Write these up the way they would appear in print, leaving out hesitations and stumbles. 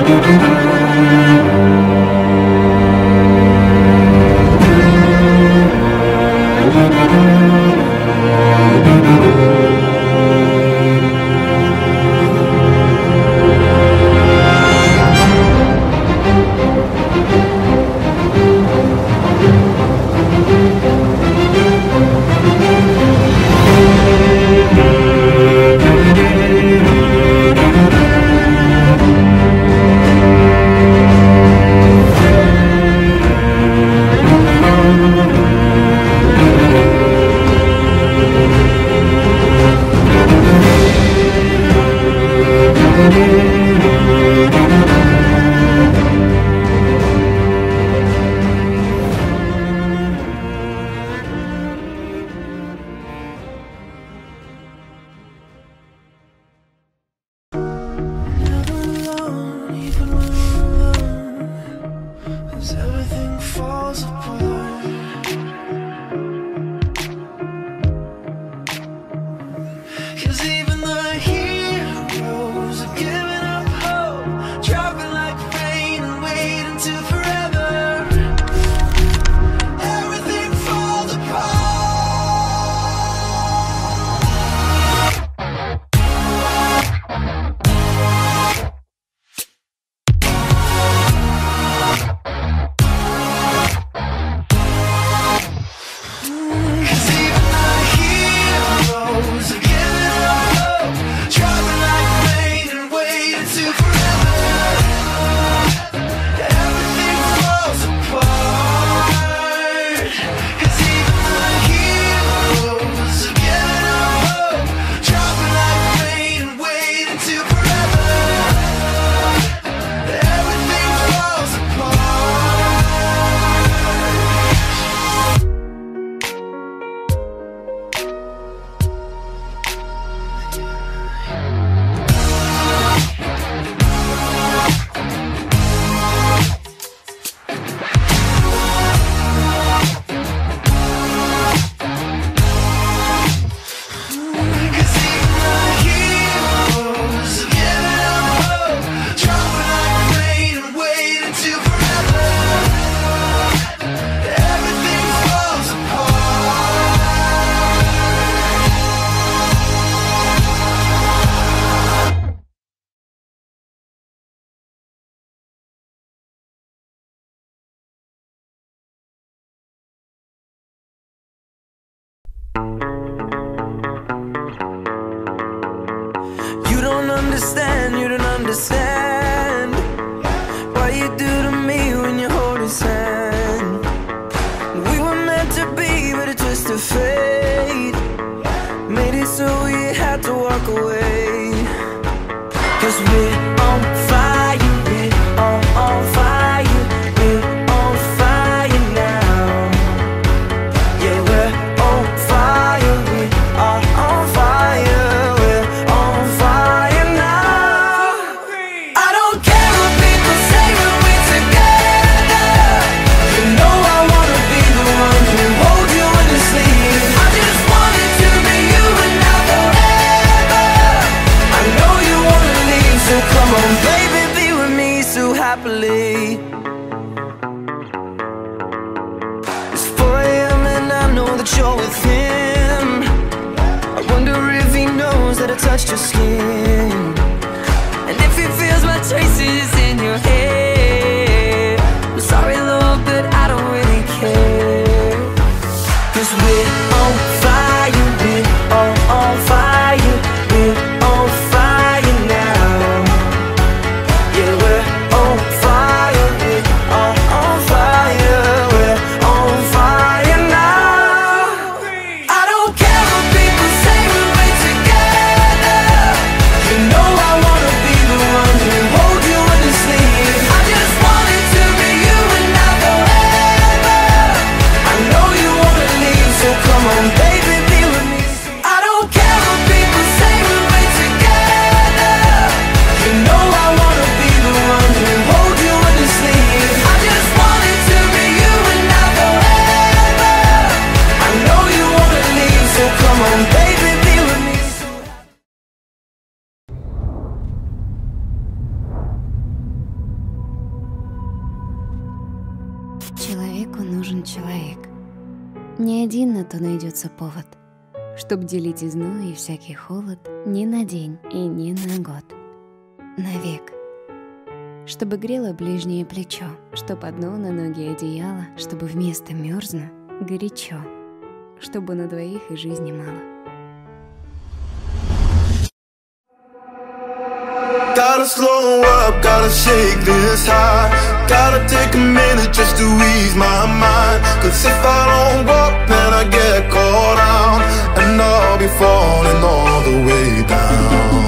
You don't understand what you do to me when you hold his hand. We were meant to be, but a twist of fate made it so we had to walk away. 'Cause we're on fire, we're on fire, we're on fire now. Yeah, we're on fire, we are on fire. It's 4 AM and I know that you're with him. I wonder if he knows that I touched your skin, and if he feels my traces in your hair. I'm sorry Lord, but I don't really care. 'Cause we're on fire, we're on fire, we're on fire now. Yeah, we're on fire, we're on fire, we're on fire now. I don't care what people say when we're together. You know человек. Не один на то найдется повод, чтоб делить и зной, и всякий холод не на день и не на год, навек. Чтобы грело ближнее плечо, чтоб одно на ноги одеяло, чтобы вместо мерзну горячо, чтобы на двоих и жизни мало. Gotta slow up, gotta shake this high. Gotta take a minute just to ease my mind. Cause if I don't walk, then I get caught out, and I'll be falling all the way down.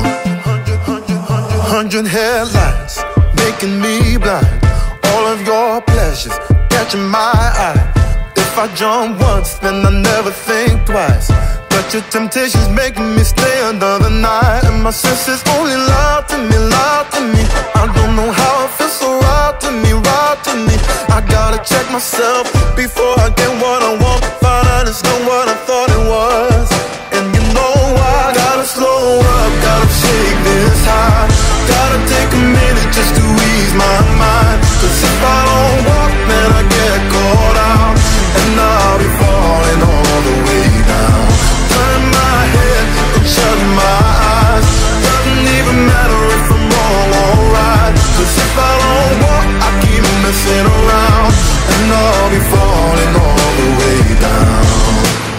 100 headlights making me blind. All of your pleasures catching my eye. If I jump once, then I never think twice. But your temptation's making me stay another night, and my senses only lie to me, lie to me. I don't know how it feels so right to me, right to me. I gotta check myself before I get what I want. Find out it's not what I thought it was. And you know I gotta slow up, gotta shake this high. Gotta take a minute just to ease my mind. Cause if I don't walk, then I get caught out, and I'll be falling all the way down. Turn my head and shut my eyes. Doesn't even matter if I'm wrong or right. Cause if I don't walk, I keep messing around, and I'll be falling all the way down.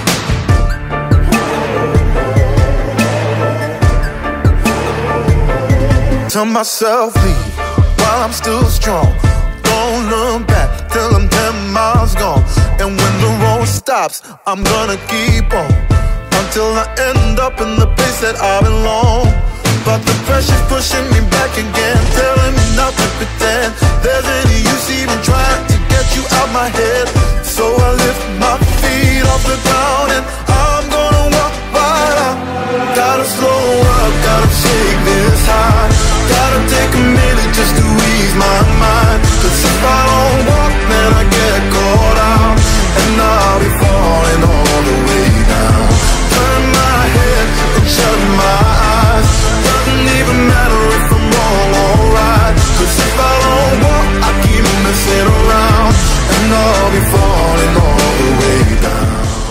Tell myself leave while I'm still strong. Don't look back till I'm 10 miles gone. And when the road stops, I'm gonna keep on until I end up in the place that I belong. But the pressure's pushing me back again, telling me not to pretend there's any use even trying to get you out my head. So I lift my feet off the ground and I'm gonna walk right out. Gotta slow up, gotta shake this high. Gotta take a minute just to ease my mind. Cause if I don't walk, then I get caught out, and I'll be falling all the way down. Turn my head and shut my eyes. Doesn't even matter if I'm wrong or right. Cause if I don't walk, I keep messing around, and I'll be falling all the way down.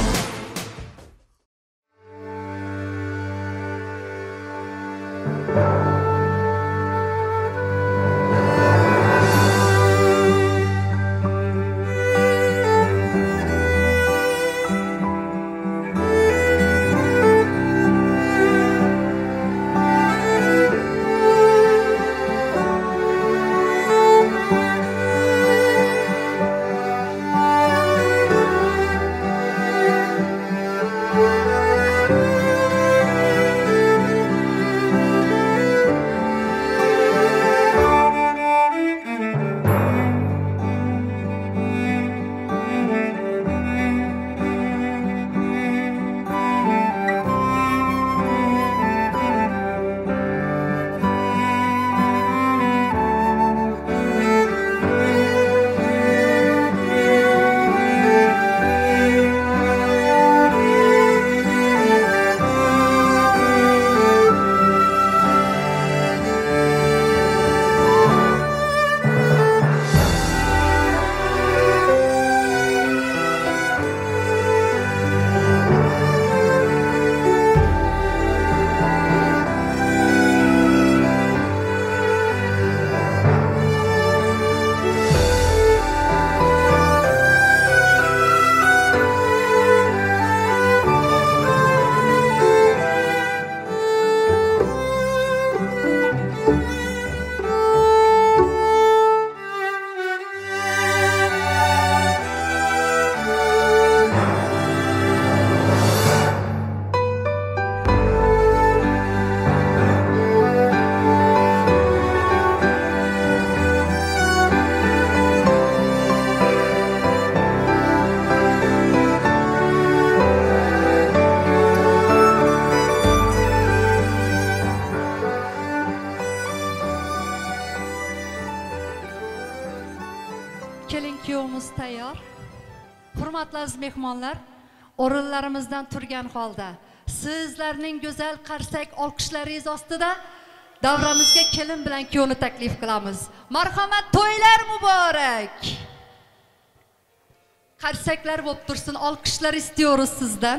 Kelin kuyovimiz tayyor. Hurmatli aziz mehmonlar, o'rinlarimizdan turgan holda sizlarning go'zal qarsak olqishlaringiz ostida davramizga kelin bilan kuyovni taklif qilamiz. Marhamat, to'ylar muborak. qarsaklar bo'lib tursin. Olqishlar istiyoruz sizdan.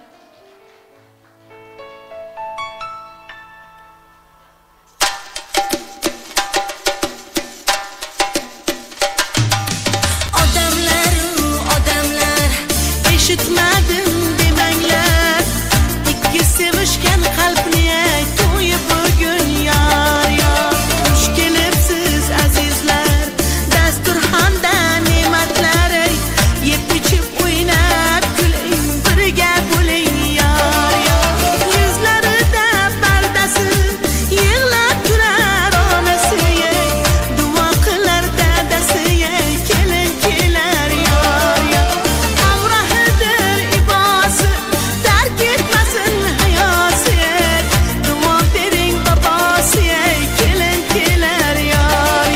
Odamlar, eshitmadim demanglar. Ikki sevishgan qalbni to'yib bugun yor. Xush kelibsiz azizlar, dasturxonda ne'matlar. Yeb ichib o'ynab kuling, birga bo'ling yor. Yuzlarida pardasi yig'lab turar onasi. Duo qilar dadasi, kelin kelar yor. Hamrohidir ibosi, tark etmasin hayosi. Duo bering bobosi, kelin kelar yor.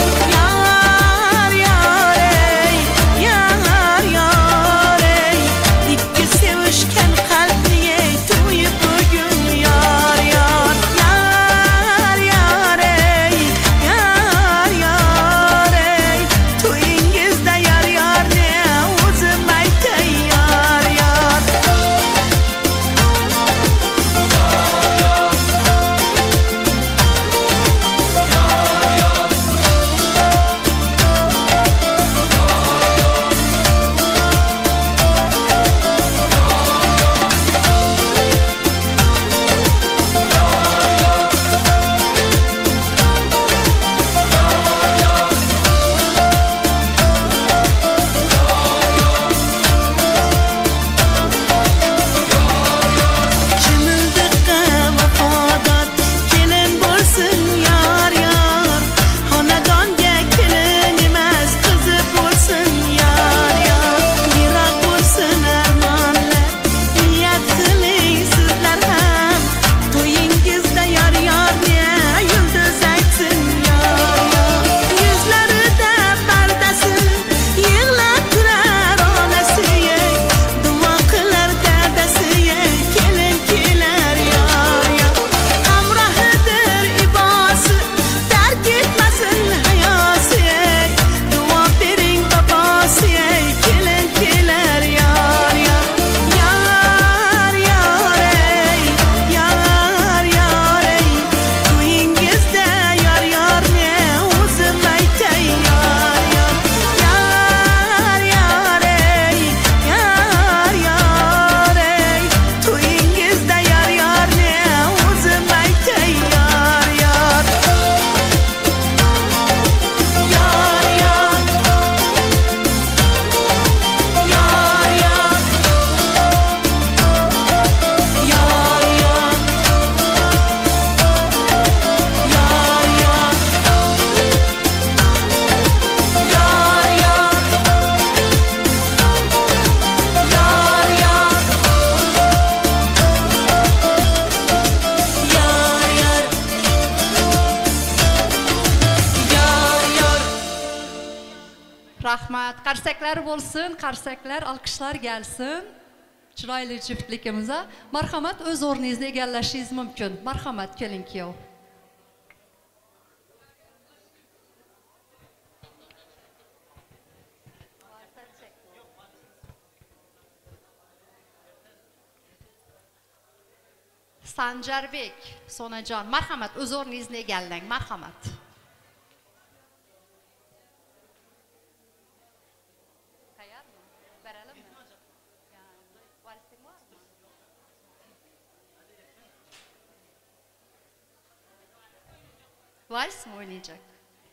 Ikki sevishgan qalbni to'yib bugun yor. To'yingizda yor-yorni o'zim aytay yor. Chimildiqqa vafodor kelin bo'lsin yor. Xonadonga kelin emas qizi bo'lsin yor. Yiroq bo'lsin armonlar, niyat qiling sizlar ham. To'yingizda yor-yorni yulduz aytsin yor. Yuzlarida pardasi yig'lab turar onasi. Duo qilar dadasi, kelin kelar yor. Hamrohidir ibosi, tark etmasin hayosi. Duo bering bobosi, kelin kelar yor. To'yingizda yor-yorni o'zim aytay yor. To'yingizda yor-yorni o'zim aytay yor. Rahmat. Qarsaklar bo'lsin, qarsaklar, olqishlar gelsin. Chiroyli juftligimizga marhamat, o'z o'rningizni egallashingiz mumkin. Marhamat, keling kuyov. Sanjarbek, Sonajon, marhamat, o'z o'rningizni egallang. Marhamat. Vals mi oynayacak?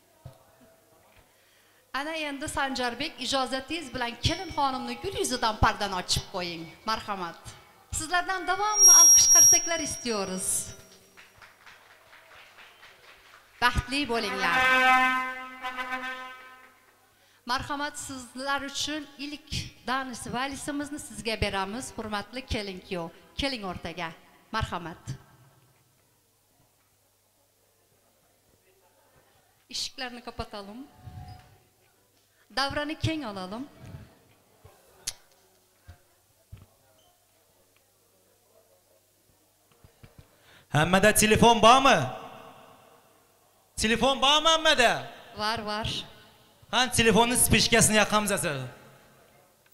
Ana endi Sanjarbek, ijozatingiz bilan kelin xonimni gul yuzidan pardani ochib qo'ying. Marhamat. Sizlardan davomli olqish qarsaklar istiyoruz. Baxtli bo'linglar. Marhamat, sizlar uchun ilk dans valsimizni sizga beramiz, hurmatli kelin kuyov. Keling o'rtaga. Marhamat. Eshiklarni kapatalım. Davrani keng olalım. Hammada telefon bormi? Telefon bormi hammada? Var. Han telefonni spishkasini yoqamiz asal.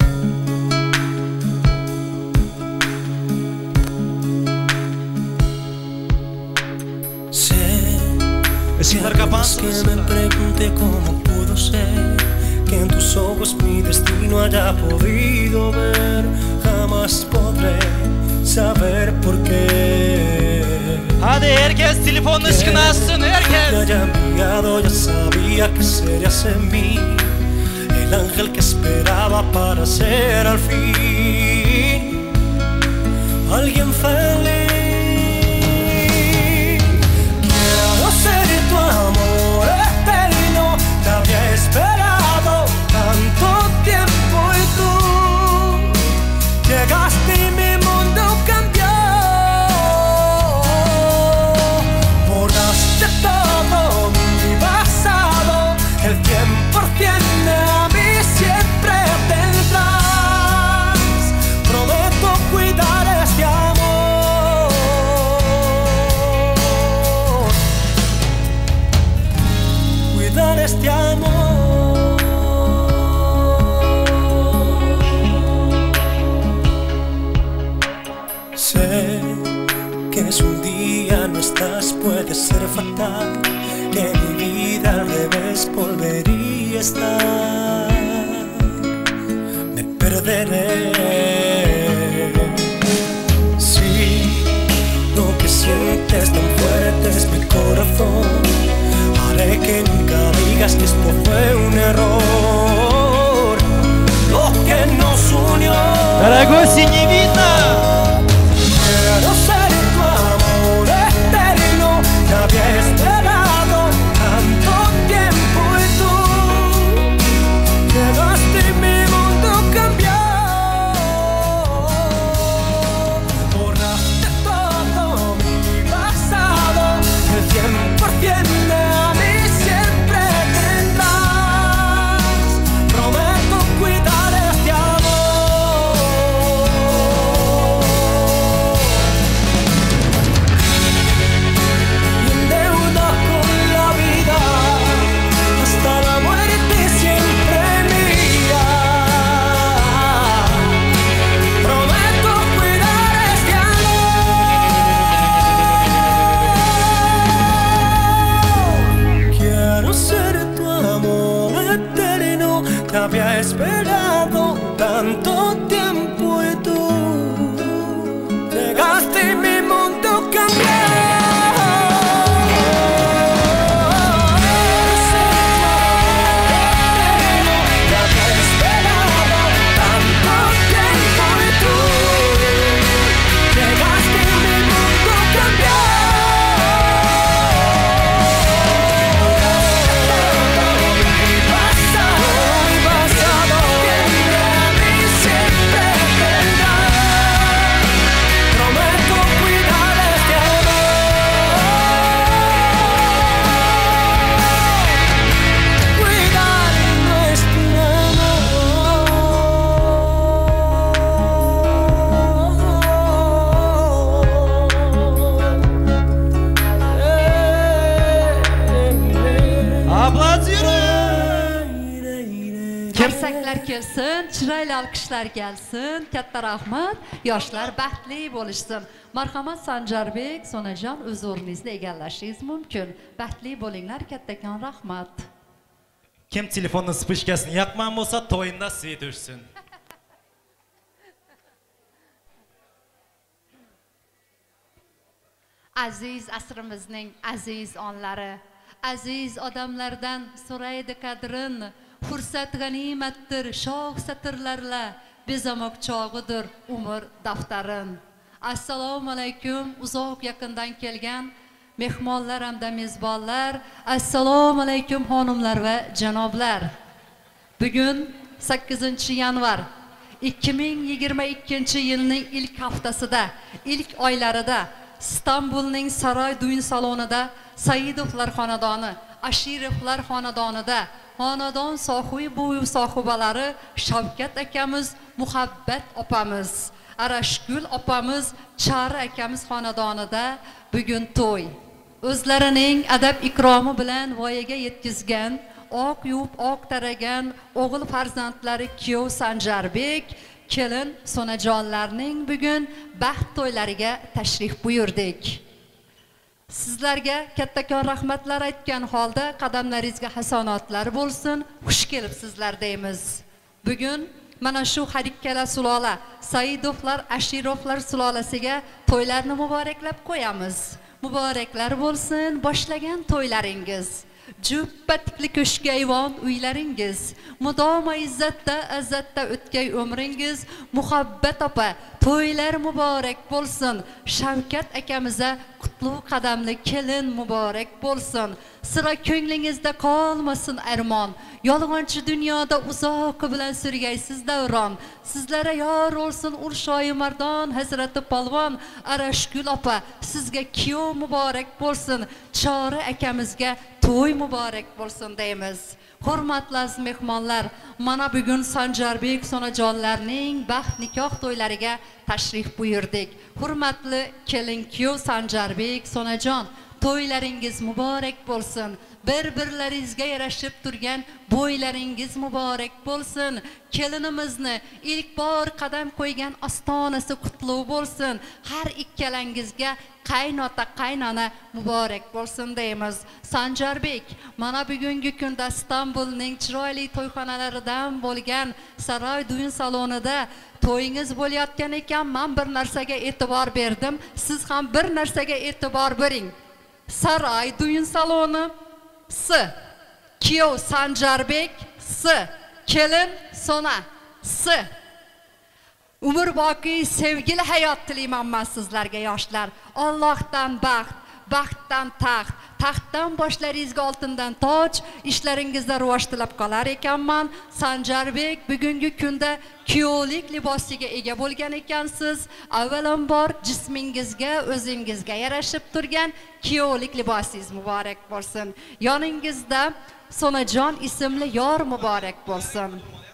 Işıklar kapansın. Que me pregunte cómo pudo ser que en tus ojos mi destino haya podido ver. Jamás podré saber por qué. Hadi herkes telefonun ışığını açsın Me herkes. haya enviado, ya sabía que serías en mí el ángel que esperaba para ser al fin alguien feliz. Quiero ser tu amor eterno, te había esperado tanto tiempo y tú llegaste y mi mundo cambió. Borraste todo mi pasado, el 100% de a mí siempre tendrás. Prometo cuidar este amor, cuidar este amor. Sé que si un día no estás puede ser fatal, que mi vida al revés volvería a estar. Me perderé. Sí, lo que sientes tan fuerte es mi corazón. Haré que nunca digas que esto fue un error. Lo que nos unió. Дорогой Синевина! Quiero ser tu amor eterno, te había esperado tanto tiempo y tú llegaste y mi mundo cambió. Borraste todo mi pasado, el 100% de a mí siempre tendrás. Prometo cuidar este amor. Y en deuda con la vida, hasta la muerte siempre mía. Prometo cuidar este amor. Quiero ser tu amor eterno, te había esperado tanto tiempo y tú llegaste y mi mundo cambió. Quiero ser tu amor eterno, te había esperado tanto tiempo y tú llegaste y mi mundo cambió. Mi pasado, que a mí siempre tendrás. Prometo cuidar este amor, cuidar nuestro amor. Qarsaklar kelsin, chiroyli alqishlar kelsin. Katta rahmat. Yoshlar baxtli bo'lishsin. Marhamat Sanjarbek, Sonajon o'z o'rningizni egallashingiz mumkin. Baxtli bo'linglar, kattakon rahmat. Kim telefonun spishkasini yakman bo'lsa, to'yinda svet o'chsin. Aziz asrimizning aziz onlari, aziz odamlardan so'raydi qadrin. Fursat g'animatdir, shoh satrlarla bezamoq chog'idir umr daftarin. Assalomu alaykum, uzoq yaqindan kelgan mehmonlar hamda mezbonlar. Assalomu alaykum xonimlar va janoblar. Bugun 8-yanvar 2022-yilning ilk haftasida, ilk oylarida İstanbulning Saroy Duyun salonida Saidovlar xonadoni, Ashirovlar xonadonida xonadon sohibi bo'yi sohibalari Shavkat akamiz, Muhabbat opamiz, Arashgul opamiz, Chari akamiz xonadonida bugun to'y. O'zlarining adab ikromi bilan voyaga yetkazgan, oq yuvib oq taragan o'g'il farzandlari kuyov Sanjarbek, kelin Sonajonlarning bugun baxt to'ylariga tashrif buyurdik. Sizlarga kattakon rahmatlar aytgan holda qadamlaringizga hasonatlar bo'lsin, xush kelibsizlar deymiz. Bugun mana shu har ikkala sulola, Saidovlar, Ashirovlar sulolasiga to'ylarni muboraklab qo'yamiz. Muboraklar bo'lsin boshlagan to'ylaringiz. Juppatikli ko'shkayvon uylaringiz, mudom izzatda, azzatda o'tgay umringiz, muhabbat opa, to'ylar muborak bo'lsin. Shavkat akamiza qutlug' qadamli kelin muborak bo'lsin. Sira ko'nglingizda qolmasin armon. Yolg'onchi dunyoda uzoq bilan surgaysiz davron. Sizlara yor bo'lsin Urshoyi Mardon Hazrati Polvon Arashgul opa, sizga kiyov muborak bo'lsin. Chora akamizga to'y muborak bo'lsin deymiz. Hurmatli mehmonlar, mana bugun Sanjarbek Sonajonlarning baxt nikoh to'ylariga tashrif buyurdik. Hurmatli kelin kuyov Sanjarbek Sonajon, to'ylaringiz muborak bo'lsin. Bir-birlaringizga yarashib turgan bo'ylaringiz muborak bo'lsin. Kelinimizni ilk bor qadam qo'ygan ostonasi qutlug' bo'lsin. Har ikkalangizga qaynota qaynona muborak bo'lsin deymiz. Sanjarbek, mana bugungi kunda Istanbulning chiroyli to'yxonalaridan bo'lgan Saroy Duyun salonida to'yingiz bo'layotgan ekan, men bir narsaga e'tibor berdim. Siz ham bir narsaga e'tibor bering. Saroy Duyun saloni kuyov Sanjarbek kelin Sona umr boqiy sevgili hayot tilayman men sizlarga yoshlar. Allohdan baxt, baxtdan taxt, taxtdan boshlaringizga oltindan toj, ishlaringizda rivoj tilab qolar ekanman. Sanjarbek, bugungi kunda kuyovlik libosiga ega bo'lgan ekansiz. Avvalambor jismingizga, o'zingizga yarashib turgan kuyovlik libosingiz muborak bo'lsin. Yoningizda Sonajon ismli yor muborak bo'lsin.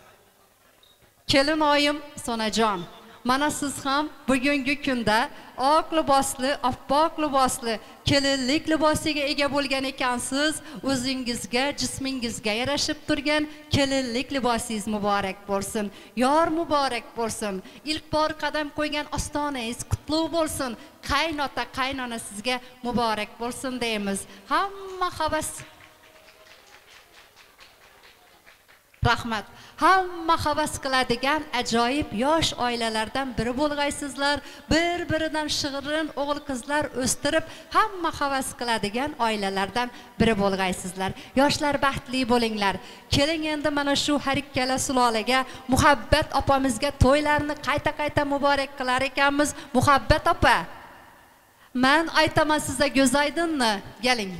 Kelin oyim Sonajon, mana siz ham bugungi kunda oq libosli, oppoq libosli kelinlik libosiga ega bo'lgan ekansiz. O'zingizga, jismingizga yarashib turgan kelinlik libosingiz muborak bo'lsin. Yor muborak bo'lsin. Ilk bor qadam qo'ygan ostonangiz qutlug' bo'lsin. Qaynota, qaynona sizga muborak bo'lsin deymiz. Hamma havas rahmat. Hamma havas qiladigan ajoyib yosh oilalardan biri bo'lgaysizlar. Bir-biridan shirin o'g'il-qizlar o'stirib, hamma havas qiladigan oilalardan biri bo'lgaysizlar. Yoshlar baxtli bo'linglar. Keling endi mana shu har ikkala sulolaga Muhabbat opamizga to'ylarni qayta-qayta muborak qilar ekanmiz. Muhabbat opa, men aytaman sizga Go'zaydinni, keling.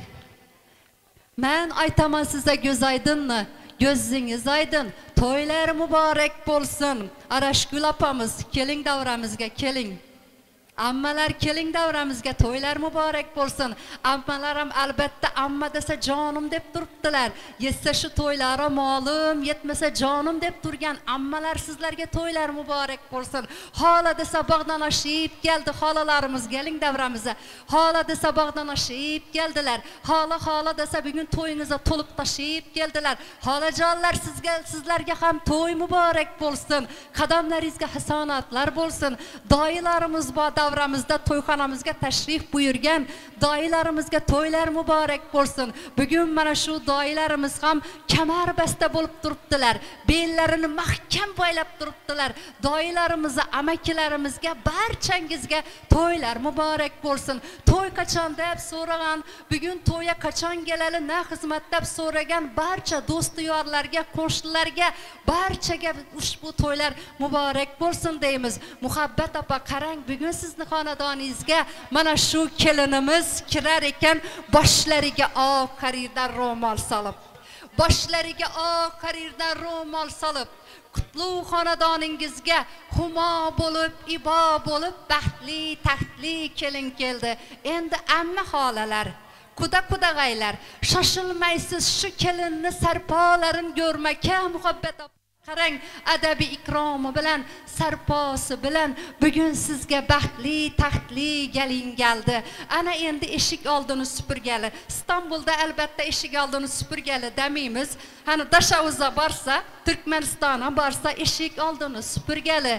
Men aytaman sizga Go'zaydinni. Gözünüz aydın, to'ylar muborak bo'lsin. Arashgul opamiz, keling davramizga, keling. Ammalar keling davramizga, to'ylar muborak bo'lsin. Ammalar ham albatta amma desa jonim deb turibdilar. Yetsa shu to'ylari molim, yetmasa jonim deb turgan ammalar sizlarga to'ylar muborak bo'lsin. Xola desa bog'dan oshib keldi, xolalarimiz keling davramizga. Xola desa bog'dan oshib keldilar. Xola desa bugun to'yingizga to'lib tashib keldilar. Xolajonlar, sizlarga ham to'y muborak bo'lsin. Qadamlaringizga hasonatlar bo'lsin. Doilarimiz bor davramizda to'yxonamizga tashrif buyurgan doilarimizga to'ylar muborak bo'lsin. Bugun mana shu doilarimiz ham kamarbasta bo'lib turibdilar. Bellarini mahkam boylab turibdilar. Doilarimizni, amakilarimizga, barchangizga to'ylar muborak bo'lsin. To'y qachon deb so'ragan, bugun to'yga qachon kelali, na xizmat deb so'ragan barcha do'st-yorlarga, qo'shnilarga, barchaga ushbu to'ylar muborak bo'lsin deymiz. Muhabbat opa, qarang, bugun sizni xonadoningizga mana shu kelinimiz kirar ekan, boshlariga oq qarirdan ro'mol solib. Boshlariga oq qarirdan ro'mol solib, qutlug' xonadoningizga humo bo'lib, ibo bo'lib, baxtli, taxtli kelin keldi. Endi amma xolalar, quda-qudag'aylar, shoshilmaysiz shu kelinni sarpolarin ko'rmaka. Muhabbat qarang, adabiy ikromi bilan, sarposi bilan bugun sizga baxtli, taxtli kelin keldi. Ana endi eshik oldini supurgali. Istanbulda albatta eshik oldini supurgali demaymiz. Hani Dashavuzga borsa, Turkmanistonga borsa eshik oldini supurgali.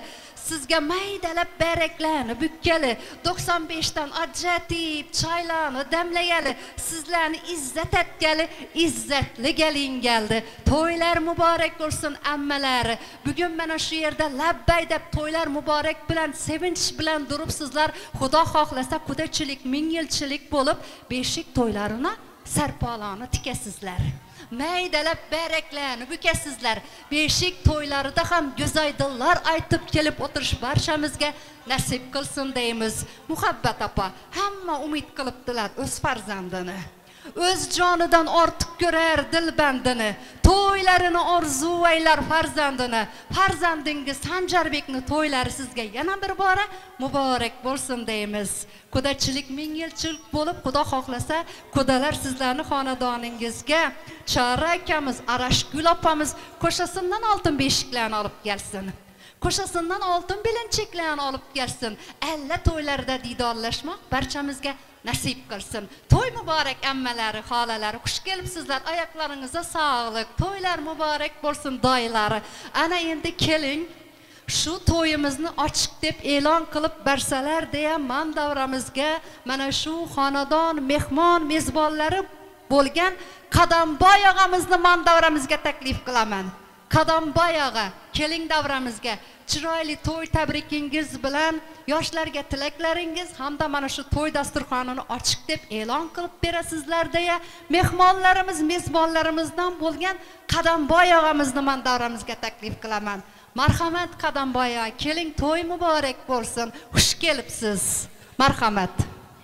sizga maydalab baraklarni bukkali 95 dan ajratib choylarni damlagali sizlarni izzat etgali izzatli gelin geldi to'ylar muborak bo'lsin ammalari bugun mana shu yerda labbay deb to'ylar muborak bilan sevinch bilan duribsizlar xudo xohlasa qudachilik ming yilchilik bo'lib beshik to'ylarini sarpolani tikasizlar maydalab baraklarni bukasizlar beshik to'ylarida ham go'zaydillar aytib kelib o'tirish barchamizga nasib qilsin deymiz muhabbat opa hamma umid qilibdilar o'z farzandini o'z jonidan ortiq ko'rar dilbandini to'ylarini orzu aylar farzandini farzandingiz Sanjarbekni to'ylari sizga yana bir bora muborak bo'lsin deymiz qudachilik ming yilchilik bo'lib xudo xohlasa qudalar sizlarni xonadoningizga Chora akamiz Arashgul opamiz ko'shasindan oltin beshiklarni olib kelsin ko'shasindan oltin belinchiklarni olib kelsin alla to'ylarda didorlashmoq barchamizga nasib qilsin to'y muborak ammalari xolalari xush kelibsizlar oyoqlaringizga sog'lik to'ylar muborak bo'lsin doyilari ana endi keling shu to'yimizni ochiq deb e'lon qilib barsalar deya man davramizga mana shu xonadon mehmon mezbonlari bo'lgan Qadamboy og'amizni man davramizga taklif qilaman Qadamboy og'a keling davramizga chiroyli to'y tabrikingiz bilan yoshlarga tilaklaringiz hamda mana shu to'y dasturxonini ochiq deb e'lon qilib berasizlar deya mehmonlarimiz mezbonlarimizdan bo'lgan Qadamboy og'amizni man davramizga taklif qilaman marhamat Qadamboy og'a keling to'y muborak bo'lsin xush kelibsiz marhamat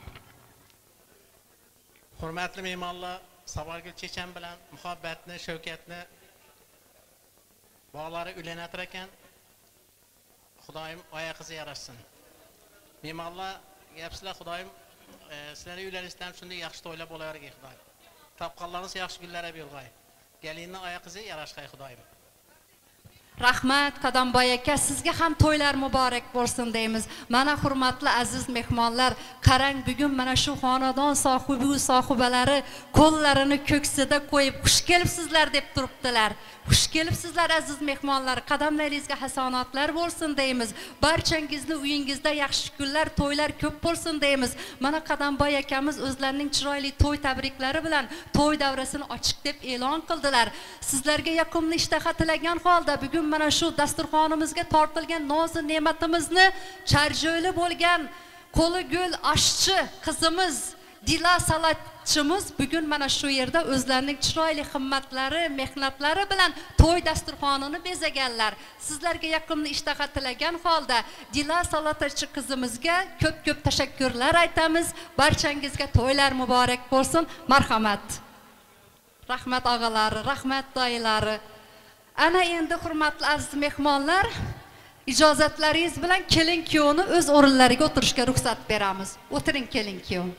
hurmatli mehmonlar Savolgul Chechan bilan muhabbatni shavkatni bog'lari uylanar ekan Xudoyim oyoqingizni yarashsin. Mehmonlar gapsizlar Xudoyim sizlarning uylaringizdan shunday yaxshi to'ylar bo'lavergan Xudoyim. Topqanlaringiz yaxshi kunlarga bo'lg'ay. Galinning oyoqingizni yarashqay Xudoyim. Rahmat Qadamboy aka sizga ham to'ylar muborak bo'lsin deymiz. Mana hurmatli aziz mehmonlar, qarang bugun mana shu xonadon sohibi va sohibalari qo'llarini ko'ksida qo'yib xush kelibsizlar deb turibdilar. Xush kelibsizlar aziz mehmonlar, qadamlaringizga hasonatlar bo'lsin deymiz. Barchangizni uyingizda yaxshi kunlar, to'ylar ko'p bo'lsin deymiz. Mana Qadamboy akamiz o'zlarining chiroyli to'y tabriklari bilan to'y davrasini ochiq deb e'lon qildilar. Sizlarga yoqimli ishtaha tilagan holda bugun mana shu dasturxonimizga tortilgan nozi ne'matimizni charjo'li bo'lgan qo'li gul aşçı qizimiz Dila salatchimiz bugun mana shu yerda o'zlarining chiroyli himmatlari, mehnatlari bilan to'y dasturxonini bezaganlar. Sizlarga yoqimli ishtaha tilagan holda Dila salatchi qizimizga ko'p-ko'p tashakkurlar aytamiz. Barchangizga to'ylar muborak bo'lsin. Marhamat. Rahmat og'alari, rahmat doyilari. Ana endi hurmatli aziz mehmonlar, ijozatlaringiz bilan kelin kuyovni o'z o'rinlariga o'tirishga ruxsat beramiz. O'tiring kelin kuyov.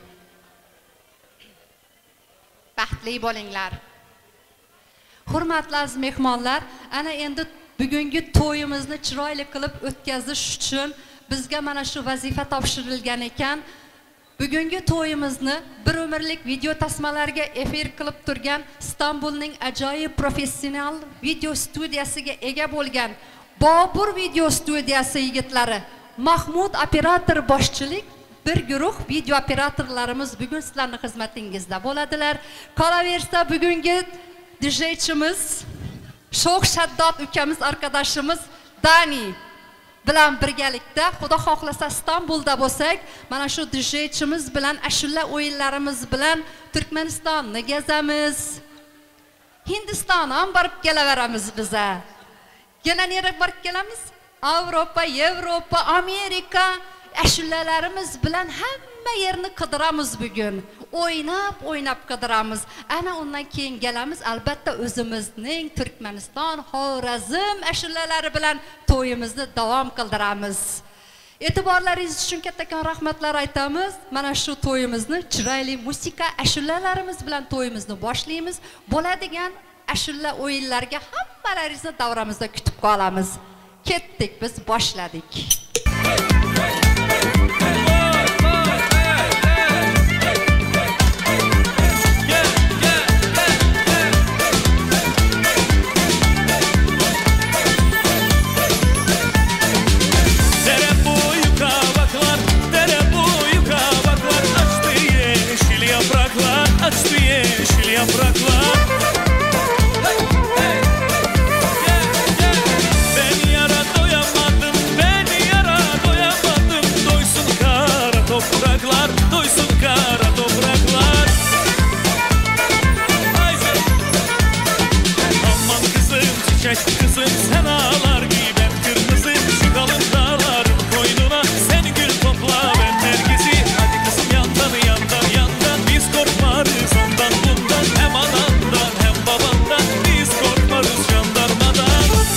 Baxtli bo'linglar. Hurmatli aziz mehmonlar, ana endi bugungi to'yimizni chiroyli qilib o'tkazish uchun bizga mana shu vazifa topshirilgan ekan. Bugungi to'yimizni bir umrlik video tasmalarga efir qilib turgan Istanbulning ajoyib professional video studiyasiga ega bo'lgan Bobur video studiyasi yigitlari, Mahmud operator boshchilik bir guruh video operatorlarimiz bugun sizlarning xizmatingizda bo'ladilar. Qolaversa bugungi DJchimiz Sho'x Shaddod ukamiz arkadaşimiz Dani bilan birgalikda xudo xohlasa Istanbulda bo'lsak, mana shu DJchimiz bilan ashula o'yinlarimiz bilan Turkmanistonni gezamiz. Hindiston ham borib kelaveramiz biza. Yana nere borib kelamiz? Avropa, Yevropa, Amerika ashulalarimiz bilan hamma yerni qidiramiz bugun. O'ynab qidiramiz. Ana undan keyin kelamiz albatta o'zimizning Turkmaniston, Xorazm ashulalari bilan to'yimizni davom qildiramiz. E'tiborlaringiz uchun kattakon rahmatlar aytamiz. Mana shu to'yimizni chiroyli musiqa ashulalarimiz bilan to'yimizni boshlaymiz. Bo'ladigan ashula o'yinlarga hammalaringizni davramizda kutib qolamiz. Ketdik, biz boshladik. çiçek kızım sen ağlar giy ben kırmızı çıkalım dağların koynuna sen gül topla ben nergisi hadi kızım yandan yandan yandan biz korkmarız ondan bundan hem anandan hem babandan biz korkmarız jandarmadan.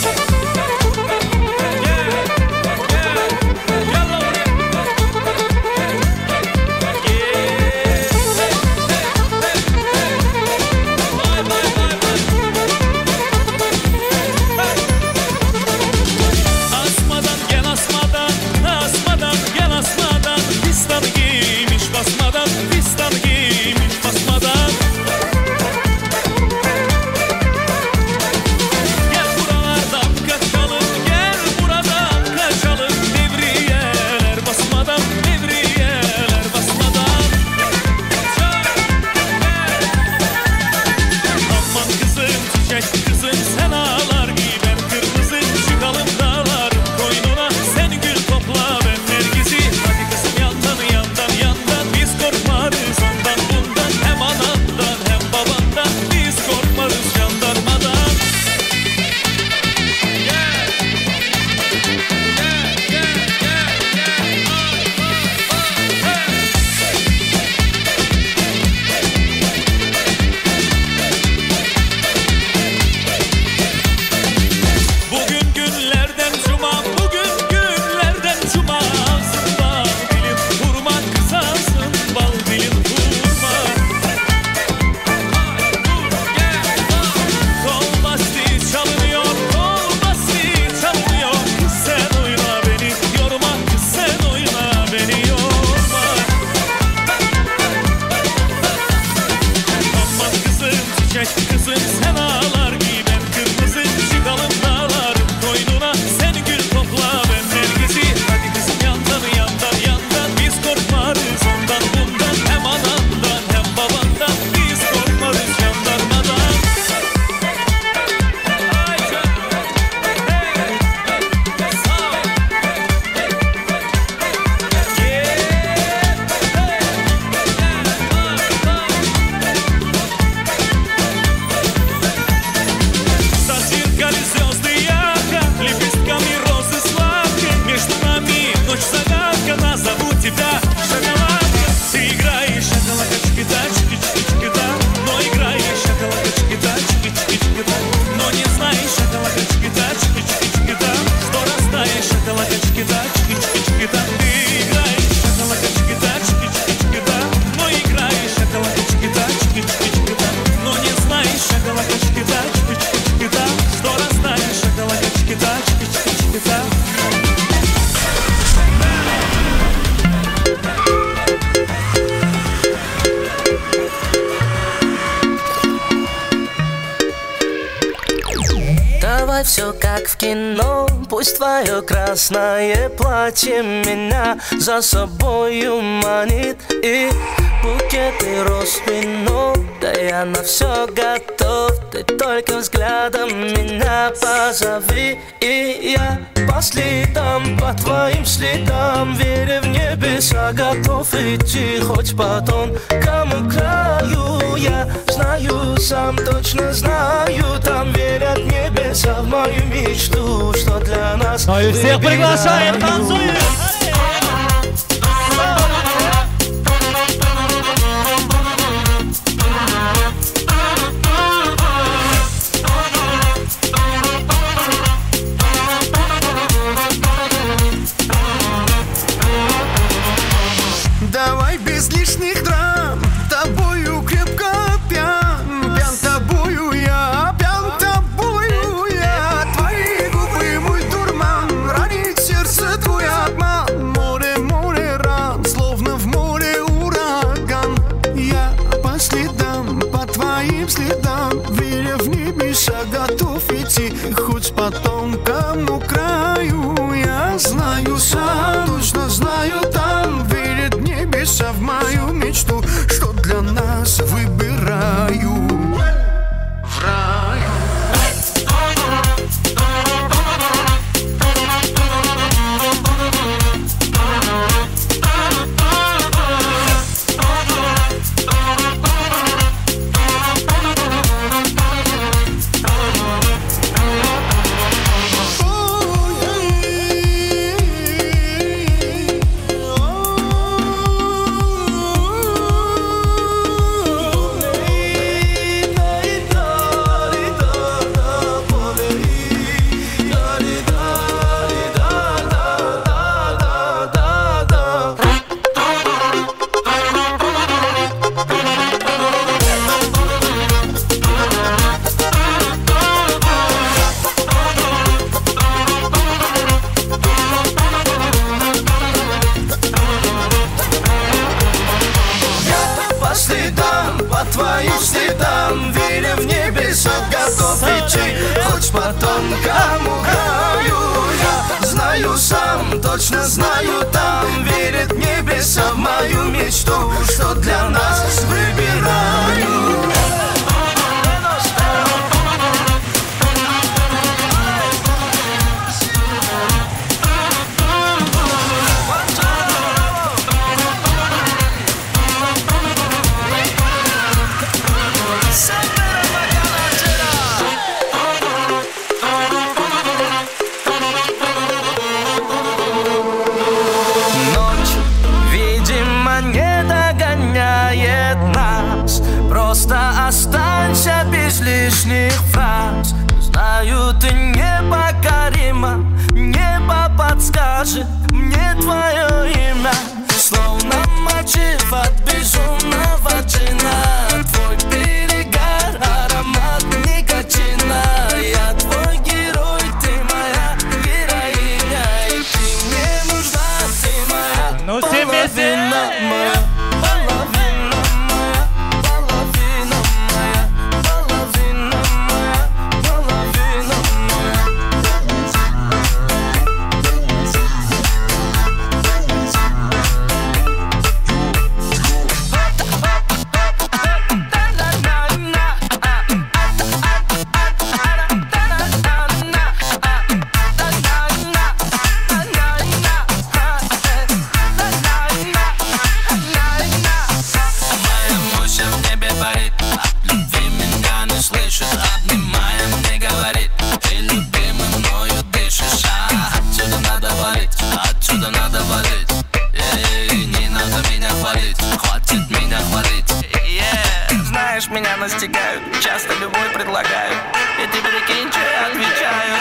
Все как в кино, пусть твое красное платье меня за собою манит. И букеты роз вино, да я на все готов. Ты только взглядом меня позови, и я по следам, по твоим следам, веря в небеса, готов идти хоть по тонкому краю. Я знаю, сам точно знаю, там верят небеса в мою мечту, что для нас. Ну и всех приглашаем, танцуем! Давай без лишних драм, тобою крепко пьян, пьян тобою я, пьян тобою я. Твои губы мой дурман, ранит сердце твой обман. Море, море ран, словно в море ураган. Я по следам, по твоим следам, веря в небеса, готов идти хоть по тонкому краю. Я знаю сам, точно знаю там, верят небеса в мою мечту, что для нас выбираю в раю. песок готов идти, хоть по тонкому краю. Я знаю сам, точно знаю, там верят небеса в мою мечту, что для нас выбираю. Просто останься без лишних фраз. Знаю, ты непокорима, небо подскажет мне твое имя. Словно мотив от безумного джина, твой перегар, аромат никотина. Я твой герой, ты моя героиня, и ты мне нужна, ты моя половина моя. Меня настигают, часто любой предлагают, и ты прикинь, что я отвечаю.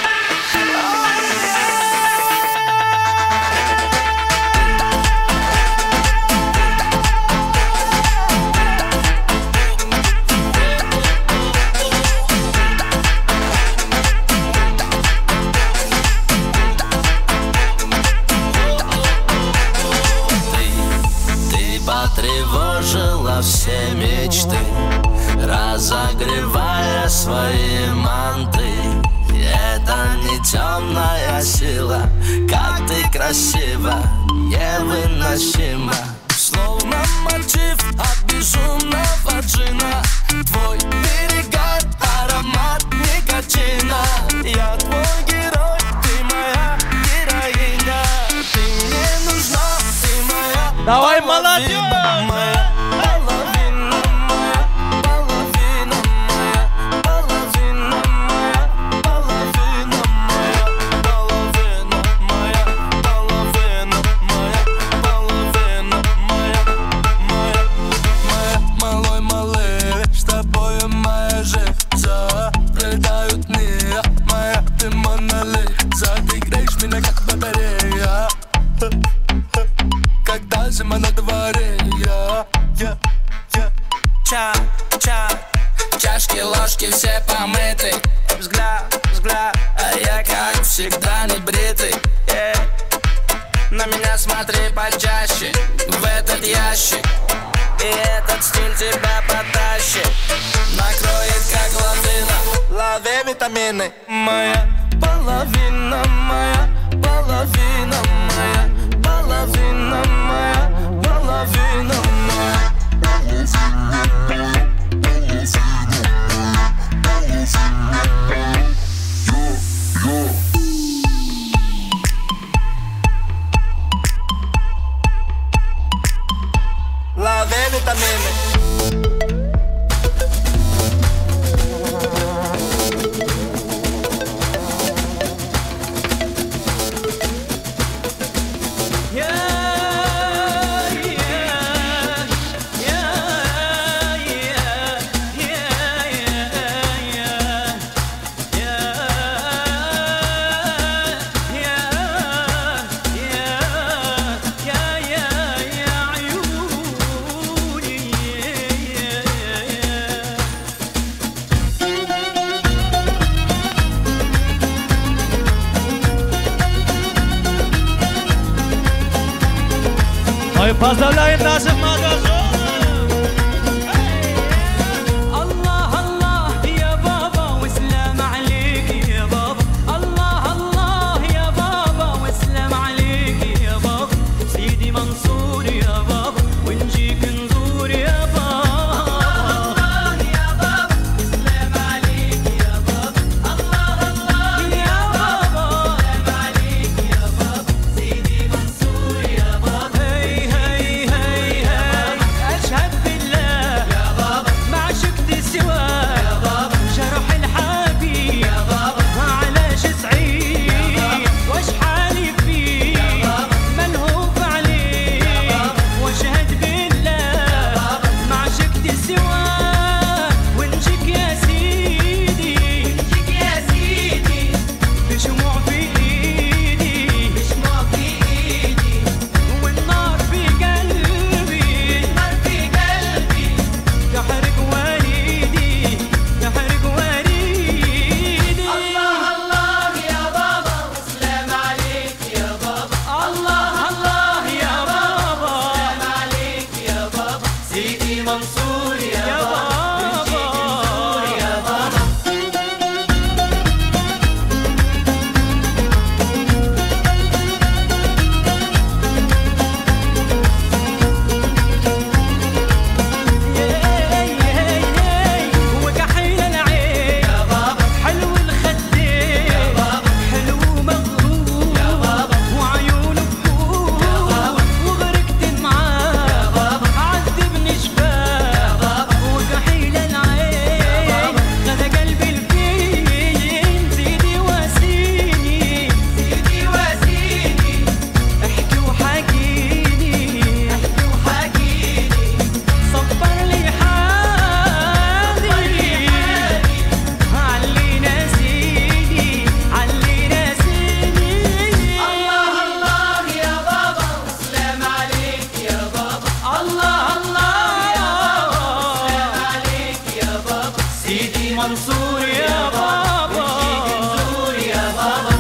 Ты потревожила все мечты, разогревая свои манты. Это не темная сила, как ты красива, невыносима. Словно мотив от безумного джина, твой перегар, аромат никотина. Я твой герой, ты моя героиня, ты мне нужна, ты моя. Давай, молодежь! Чашки, ложки все помыты, взгляд, а я как всегда не бритый. На меня смотри почаще, в этот ящик, и этот стиль тебя потащит, накроет как лавина. Лови витамины, моя половина, моя половина, моя половина, моя половина, моя. Love vitamine. Ой, поздравляем наших молодежь! Allah Allah ya منصور يا بابا منصور يا بابا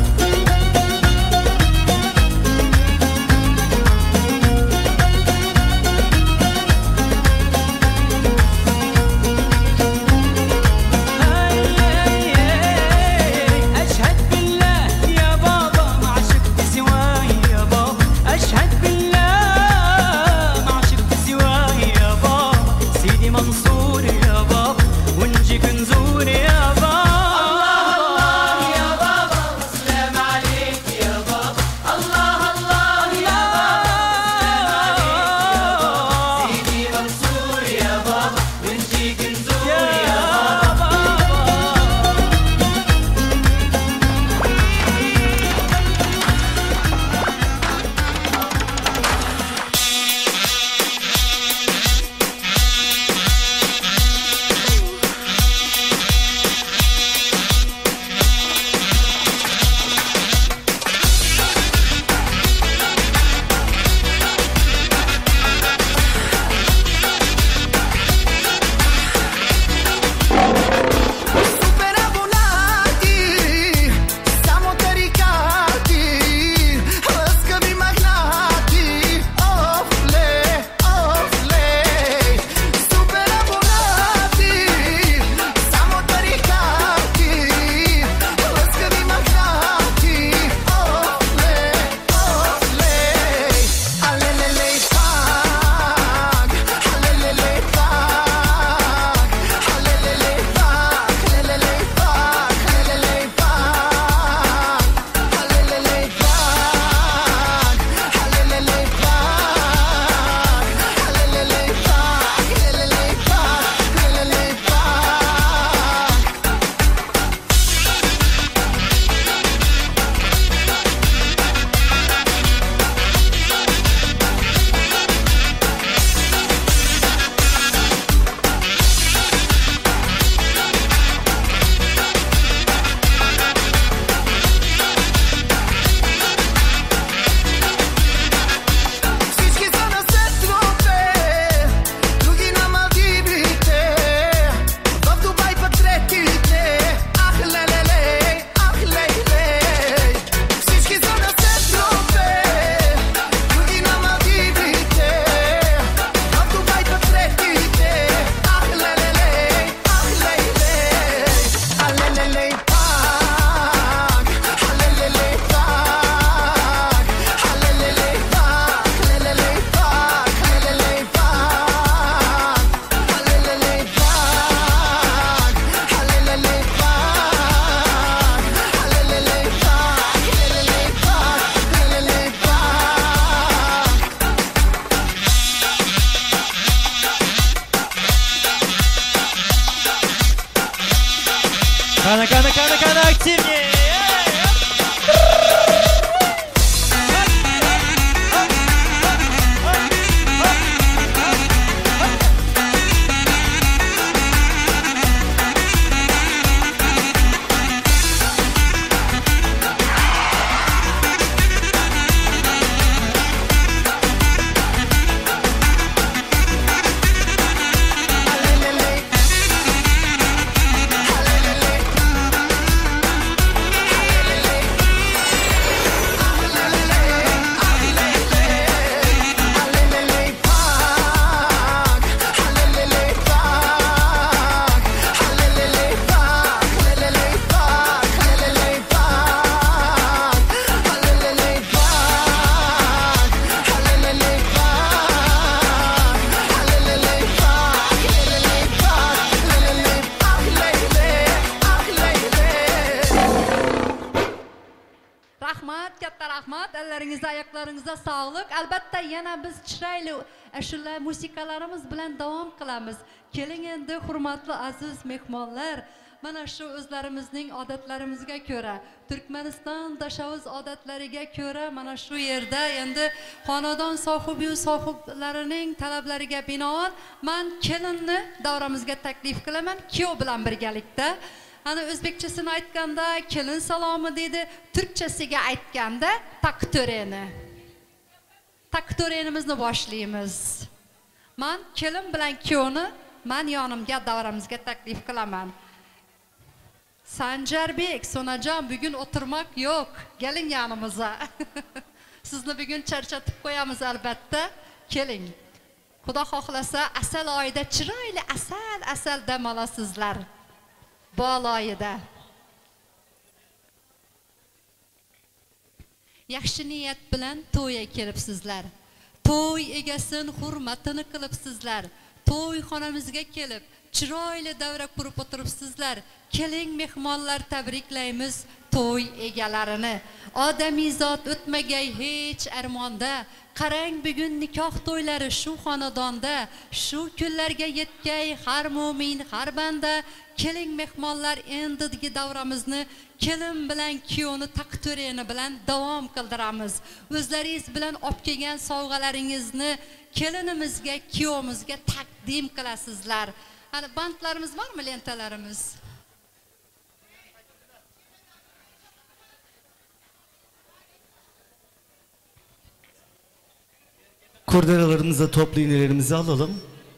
أشهد بالله يا بابا ما عشقت سواي يا بابا أشهد بالله ما عشقت سواي يا بابا سيدي منصور يا بابا ونجيك نزور يا بابا الله الله يا بابا والسلام عليك يا بابا الله الله يا بابا سيدي منصور يا بابا ونجيك نزور يا بابا Supera volati, siamo caricati, scavi magnati, ofle, ofle. Supera volati, siamo caricati, scavi magnati, ofle, ofle. Alelele pag, alelele pag, alelele pag, alelele pag, alelele pag, alelele pag, alelele pag, alelele pag, alelele pag, alelele pag. Всички са на сестрове, други на Малдивите, в Дубай пък третите. Ах, лелеле, ах, леле. Всички са на сестрове, други на Малдивите, в Дубай пък третите. Ах, лелеле, ах, леле. Алелеле пак, алелеле пак, алелеле пак, алелеле пак, алелеле пак, алелеле пак, алелеле пак, алелеле пак, алелеле пак, алелеле пак. Kana активнее. Elleringizde, ayaklarınızda sağlık. Albatta yana biz chiroyli ashula musiqalarimiz bilan davom qilamiz. Keling endi hurmatli aziz mehmonlar, mana shu o'zlarimizning odatlarimizga ko'ra, Turkmaniston tashavvuz odatlariga ko'ra mana shu yerda endi xonadon sohibi sohiblarining talablariga binoan men kelinni davramizga taklif qilaman kuyov bilan birgalikda. Hani o'zbekchasini aytganda kelin salomi dedi, turkchasiga aytganda taktoreni. Taktorenimizni boshlaymiz. Men kelin bilan kuyovni men yonimga davramizga taklif qilaman. Sanjarbek, Sonajon bugün oturmak yok. Gelin yanımıza. Sizni bugün charchatib qo'yamiz albatta. Keling. Xudo xohlasa asal oyida chiroyli asal dam olasizlar. Bol oyida. Yaxshi niyat bilan to'yga kelibsizlar. To'y egasini hurmatini qilibsizlar. To'y xonamizga kelib, chiroyli davra qurib o'tiribsizlar. Keling mehmonlar, tabriklaymiz to'y egalarini. Odamizot o'tmagay hech armonda. Qarang bugun nikoh to'ylari shu xonadonda. Shu kunlarga yetgay har mu'min, har banda. Keling mehmonlar, endigi davramizni kelin bilan kuyovni taqdirini bilan davom qildiramiz. O'zlaringiz bilan olib kelgan sovg'alaringizni kelinimizga, kuyovimizga taqdim qilasizlar. Hani bantlarimiz bormi, lentalarimiz? Kurdelalarımıza, toplu iğnelerimizi alalım.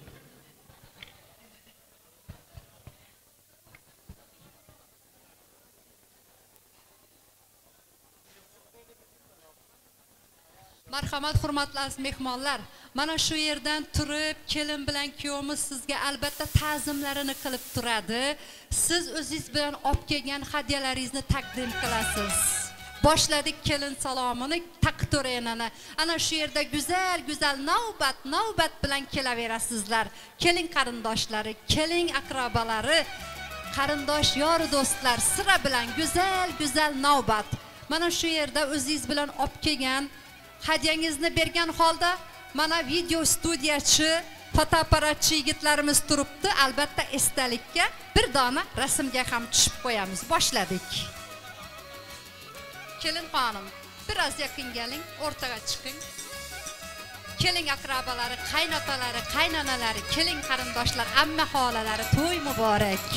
Marhamat, hurmatli mehmonlar, mana shu yerdan turib kelin bilan kuyovimiz sizga albatta ta'zimlarini qilib turadi. Siz o'zingiz bilan olib kelgan hadyalaringizni taqdim qilasiz. Boshladik kelin salomini, taqdirini. Ana shu yerda go'zal navbat bilan kelaverasizlar. Keling qarindoshlari, keling aqrabolari, qarindosh yor do'stlar sira bilan go'zal navbat. Mana shu yerda o'zingiz bilan olib kelgan hadyangizni bergan holda mana video studiyachi, fotoapparatchi yigitlarimiz turibdi. Albatta esdalikka bir dona rasmga ham tushib qo'yamiz. Boshladik. Kelin xonim, biraz yaqin keling, o'rtaga chiqing. Keling aqrabolari, qaynotalari, qaynonalari, keling qarindoshlar, amma xolalari, to'y muborak.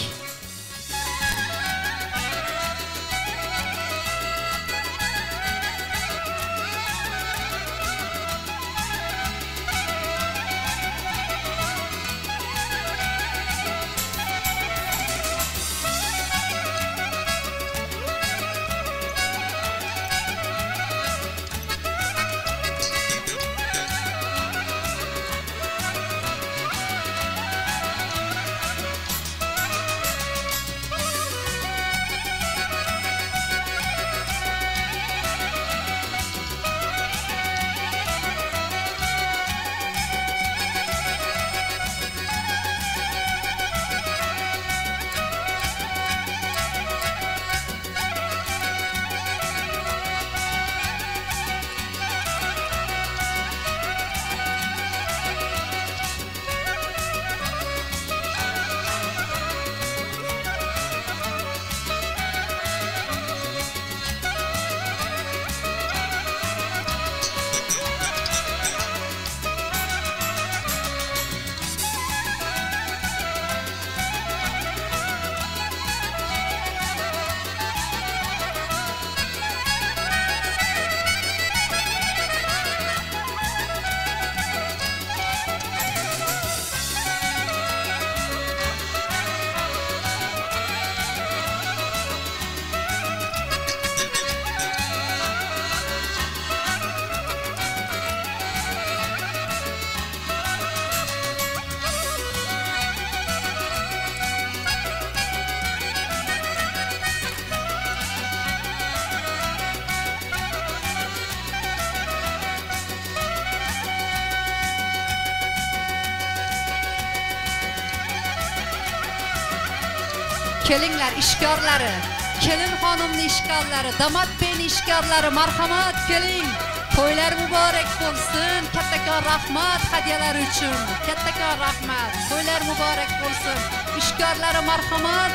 Kelinglar ishkorlari, kelin xonimning ishkorlari, damot beyning ishkorlari, marhamat keling. To'ylar muborak bo'lsin. Kattakon rahmat hadyalar uchun. Kattakon rahmat. To'ylar muborak bo'lsin. Ishkorlari marhamat.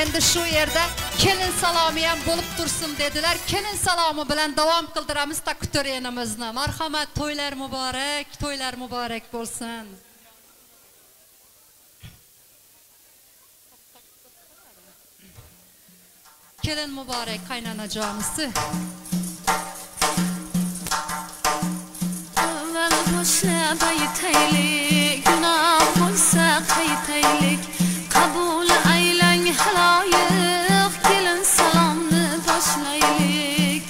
endi shu yerda kelin salomi ham bo'lib tursin dedilar. Kelin salomi bilan davom qildiramiz takutorenimizni. Marhamat, to'ylar muborak bo'lsin. Kelin muborak qaynanajonisi. Avval boshlab aytaylik, gunoh bo'lsa qaytaylik. Qabul aylang haloyiq, kelin salomni boshlaylik.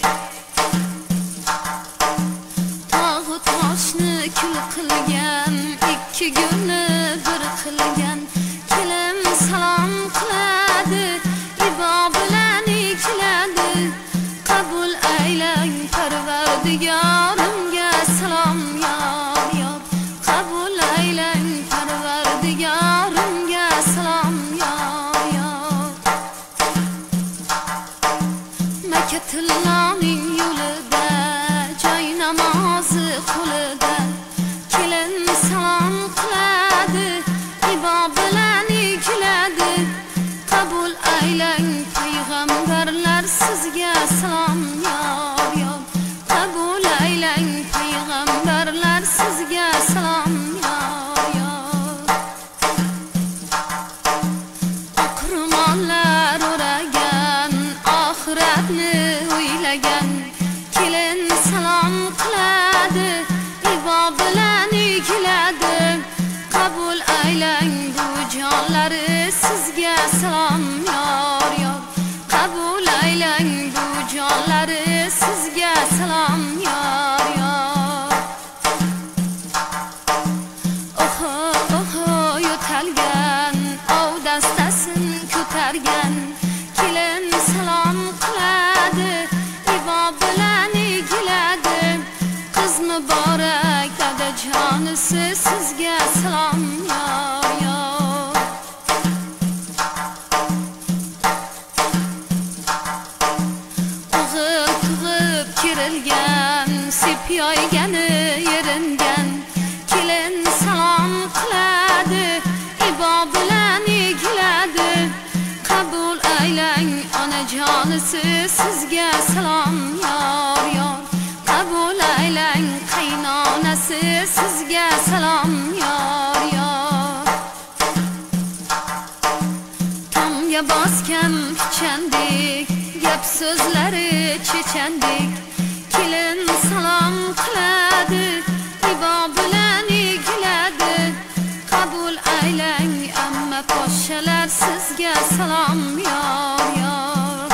Tog'u toshni kul qilgan, ikki gulni bir qilgan. Kelin salom qiladi, ibo bilan ikiladi. Qabul aylang Parvardigorimga salom yor yor. Qabul aylang Parvardigorimga salom yor yor. Makatullohning yo'lida, joy namozi qo'lida. Kelin salom qiladi, ibo bilan ikiladi. Qabul aylang payg'ambarlar sizga salom yor yor. Qabul aylang payg'ambarlar sizga salom yor yor. Oqrumonlar o'ragan, oxiratni o'ylagan. Kelin salom qiladi, ibo bilan ikiladi. Qabul aylang bu jonlari sizga salom yor yor. Qabul aylang bu jonlari sizga salom yor yor. Oho oho yo'talgan, ov dastasin ko'targan. Kelin salom qiladi, ibo bilan ikiladi. Qiz muborak dadajonisi sizga salom yor yor. O'g'il tug'ib kirilgan, sepyoygani yeringan. Kelin salom qiladi, ibo bilan ikiladi. Qabul aylang onajonisi sizga salom yor yor. Qabul aylang qaynonasi sizga salom yor yor. Tomga bosgan pichandik, gap so'zlari chechandik. Kelin salom qiladi, ibo bilan ikiladi. Qabul aylang amma poshshalar sizga salom yor yor.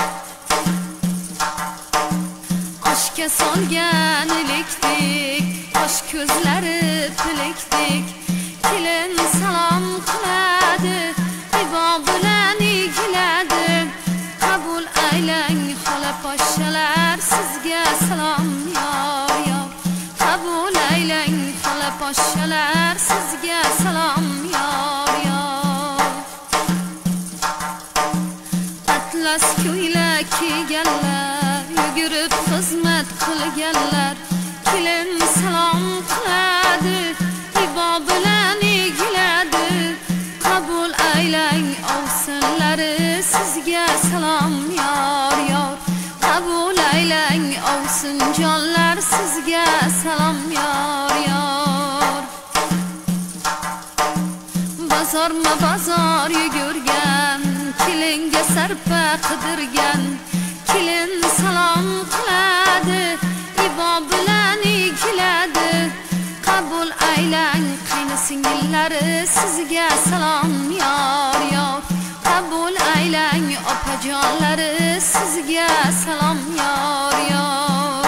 Oshga solgan ilikdik, osh ko'zlari pilikdik. Kelin salom qiladi, ibo bilan ikiladi. Qabul aylang xola poshshalar sizga salom yor yor. Qabul aylang xola poshshalar sizga salom yor yor. Atlas ko'ylak kiyganlar, yugurib xizmat qilganlar. Kelin salom qiladi, ibo bilan ikiladi. Qabul aylang ovsinlari sizga salom yor yor. Qabul aylang ovsin jonlar sizga salom yor yor. Bozorma bozor yugurgan, kelinga sarpa qidirgan. Kelin salom qiladi, ibo bilan ikiladi. Qabul aylang qaynasingillari sizga salom yor yor. Qabul aylang opajonlari sizga salom yor yor.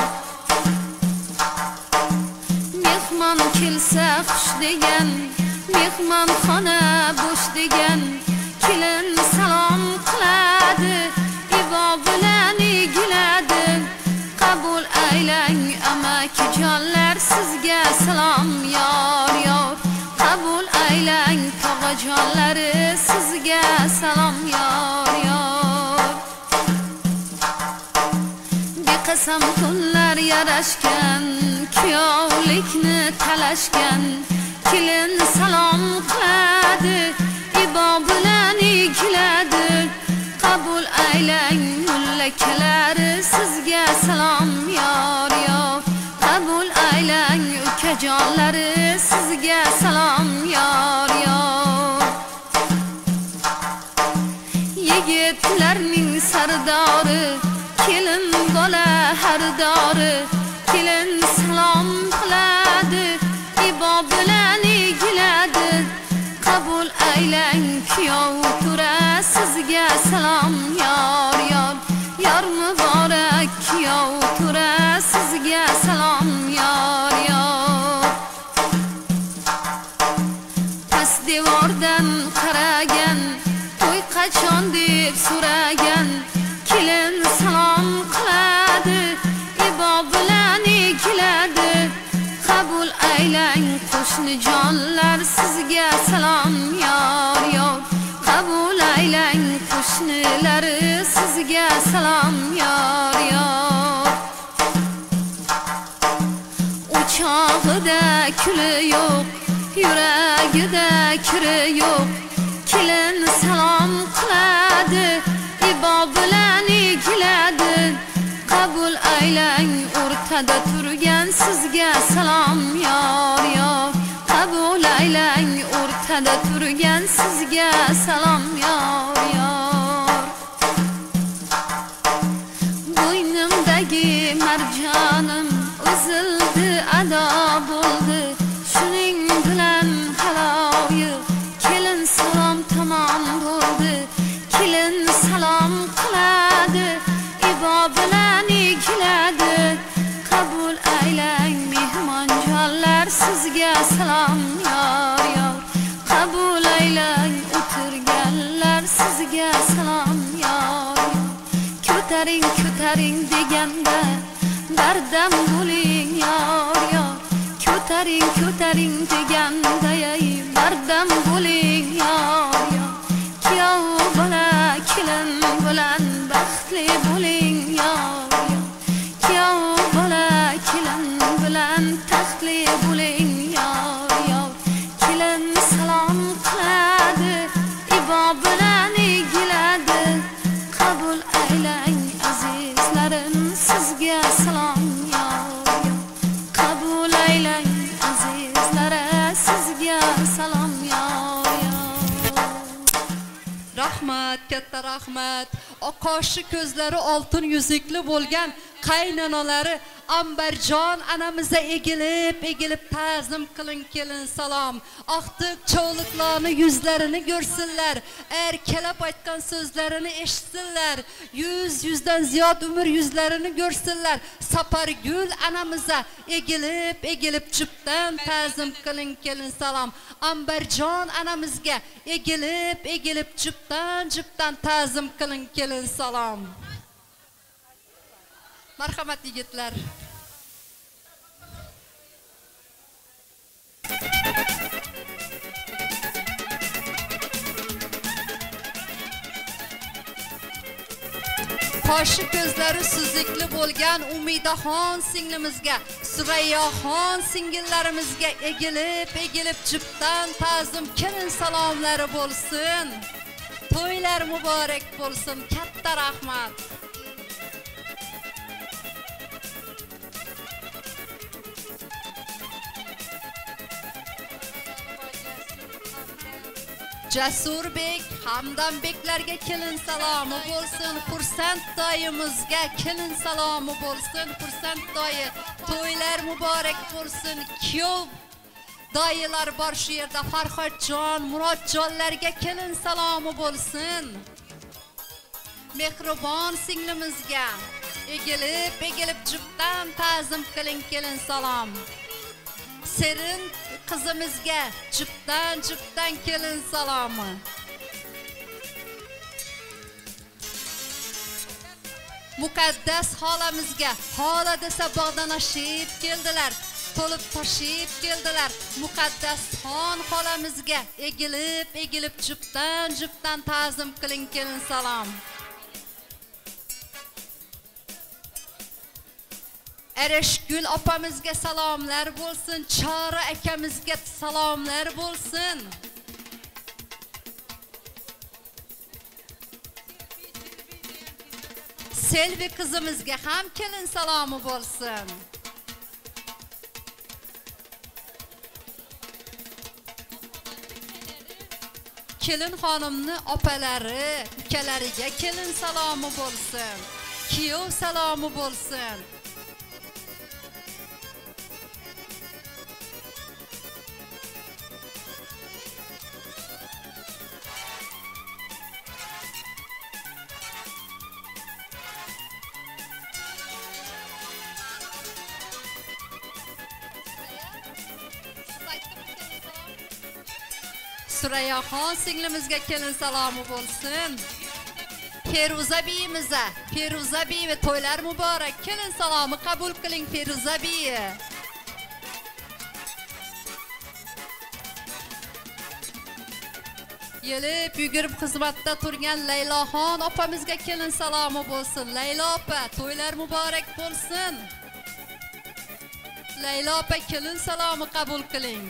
Mehmon kelsa xush degan, mehmon xona bo'sh degan. Kelin salom qiladi, ibo bilan ikiladi. Qabul aylang amakijonlar sizga salom yor yor. Qabul aylang tog'ajonlari sizga salom yor yor. Beqasam kunlar yarashgan, kuyovlikni talashgan. Kelin salom qiladi, ibo bilan ikiladi. qabul aylang mullakalari sizga salom yor yor qabul aylang ukajonlari sizga salom yor yor yigitlarning sardori kelin bola hardori kelin salom qiladi ibo bilan egiladi qabul aylang kuyov tura sizga salom yor yor yor muborak kuyov tura sizga salom yor yor past devordan qaragan to'y qachon deb so'ragan kelin salom qiladi ibo bilan egiladi qabul aylang qo'shni jonlar sizga salom yor yor qabul aylang qo'shnilari sizga salom yor yor o'chog'ida kuli yo'q yuragida kiri yo'q kelin salom qiladi ibo bilan egiladi qabul aylang o'rtada turgan sizga salom yor yor qabul aylang o'rtada turgan sizga salom yor yor bo'ynimdagi marjonim uzildi ado bo'ldi shuning bilan haloyi kelin salom tamom bo'ldi kelin salom qiladi ibo bilan egiladi qabul aylang mehmonjonlar sizga salom yor yor qabul aylang o'tirganlar sizga salom yor yor ko'taring ko'taring deganda bardam bo'ling yor yor ko'taring ko'taring deganda bardam bo'ling yor yor kuyov bola kelin bilan baxtli bo'ling yor yor kuyov bola kelin bilan taxtli bo'ling yor yor kelin salom qiladi ibo bilan egiladi qabul aylang azizlarim sizga salom yor yor qabul aylang azizlari sizga salom yor yor rahmat katta rahmat oqoshi ko'zlari oltin yuzukli bo'lgan qaynonalari Ambarjon anamizga egilib ta'zim qiling kelin salom oqtiq cho'liqlarni yuzlarini ko'rsinlar kelib aytgan so'zlarini eshitsinlar yuzdan ziyod umr yuzlarini ko'rsinlar Sapargul anamizga egilib chipdan ta'zim qiling kelin salom Ambarjon anamizga egilib chipdan ta'zim qiling kelin salom marhamat yigitlar qoshi ko'zlari suzikli bo'lgan Umidaxon singlimizga Surayyoxon singillarimizga egilib chipdan ta'zim kelin salomlari bo'lsin to'ylar muborak bo'lsin katta rahmat Jasurbek, Hamdambeklarga kelin salomi bo'lsin. Xursand doyimizga kelin salomi bo'lsin. Xursand doyi, to'ylar muborak bo'lsin. Kuyov doyilar bor shu yerda. Farhodjon, Murodjonlarga kelin salomi bo'lsin. Mehribon singlimizga egilib jubdan ta'zim qiling kelin salom. Serin qizimizga jubdan kelin salomi. Muqaddas xolamizga xola desa bog'dan oshib keldilar, to'lib toshib keldilar. Muqaddas xon xolamizga egilib jubdan ta'zim qiling kelin salom. Ereshgul opamizga salomlar bo'lsin, Chora akamizga salomlar bo'lsin. Selvi qizimizga ham kelin salomi bo'lsin. Kelin xonimni opalari, ukalariga kelin salomi bo'lsin. Kuyov salomi bo'lsin. Surayaxon singlimizga kelin salomi bo'lsin. Feruza biyimiza, Feruza biyi to'ylar muborak. Kelin salomi qabul qiling Feruza biyi. Yelib yugurib xizmatda turgan Layloxon opamizga kelin salomi bo'lsin. Laylo opa, to'ylar muborak bo'lsin. Laylo opa kelin salomi qabul qiling.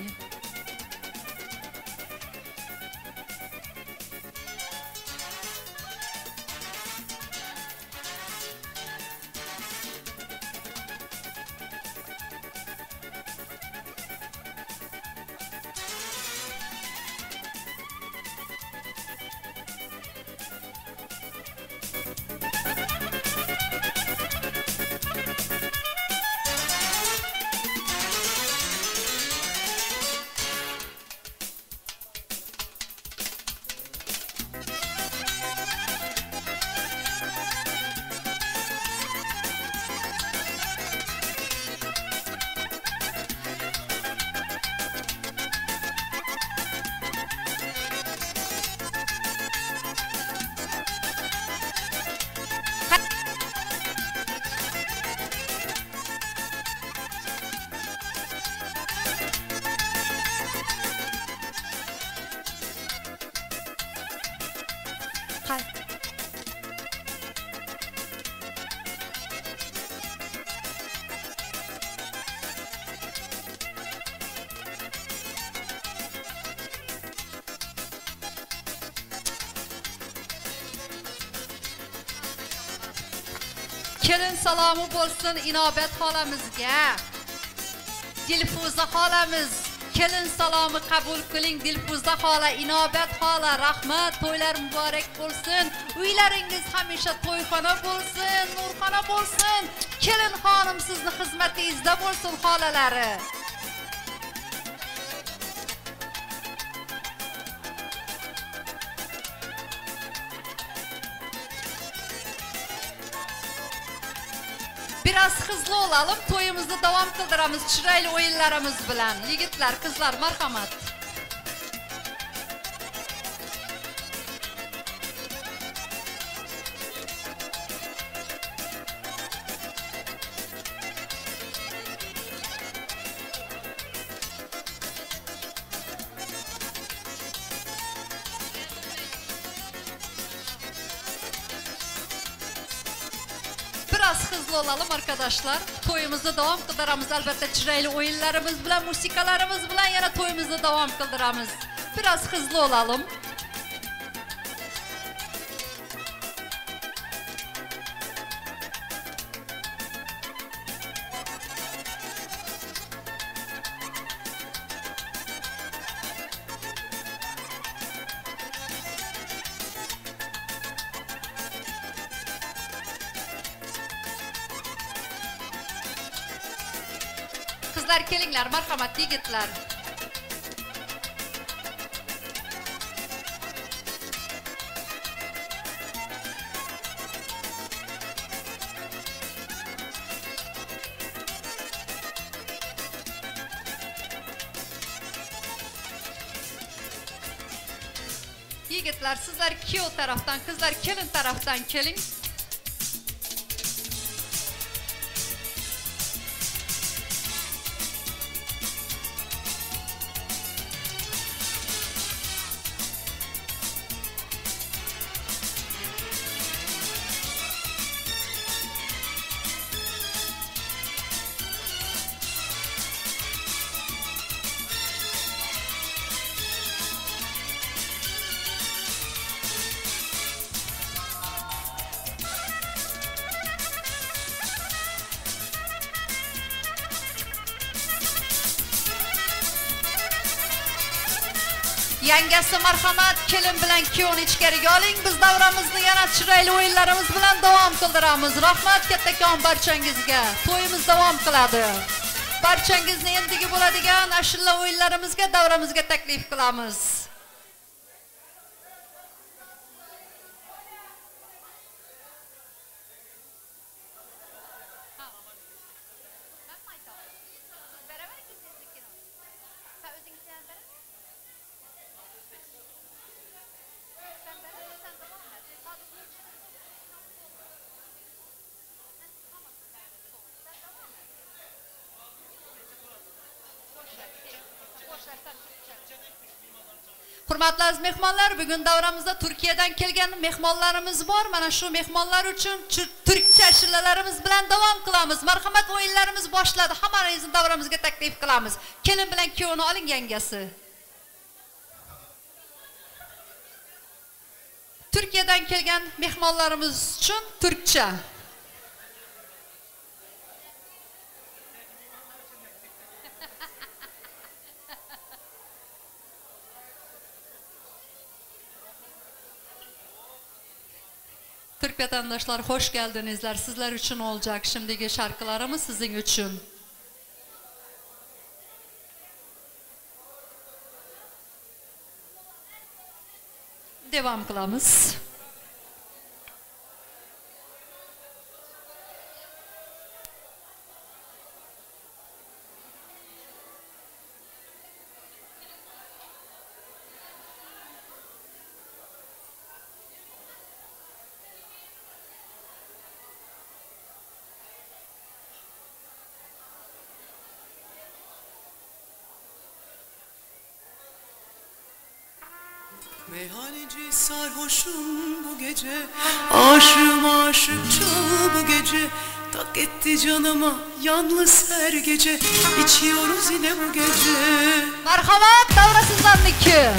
Kelin salomi bo'lsin Inobat xolamizga. Dilfuza xolamiz, kelin salomi qabul qiling. Dilfuza xola, Inobat xola, rahmat, to'ylar muborak bo'lsin. Uylaringiz hamisha to'yxona bo'lsin, nurxona bo'lsin. Kelin xonim sizni xizmatingizda bo'lsin xolalari. Biraz hızlı olalım, to'yimizni davom qildiramiz chiroyli o'yinlarimiz bilan. Yigitlar, qizlar, marhamat. Biraz hızlı olalım arkadaşlar. Toyumuzu devam qildiramiz. Albatta chiroyli o'yinlarimiz bilan, musiqalarimiz bilan yana toyumuzni devam qildiramiz. Biraz hızlı olalım. Kızlar kelinglar, marhamat yigitlar. Yigitlar, sizlar kuyov tarafdan, kızlar kelin tarafdan keling. Yangasi marhamat, kelin bilan kuyovni ichkariga oling. Biz davramizni yana chiroyli o'yinlarimiz bilan davom qildiramiz. Rahmat kattakon barchangizga. To'yimiz davom qiladi. Barchangizni endigi bo'ladigan ashula o'yinlarimizga, davramizga taklif qilamiz. Hurmatli aziz mehmonlar, bugun davramizda Turkiyadan kelgan mehmonlarimiz bor. Mana shu mehmonlar uchun turkcha ashulalarimiz bilan davom qilamiz. Marhamat, o'yinlarimiz boshladi. Hammangizni davramizga taklif qilamiz. Kelin bilan kuyovni oling yangasi. Turkiyadan kelgan mehmonlarimiz uchun turkcha. Türk vatandaşlar hoş geldinizler. Sizler için olacak şimdiki şarkılarımız sizin için. Devam kılamız. Meyhaneci sarhoşum bu gece, aşığım aşık çal bu gece. Tak etti canıma yalnız her gece, içiyoruz yine bu gece. Merhamet, davrasızlarınki.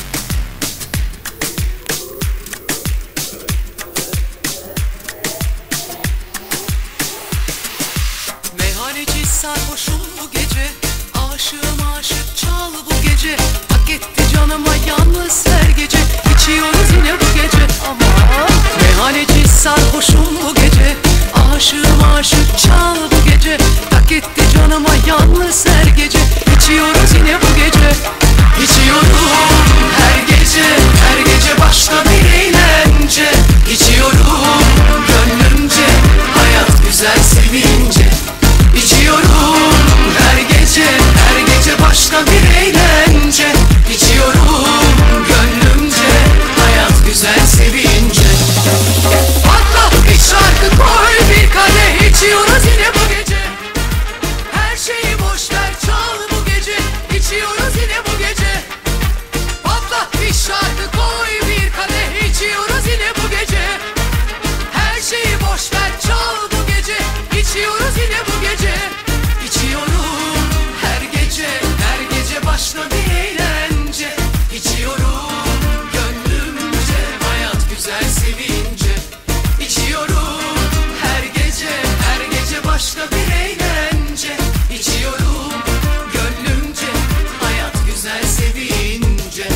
Meyhaneci sarhoşum bu gece, aşığım aşık çal bu gece. Tak etti canıma yalnız her gece, içiyoruz yine bu gece. Ama meyhaneci sarhoşum bu gece, aşığım aşık çal bu gece. Tak etti canıma yalnız her gece, içiyoruz yine bu gece. İçiyorum her gece başka bir eğlence. İçiyorum gönlümce, hayat güzel sevince. İçiyorum her gece başka bir eğlence. İçiyorum gönlümce, hayat güzel sevince. Patlat bir şarkı koy bir kadeh, içiyoruz yine bu gece. Her şeyi boş ver çal bu gece, içiyoruz yine bu gece. Patlat bir şarkı koy bir kadeh, içiyoruz yine bu gece. Her şeyi boş ver çal bu gece, içiyoruz yine bu gece. İçiyorum her gece başka bir eğlence. İçiyorum gönlümce, hayat güzel sevince. İçiyorum her gece başka bir eğlence. İçiyorum gönlümce, hayat güzel sevince.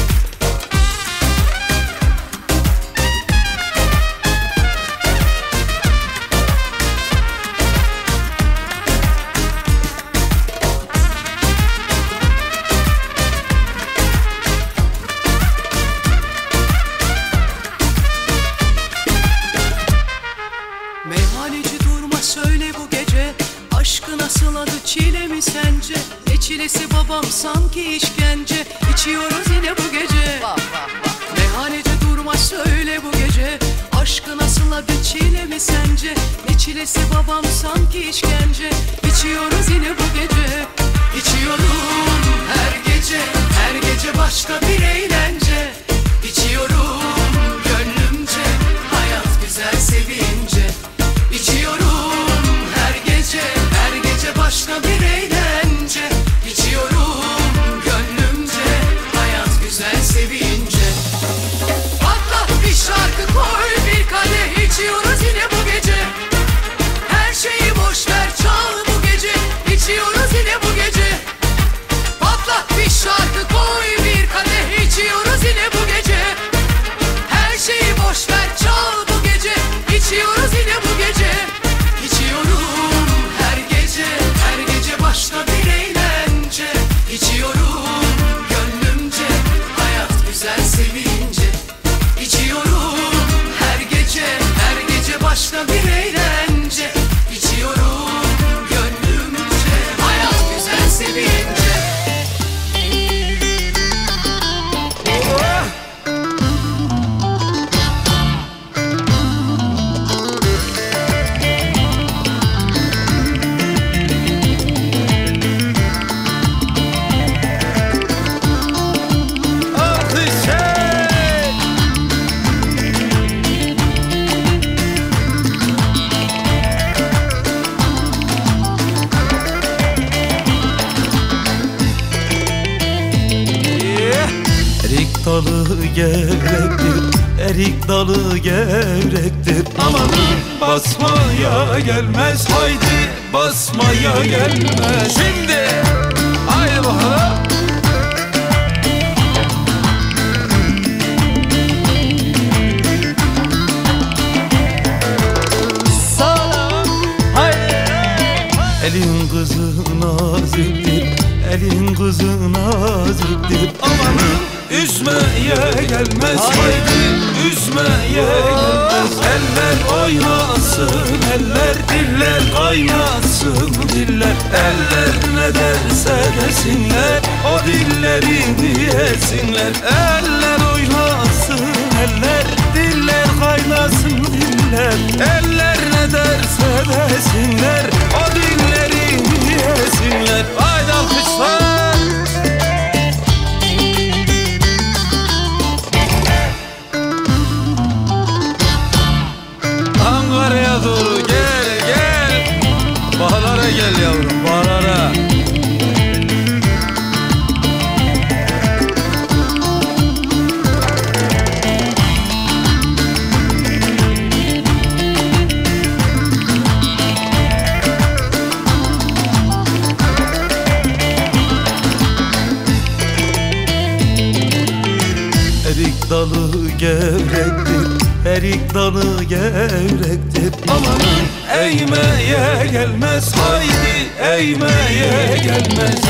Meyhaneci durma söyle bu gece, aşkı nasıl adı çile mi sence? Ne çilesi babam sanki işkence, içiyoruz yine bu gece. Meyhaneci durma söyle bu gece, aşkı nasıl adı çile mi sence? Ne çilesi babam sanki işkence, içiyoruz yine bu gece. İçiyorum her gece başka bir eğlence. İçiyorum gönlümce, hayat güzel sevince. İçiyorum her gece başka bir eğlence. İçiyorum gönlümce, hayat güzel sevince. Patlat bir şarkı koy bir kadeh, içiyoruz yine bu gece. Her şeyi boş ver çal bu gece, içiyoruz yine bu gece. Patlat bir şarkı koy bir kadeh, içiyoruz bu gece. İçiyorum her gece, her gece başka bir eğlence. İçiyorum gönlümce, hayat güzel sevince. İçiyorum her gece, her gece başka bir eğlence. İçiyorum gönlümce, hayat güzel sevince. Erik dalı gevrektir, erik dalı gevrektir. Amanın basmaya gelmez, haydi basmaya gelmez. Şimdi haydi bakalım. Sana haydi. Elin kızı naziktir, elin kızı naziktir. Amanın üzmeye gelmez, haydi üzmeye gelmez. Eller oynasın, eller diller kaynasın diller. Eller ne derse desinler, o dilleri yesinler. Eller oynasın, eller diller kaynasın diller. Eller ne derse desinler, o dilleri yesinler. Haydi alkışlar. Ankara'ya doğru gel gel, Bahlara gel yavrum, Bahlara. Erik dalı gevrektir, erik dalı gevrektir. Amanın eğmeye gelmez, haydi eğmeye gelmez.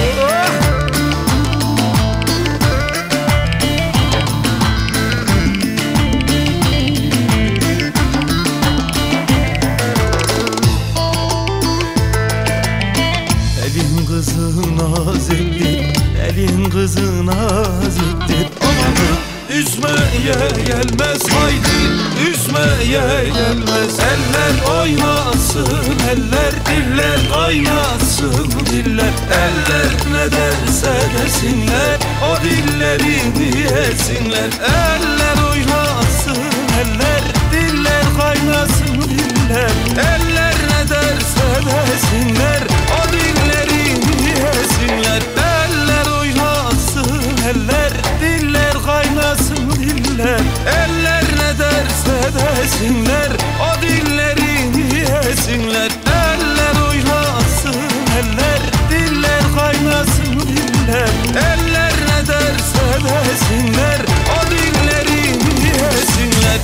Elin kızı naziktir, elin kızı naziktir. Amanın üzmeye gelmez, haydi üzmeye gelmez. Eller oynasın, eller diller kaynasın diller. Eller ne derse desinler, o dilleri yesinler. Eller oynasın, eller diller kaynasın diller. Eller ne derse desinler, o dilleri yesinler. Eller oynasın, eller diller kaynasın diller. Eller ne derse desinler, o dilleri yesinler. Eller oynasın, eller diller kaynasın diller. Eller ne derse desinler, o dilleri yesinler.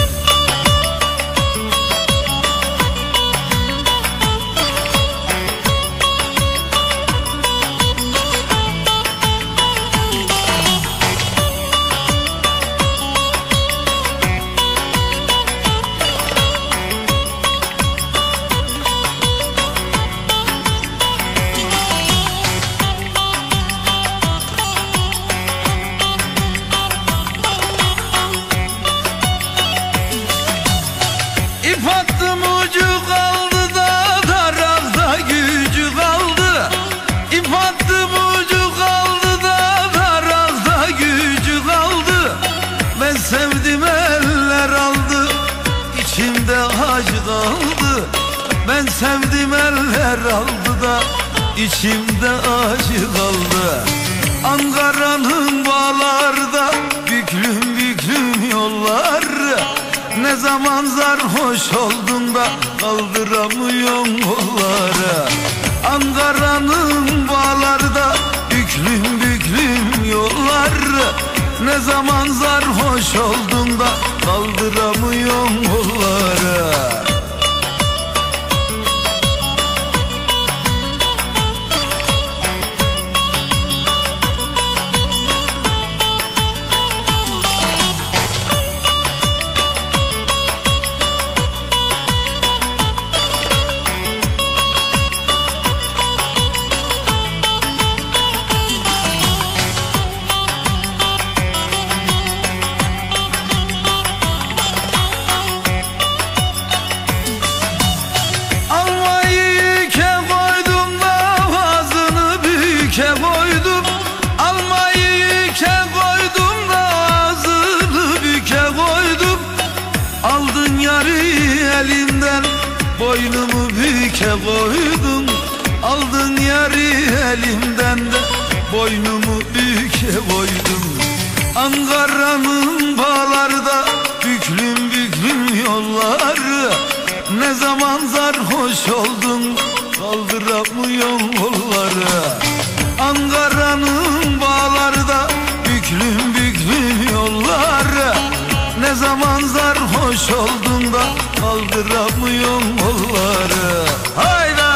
İp attım ucu kaldı da daralda gücü kaldı. İp attım ucu kaldı da daralda gücü kaldı. Ben sevdim eller aldı, içimde acı kaldı. Ben sevdim eller aldı da içimde acı kaldı. Ankara'nın bağlarda büklüm büklüm yollar. Ne zaman sarhoş oldun da kaldıramıyorsun kolları. Ankara'nın bağlarda büklüm büklüm yollar. Ne zaman sarhoş oldun da kaldıramıyorsun kolları. boynumu büke koydum. Aldın yarı elimden de boynumu büke koydum. Ankara'nın bağlarda büklüm büklüm yolları. Ne zaman sarhoş oldun kaldıramıyorum kolları. Ankara'nın bağlarda büklüm büklüm yolları. Ne zaman sarhoş oldun da kaldıramıyorum kolları. Hayda!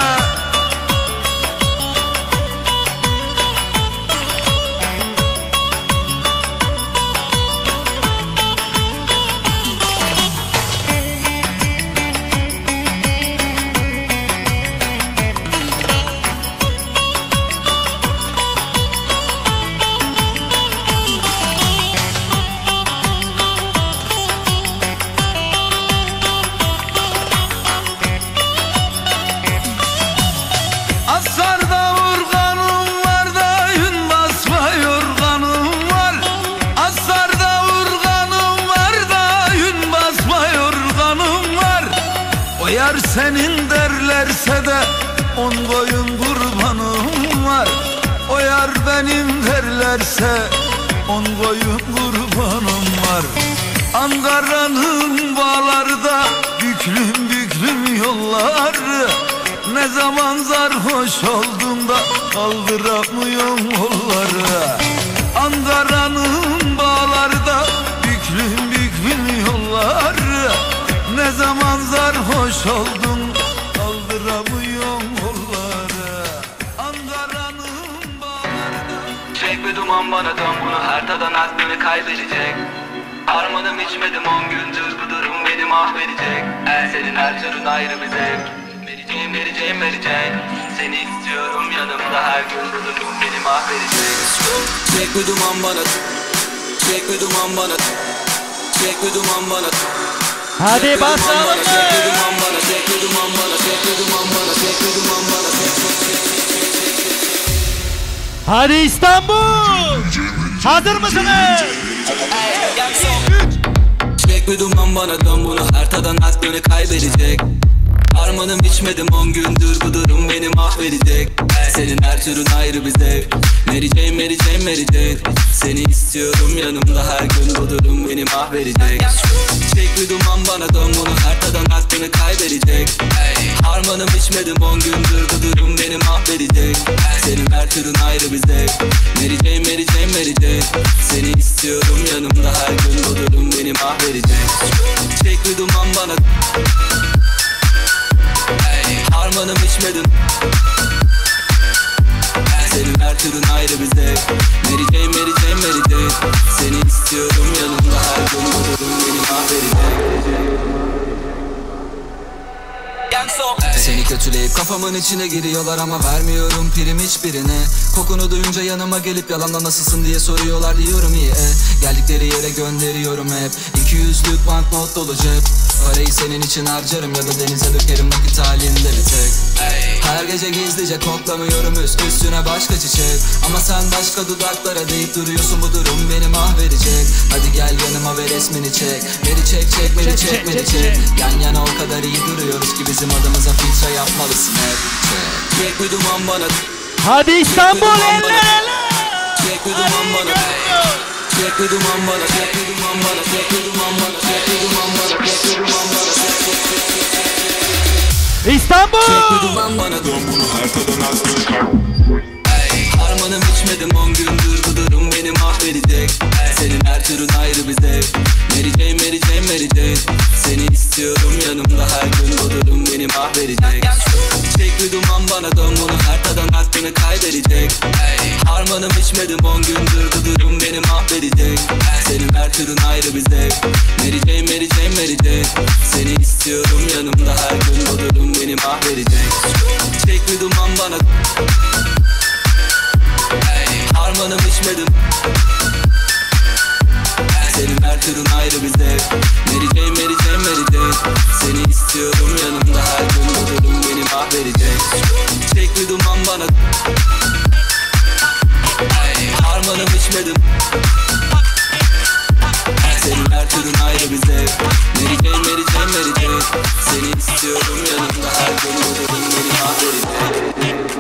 Senin derlerse de 10 koyun kurbanım var. O yar benim derlerse 10 koyun kurbanım var. Ankara'nın bağlarda büklüm büklüm yolları. Ne zaman sarhoş oldum da kaldıramıyorum kolları. Ankara'nın bağlarda büklüm büklüm yolları. Ne zaman sarhoş oldun kaldıramıyorum kolları. Ankara'nın bağlarda. Çek bir duman bana dön, bunu her tadan aklını kaybedecek. Harmanım içmedim 10 gündür, bu durum beni mahvedecek. Senin her türün ayrı bir zevk. Vereceğim vereceğim vereceğim. Seni istiyorum yanımda her gün, bu durum beni mahvedecek. Çek bir duman bana, çek bir duman bana, çek bir duman bana. Hadi basalım. Hadi İstanbul. Hazır mısınız? Çek bir duman bana dön, bunu her tadan aklını kaybedecek. Harmanım içmedim 10 gündür, bu durum beni mahvedecek. Senin her türün ayrı bir zevk. Vereceğim vereceğim vereceğim. Seni istiyorum yanımda her gün, bu durum beni mahvedecek. Çek bir duman bana dön, bunu her tadan aklını kaybedecek. Harmanım içmedim 10 gündür, bu durum beni mahvedecek. Senin her türün ayrı bir zevk. Vereceğim vereceğim vereceğim. Seni istiyorum yanımda her gün, bu durum beni mahvedecek. Çek bir duman bana, harmanım içmedim. Senin her türün ayrı bir zevk. Vereceğim vereceğim vereceğim. Seni istiyorum yanımda her gün, bu durum beni mahvedecek. Seni kötüleyip kafamın içine giriyorlar ama vermiyorum prim hiçbirine. Kokunu duyunca yanıma gelip yalanla nasılsın diye soruyorlar, diyorum iyi. Geldikleri yere gönderiyorum hep 200'lük banknot dolu cep. Parayı senin için harcarım ya da denize dökerim vakit halinde bir tek. Her gece gizlice koklamıyorum üstüne başka çiçek. Ama sen başka dudaklara deyip duruyorsun, bu durum beni mahvedecek. Hadi gel yanıma ve resmini çek. Beni çek çek beni çek beni çek. Yan yana o kadar iyi duruyoruz ki bizim adımıza filtre yapmalısın hep. Çek bir duman bana. Hadi İstanbul eller eller. Çek bir duman bana. Çek bir duman bana. Çek bir duman bana. Çek bir duman bana. Çek bir duman bana. Çek bir duman bana. İstanbul. Çek bir duman bana. Dön bunu her tadan aklını. Harmanım içmedim 10 gündür, bu durum beni mahvedecek. Senin her türün ayrı bir zevk. Vereceğim vereceğim vereceğim. Seni istiyorum yanımda her gün, bu durum beni mahvedecek. Çek bir duman bana dön, bunu her tadan aklını kaybedecek. Harmanım içmedim 10 gündür, bu durum beni mahvedecek. Senin her türün ayrı bir zevk. Vereceğim vereceğim vereceğim. Seni istiyorum yanımda her gün, bu durum beni mahvedecek. Çek bir duman bana. Harmanım içmedim. Senin her türün ayrı bir zevk. Vereceğim vereceğim vereceğim. Seni istiyorum yanımda her gün, bu durum beni mahvedecek. Çek bir duman bana. Harmanım içmedim. Senin her her türün ayrı bir zevk. Mary Jane, Mary Jane, Mary Jane. Seni istiyorum yanımda her gün, bu dedim beni mahvedecek.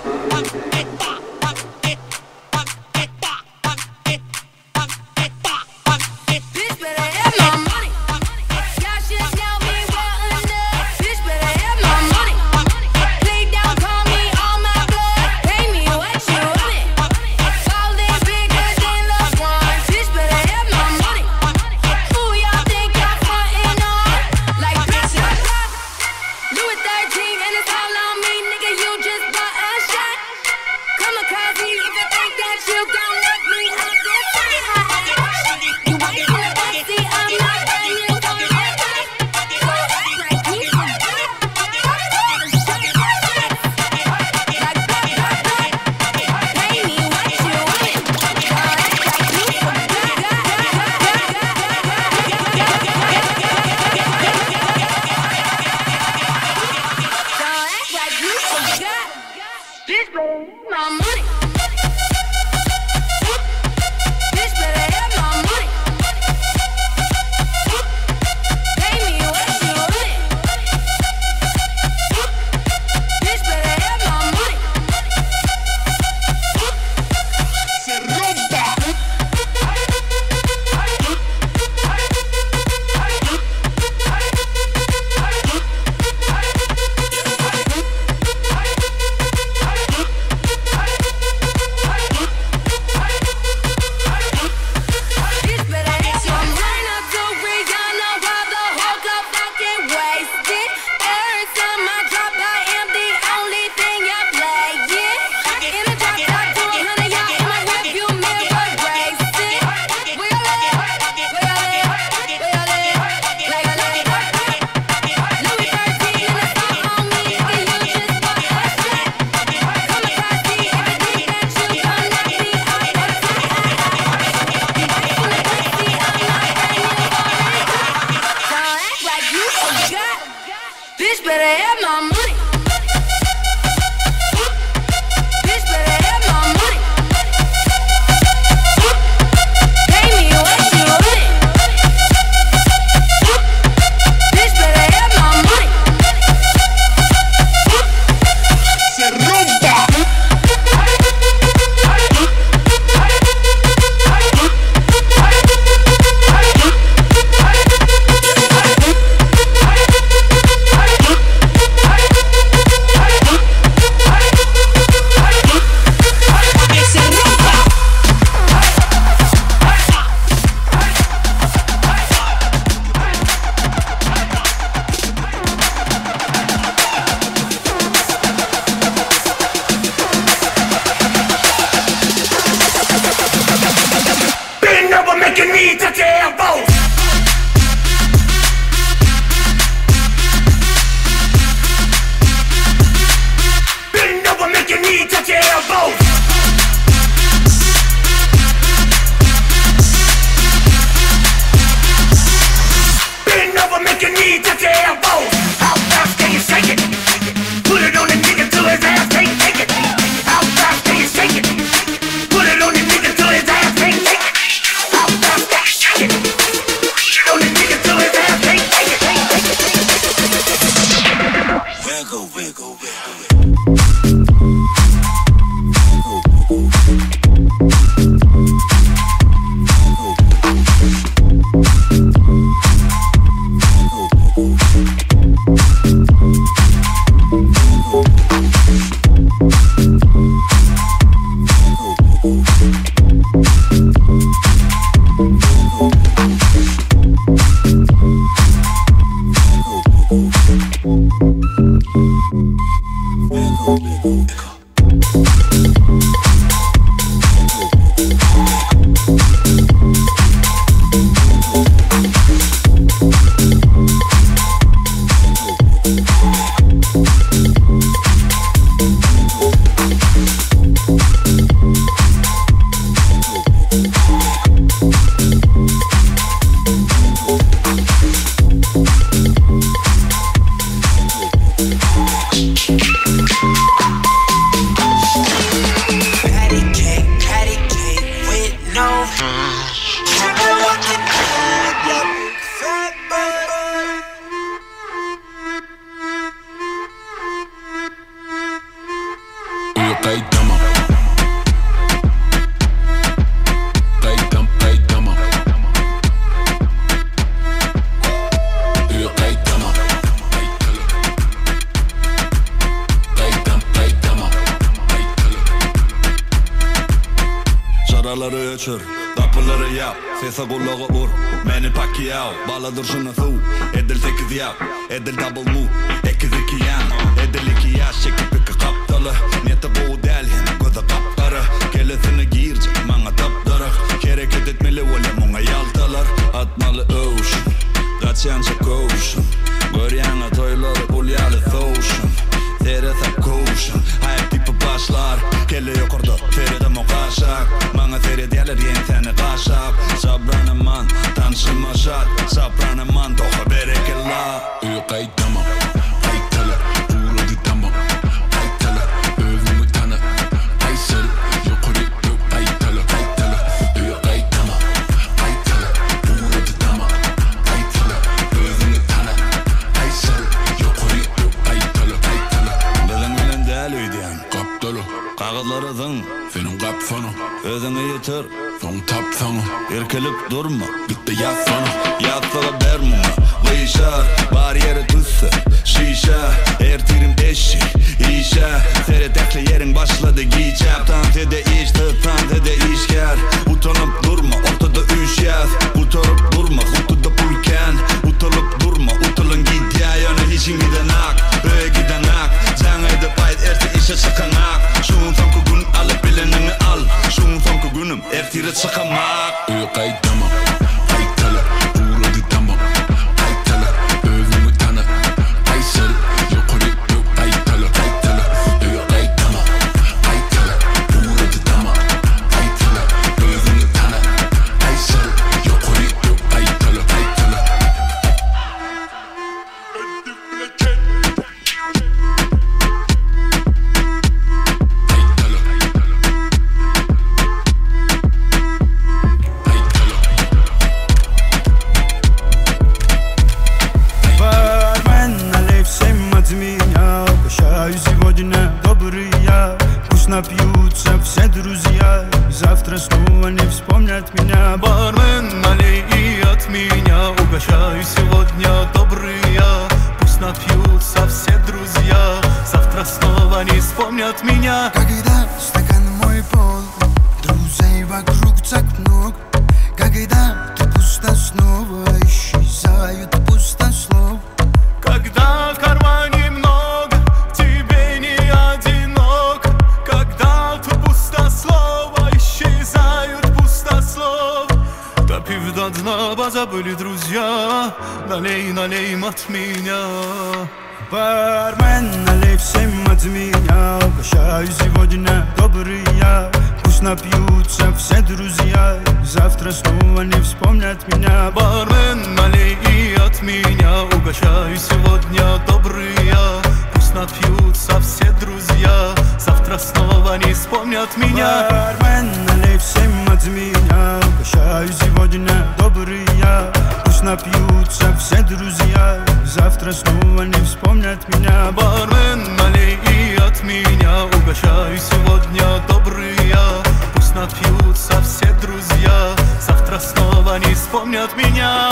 Yaraları öçür, kapıları yap, sese kulağı vur. Beni Pacquiao, baladır şunu su. Edil 8 yap, edil double move. 2-2 yan, edil 2 yaş, çekip iki kaptalı. Niyeti bu del, gözü kaptarı. Kelesini giyirce, bana taptarı. Hareket etmeli öyle mona yaltalar. Atmalı ocean, kaçyanca koşun. Göryanı toyları bulyalı soğuşun. Teresa koşun, hayat tipi başlar. Kelle yokurdu, feride mokaşak. Bana seyrederler yen seni kaşak. Sabraneman, tanışıma şart. Sabraneman, toka berekella. Öykay tamam, haytala, uğradı tamam. Haytala, övümü tanı. Hay sarı, yukarı yok haytala, haytala. Öykay tamam, haytala, uğradı tamam. Haytala, övümü tanı. Hay sarı, yukarı yok haytala, haytala. Bizin bilen değil uydiyan. Kaptalı, kağıtları zın. Senin kapfanı, özünü yitir. Son tapsanı, irkelip durma. Bitti yazsana, yazsana bermuna. Kıyışar, var yeri tüssü. Şişe, ertirim eşi, işe. Seyretekli yerin başladı giyeceğim. Tantede iş, tantede işker. Utanıp durma, ortada üç yaz. Utanıp durma, kutuda pulken. Utanıp durma, utalın git ya. Yani işin giden ak, öyle giden ak. Can edip ait erti işe çıkan ak. Şun sonku gün alıp bilenini al. Şun sonku günüm ertire çıkamak. Öykay tamam, haytala, uğradı tamam. Haytala, övümü tanı. Hay sarı, yukarı yok haytala, haytala. Öykay tamam, haytala, uğradı tamam. Haytala, övümü tanı. Hay sarı, yukarı yok haytala, haytala. Напьются все друзья, завтра снова не вспомнят меня. Бармен, налей и от меня, угощаю сегодня добрые. Пусть напьются все друзья, завтра снова не вспомнят меня. Когда стакан мой пол, друзей вокруг так много. Когда ты пусто снова, исчезают пустослов. Когда в кармане много, тебе не одинок. Когда тут пустослово, исчезают пустослов. Допив до дна, позабыли друзья. Налей, налей от меня. Бармен, налей всем от меня. Угощаю сегодня добрые. Пусть напьются все друзья, завтра снова не вспомнят меня. Бармен, налей и от меня, угощаю сегодня добрые. Пусть напьются все друзья, завтра снова не вспомнят меня. Бармен, налей всем от меня, угощаю сегодня добрые. Пусть напьются все друзья, завтра снова не вспомнят меня. Бармен, налей и от меня, угощаю сегодня добрые. Пусть напьются все друзья, завтра снова не вспомнят меня.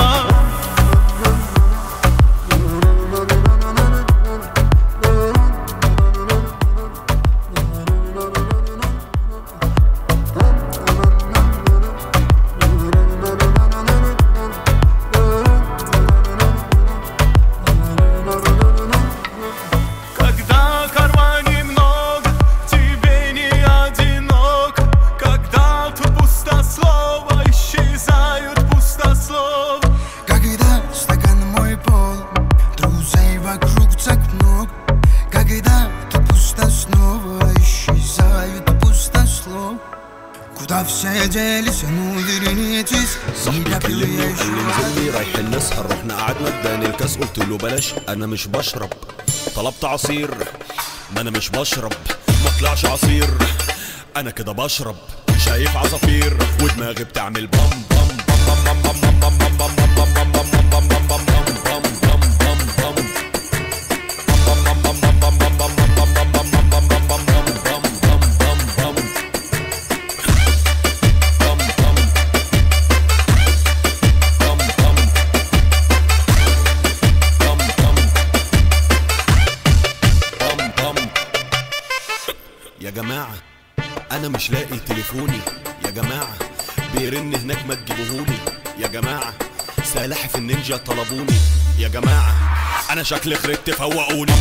Когда в кармане много, тебе не одинок. Когда тут пустослово, исчезают пустослов. Когда стакан мой пол, друзей вокруг так много. Когда ты пусто снова, исчезают пустослов. Куда все делись, ну вернитесь. صاحبي كلمني وقال لي انزل لي رايحين نسهر، رحنا قعدنا اداني الكاس قلت له بلاش انا مش بشرب. طلبت عصير ما انا مش بشرب، ما طلعش عصير انا كده بشرب. شايف عصافير ودماغي بتعمل بام بام بام بام بام بام بام بام بام بام بام بام بام يا جماعة أنا مش لاقي تليفوني. يا جماعة بيرن هناك ما تجيبوهولي يا جماعة سلاحف النينجا طلبوني يا جماعة انا شكلي خرجت فوقوني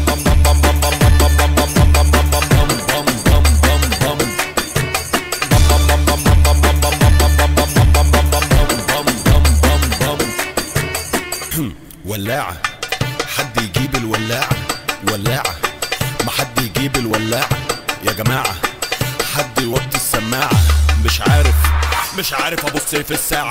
ولاعة حد يجيب الولاعة ولاعة ما حد يجيب الولاعة يا جماعة حد يوطي السماعة مش عارف ابص في الساعة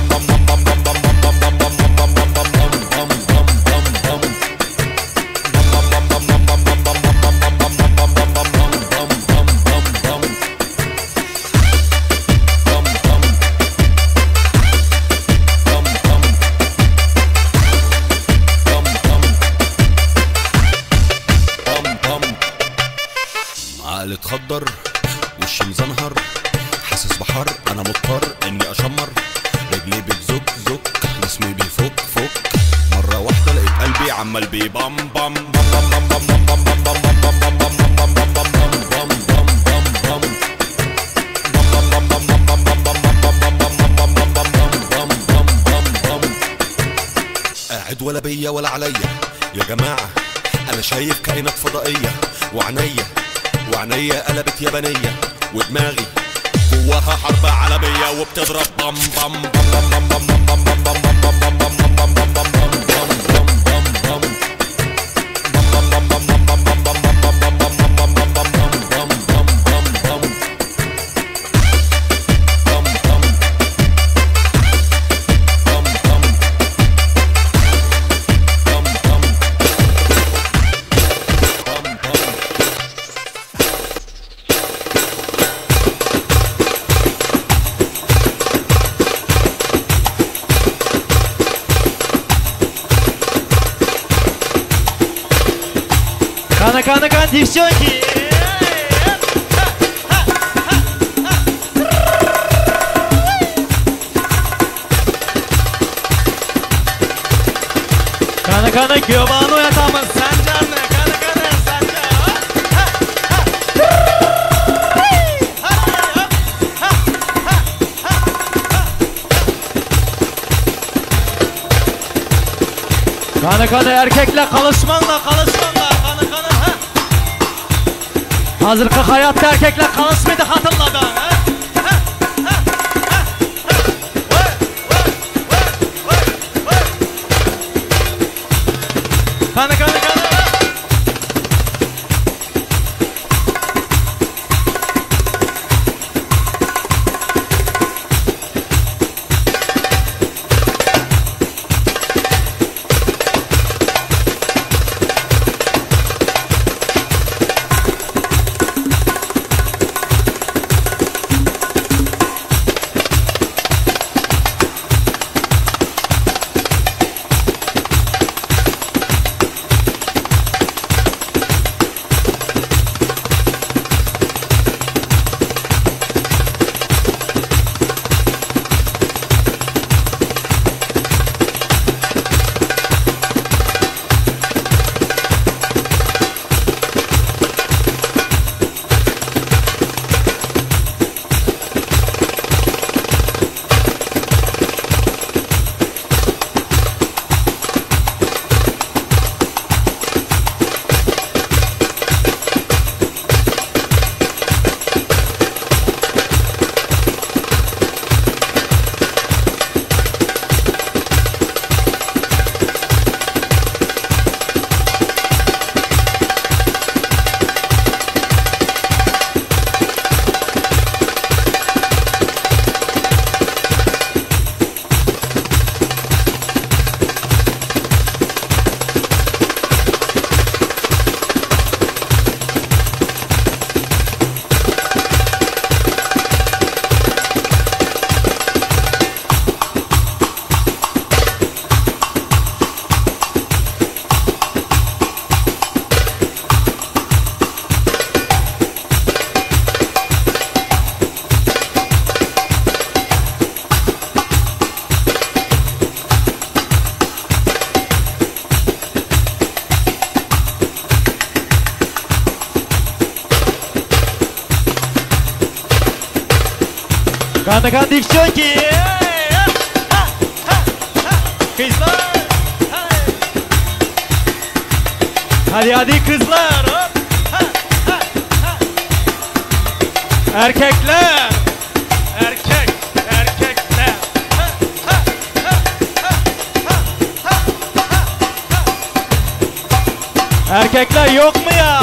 عقل اتخدر وشي مزنهر حاسس بحر انا مضطر اني اشمر رجلي بتزك زك جسمي بيفك فك مرة واحدة لقيت قلبي عمال بيبم بم قاعد ولا بيا ولا عليا يا جماعة انا شايف كائنات فضائية وعينيا قلبت يابانية ودماغي جواها حرب عالمية وبتضرب بم بم بم بم بم بم بم بم Kana девчонки! Kana göbanı yatamın Sancar mı? Kana Sancar! Kana erkekle kalışmanla Hazırki hayatta erkekler kalışmaydı hatırladı. Kana. Qanaqa devчонки? Kızlar. Hadi kızlar. Erkekler. Erkekler. Erkekler yok mu ya?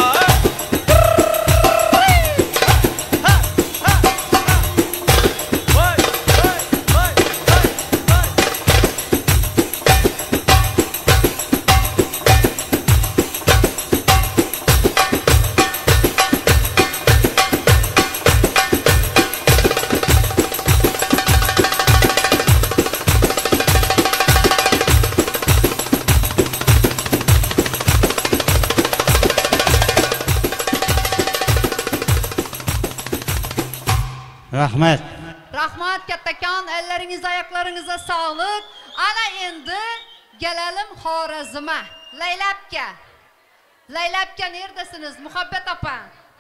Rahmet. Rahmat kattakon, elleriniz ayaklarınıza sağlık. Ana endi gelelim Xorazm'a. Laylapka. Laylapka neredesiniz? Muhabbet apa.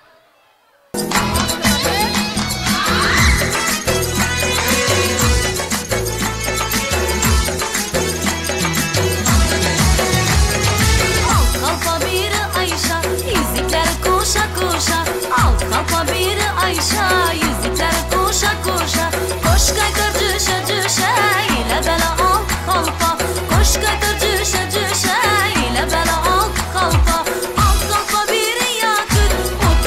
Kalpa bir Ayşe, yüzükler koşa koşa. Alt kalpa bir Ayşe, yüzükler koşa koşa. Koş kaydır düşe düşe, ile bela alt kalpa. Koş kaydır düşe düşe, ile bela alt kalpa. Alt kalpa bir yakıt,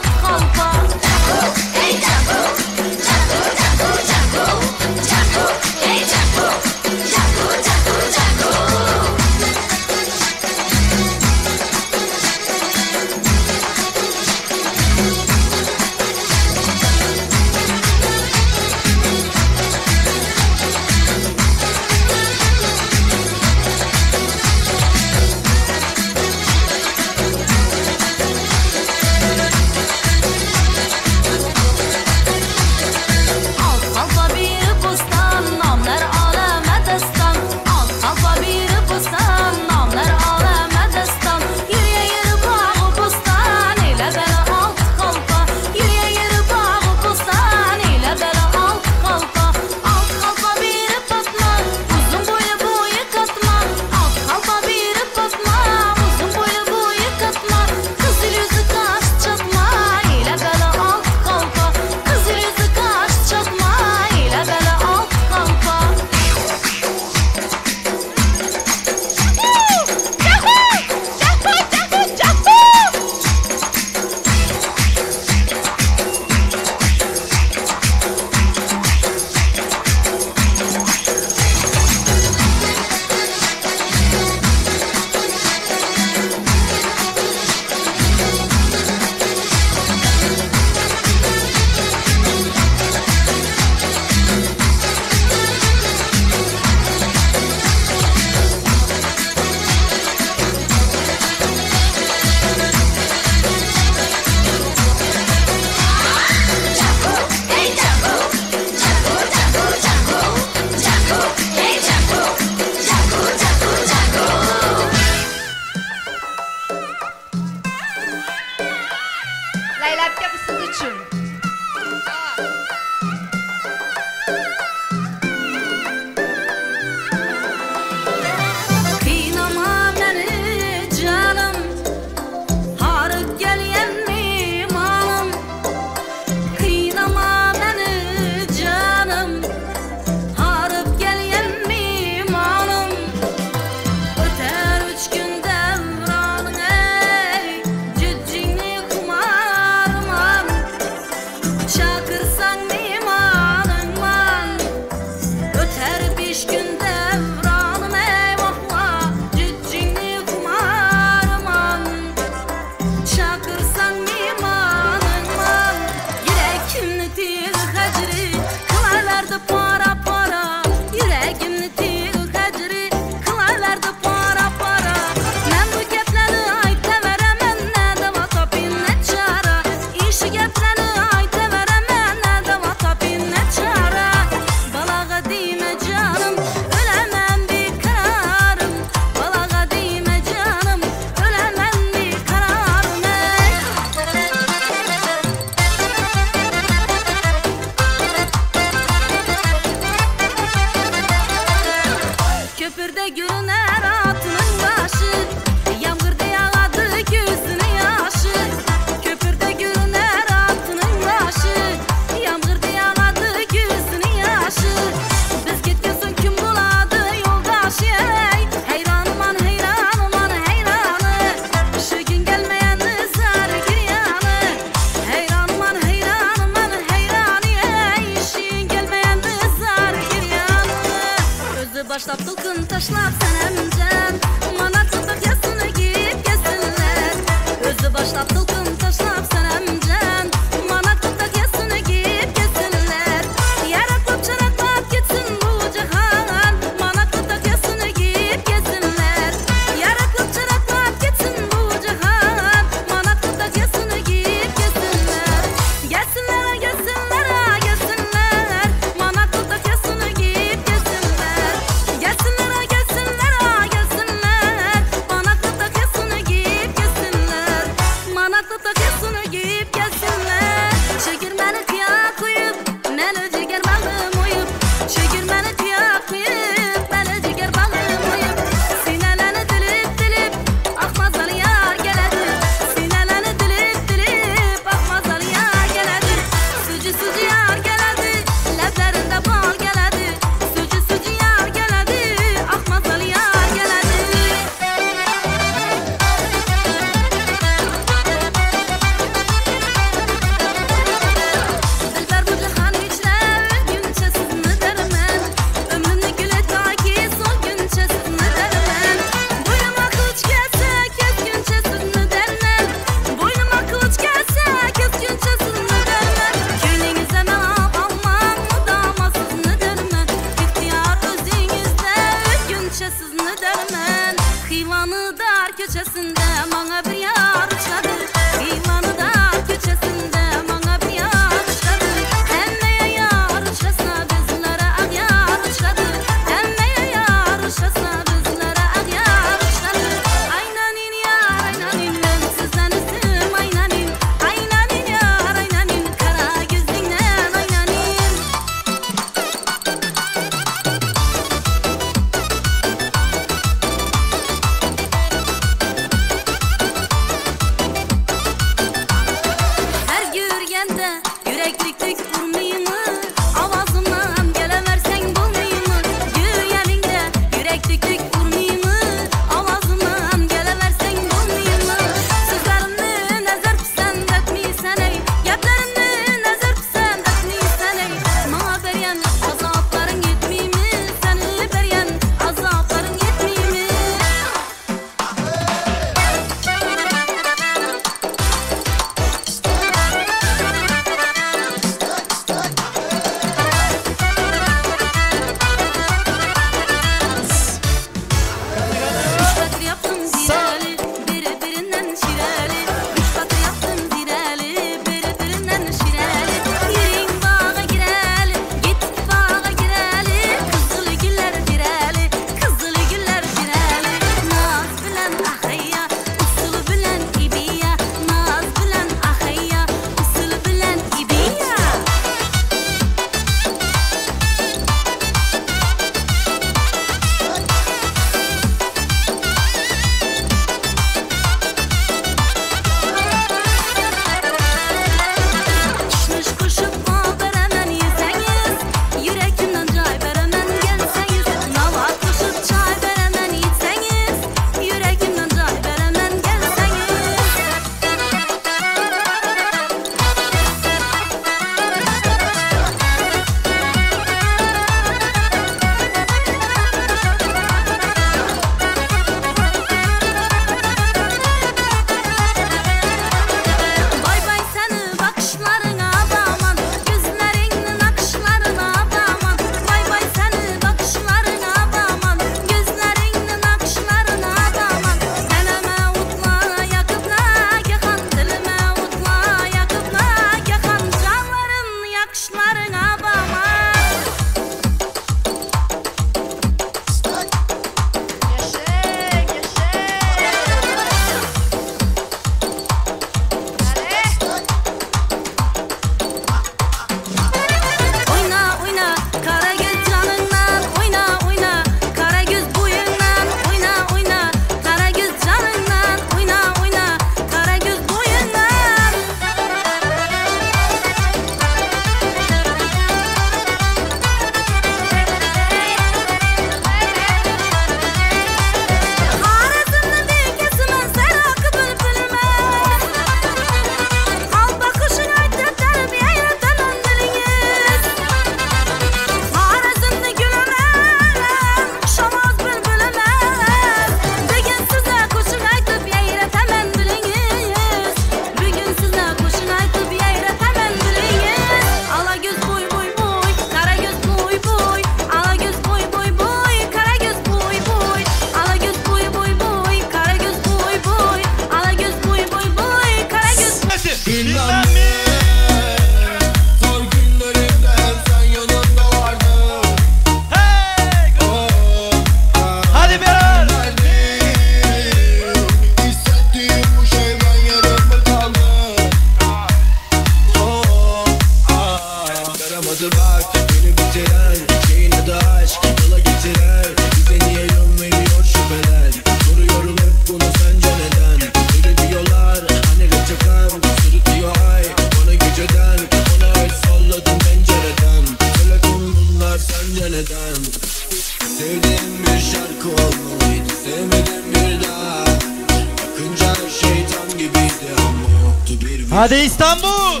Hadi İstanbul.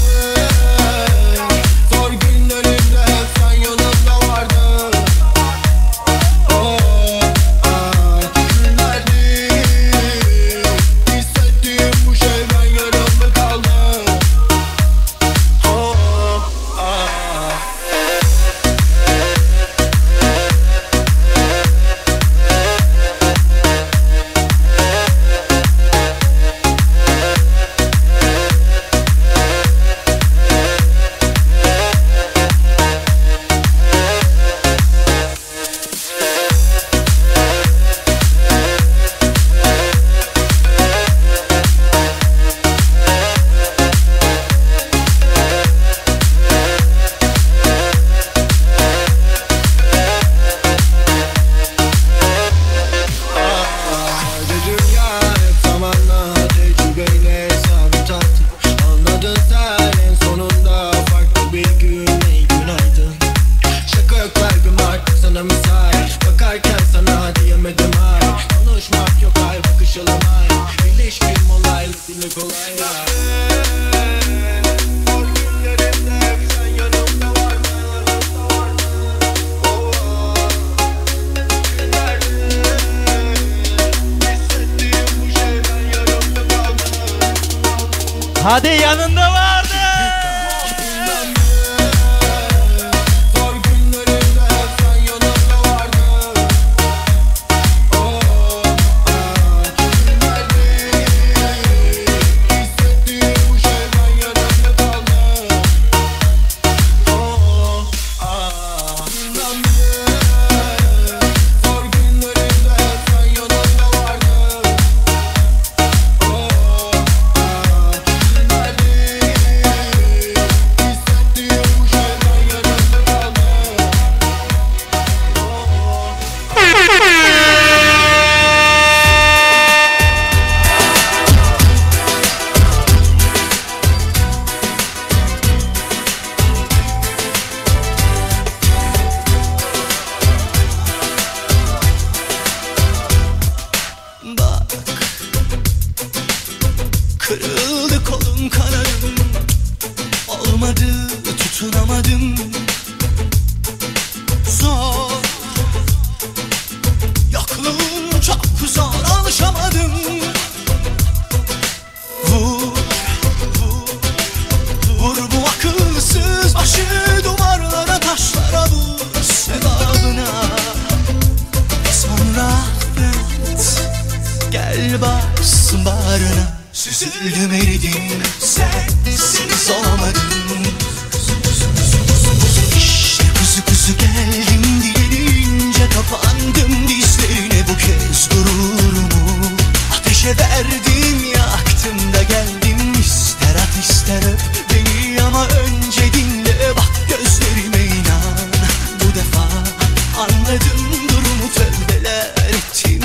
Zor günlerimde hep sen yanımda vardın. Hissettiğim bu şey ben yarımda kaldım. Hadi yanında vardı. Kırıldı kolum kanadım, olmadı tutunamadım. Zor, yokluğun çok zor, alışamadım. Vur, vur, vur bu akılsız başı duvarlara, taşlara vur sevabına. Sonra affet, gel bassın bağrına. Süzüldüm eridim, sensiz olamadım. İşte kuzu kuzu geldim diyelince kapandım dizlerine, bu kez gururumu ateşe verdim, yaktım da geldim. İster at ister öp beni ama önce dinle, bak gözlerime inan. Bu defa anladım durumu, tövbeler ettim.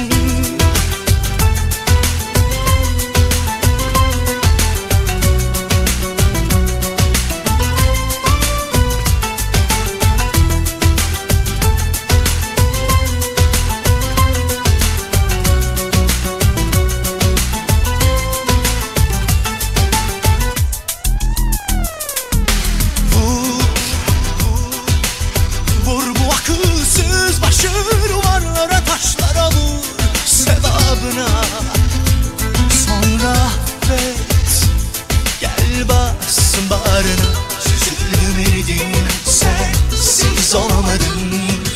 Sonra affet, gel bassın bağrına. Süzüldüm eridim, sensiz olamadım.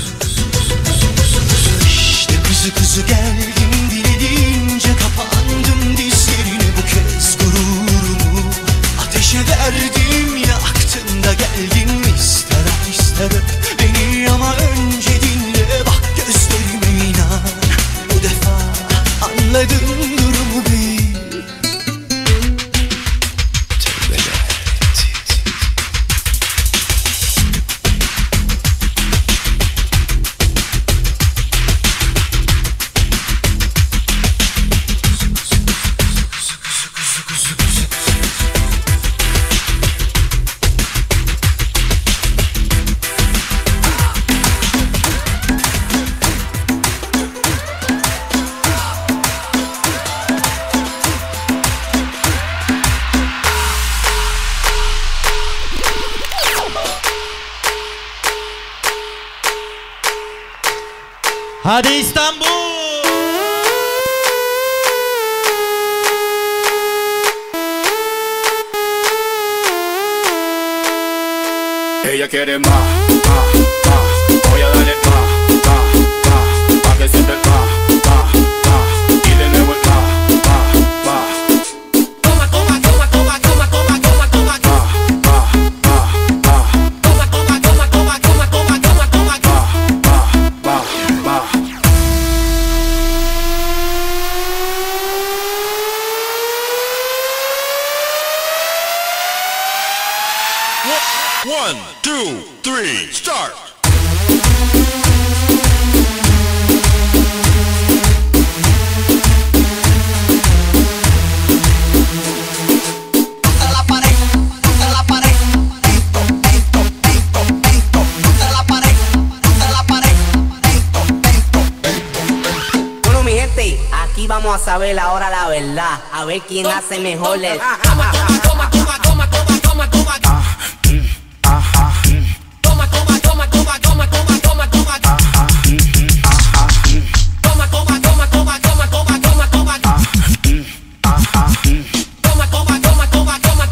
İşte kuzu kuzu geldim dilediğince, kapandım dizlerine, bu kez gururumu ateşe verdim, yaktım da geldim. İster at ister öp beni ama önce dinle, bak gözlerime inan. Bu defa anladım durumu bil. Hadi İstanbul. Ella quiere más, voy a darle más, pa' que siente más, y de nuevo el más. Toma, toma, toma, toma, toma, toma, toma, toma. Toma, toma, toma, toma, toma, toma, toma, toma. One, two, three, start. Bueno, mi gente, aquí vamos a saber ahora la verdad, a ver quién hace mejores. Toma, toma, toma, toma, toma, toma, toma, toma. Toma, toma, toma, toma, toma, toma, toma, toma. Toma, toma, toma, toma, toma, toma, toma, toma. Toma, toma, toma, toma, toma, toma,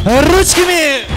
Ручками!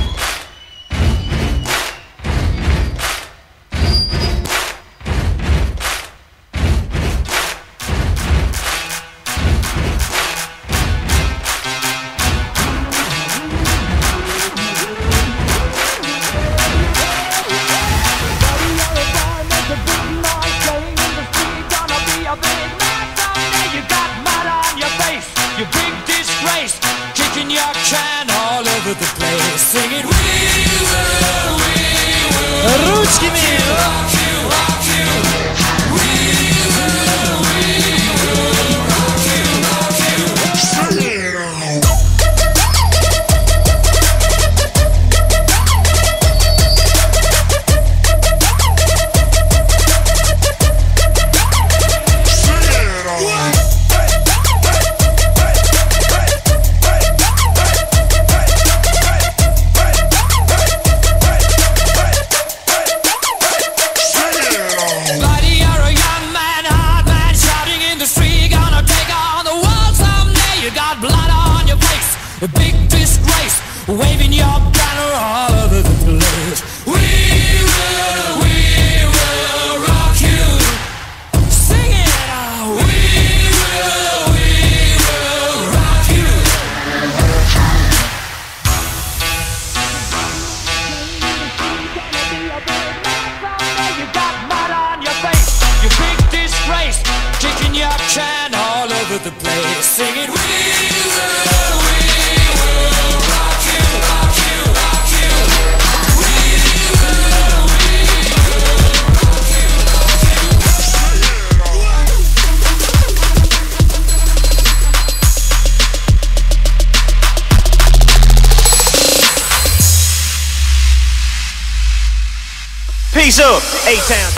Peace up, A-Town.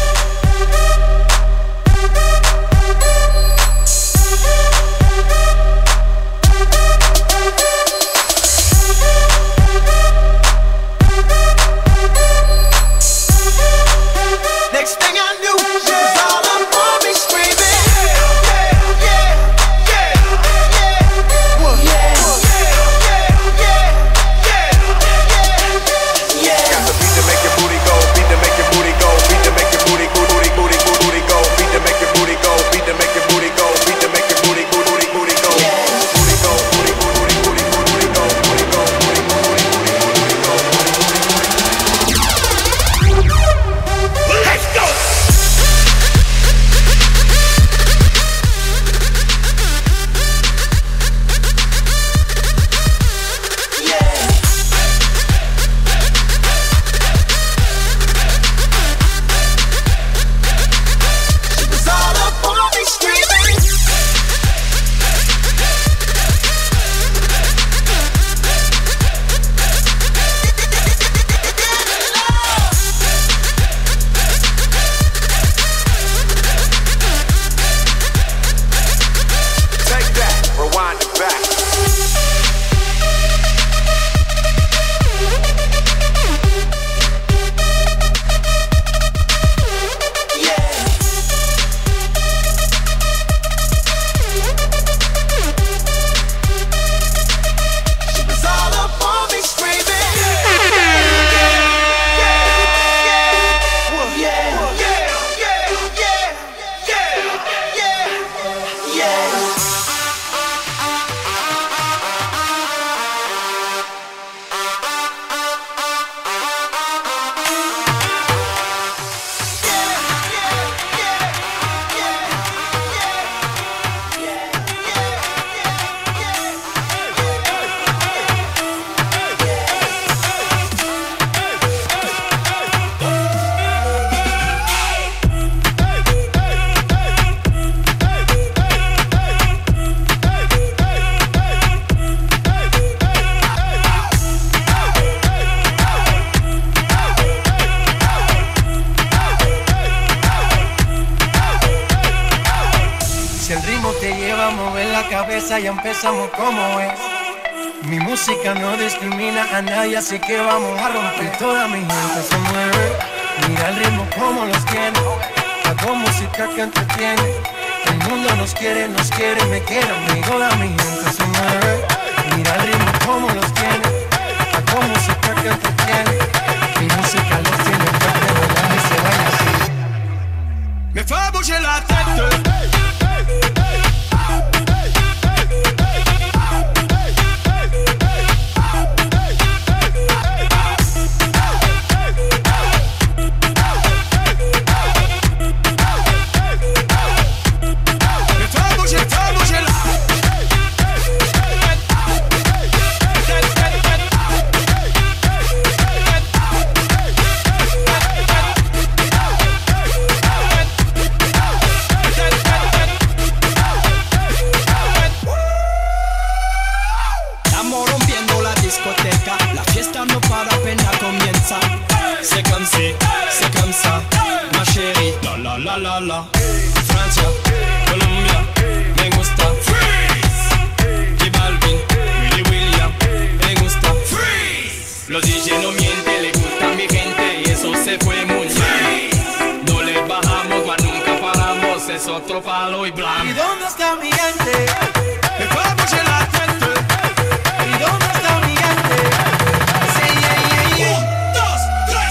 Ya empezamos como es. Mi música no discrimina a nadie, así que vamos a romper. Toda mi gente se mueve. Mira el ritmo como los tiene. Hago música que entretiene. El mundo nos quiere, me quiere, me quiere. Toda mi gente se mueve. Mira el ritmo como los tiene. discoteca, la fiesta no para apenas comienza. C'est comme si, c'est comme ça, ma chérie. La la la la la. Francia, Colombia, me gusta. Freeze. J Balvin, Willy William, me gusta. Freeze. Los DJ no mienten, le gusta a mi gente y eso se fue muy bien. No le bajamos, mas nunca paramos, es otro palo y blanco. ¿Y dónde está mi gente? Me vamos en la frente. ¿Y dónde está mi gente? Sí, yeah, yeah, yeah. 1, 2, 3,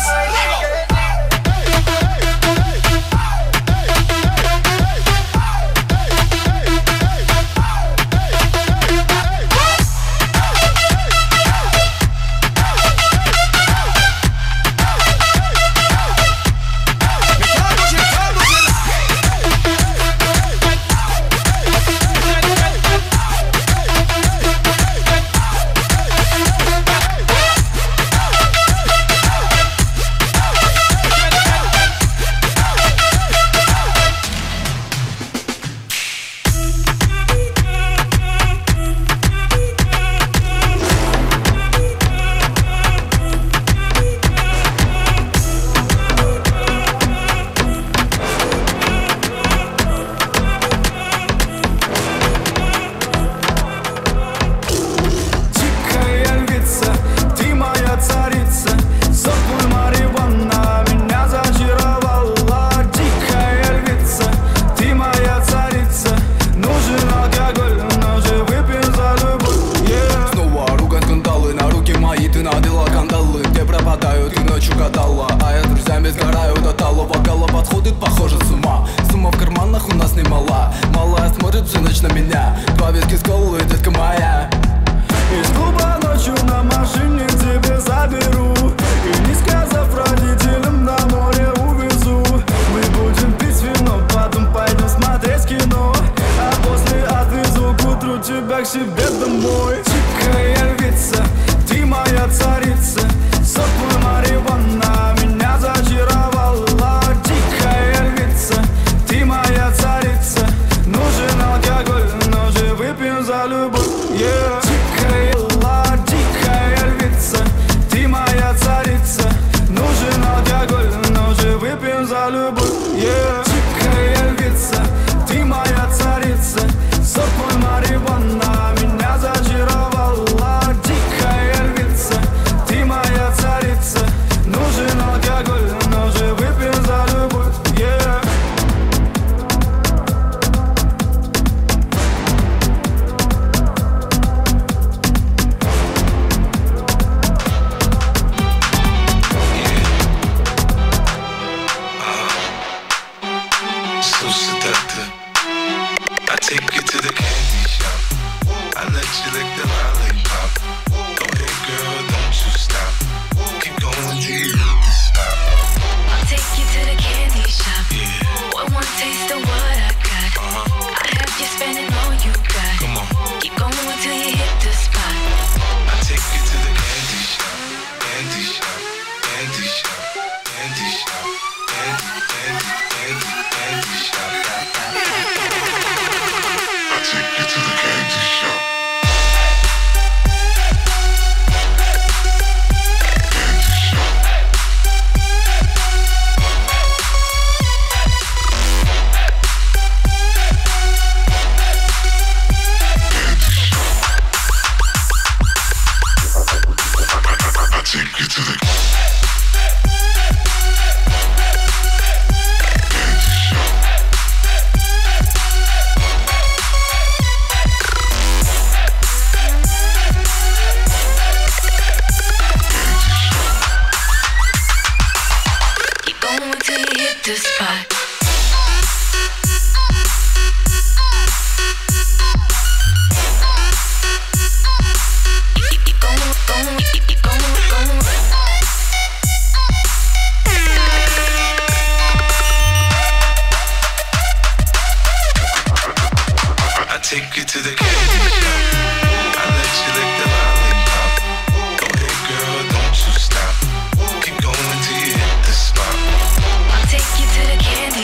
I'll take you to the candy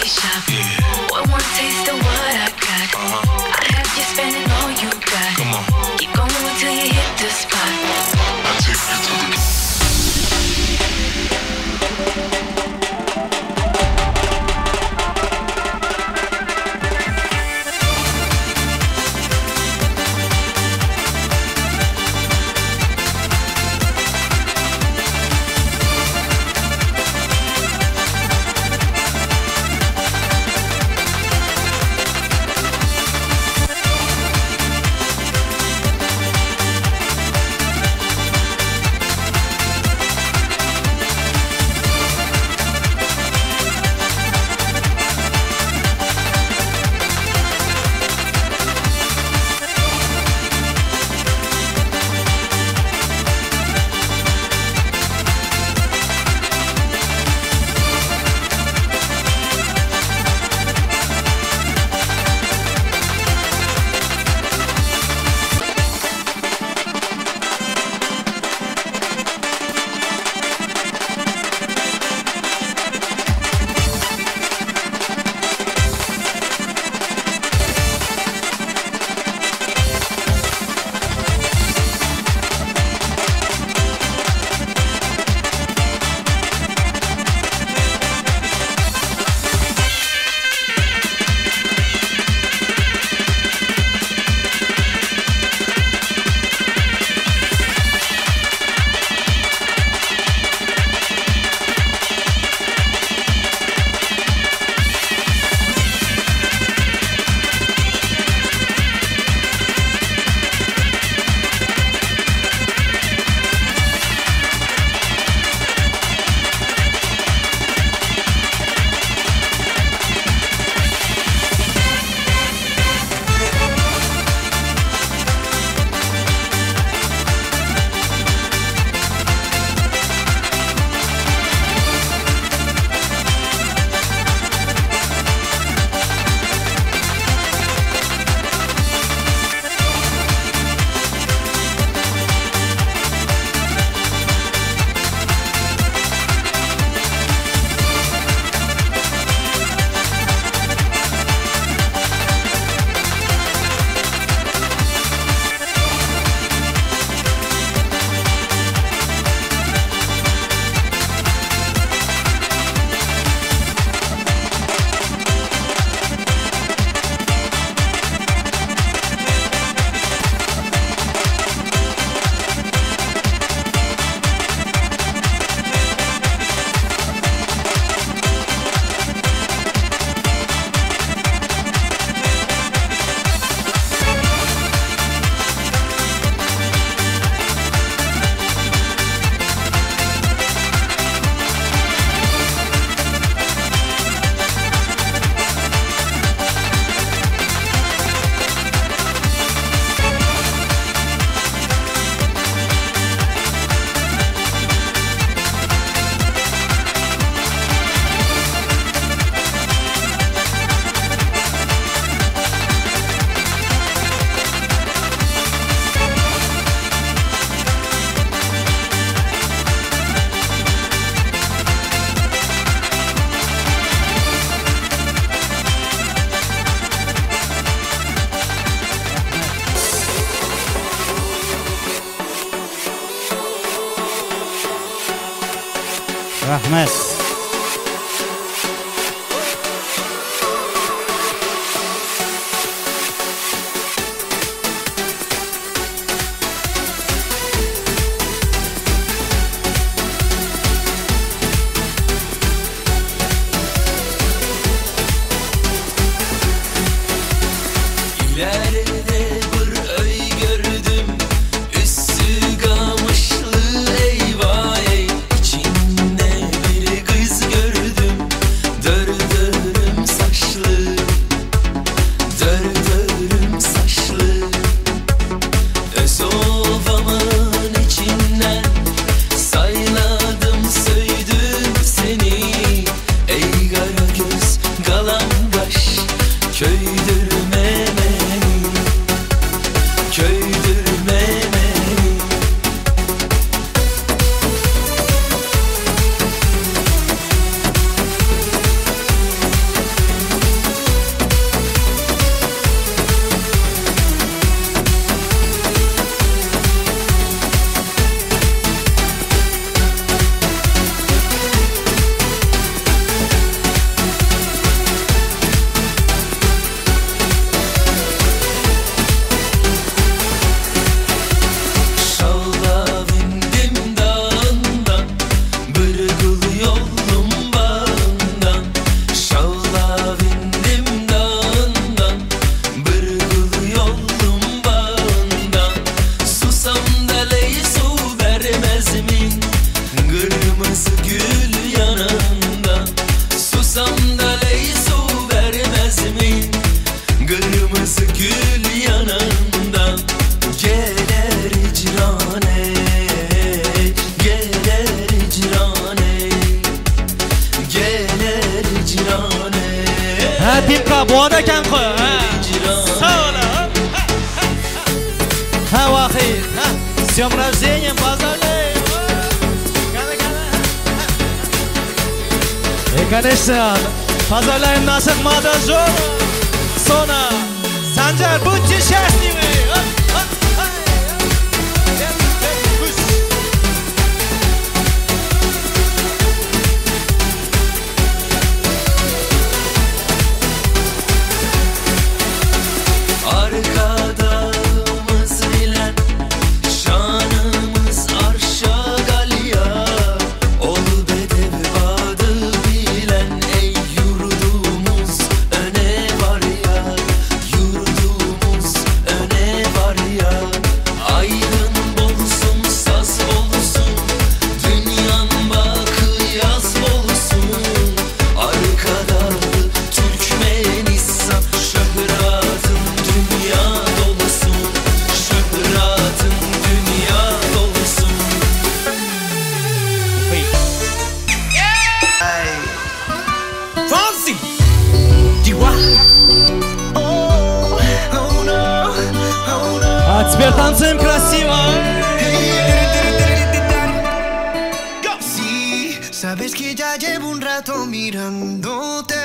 Rahmet. Конечно, поздравляем наших молодоженов. Сона, Санджар, будьте счастливы. А теперь танцуем красиво. Sí, sabes que ya llevo un rato mirándote.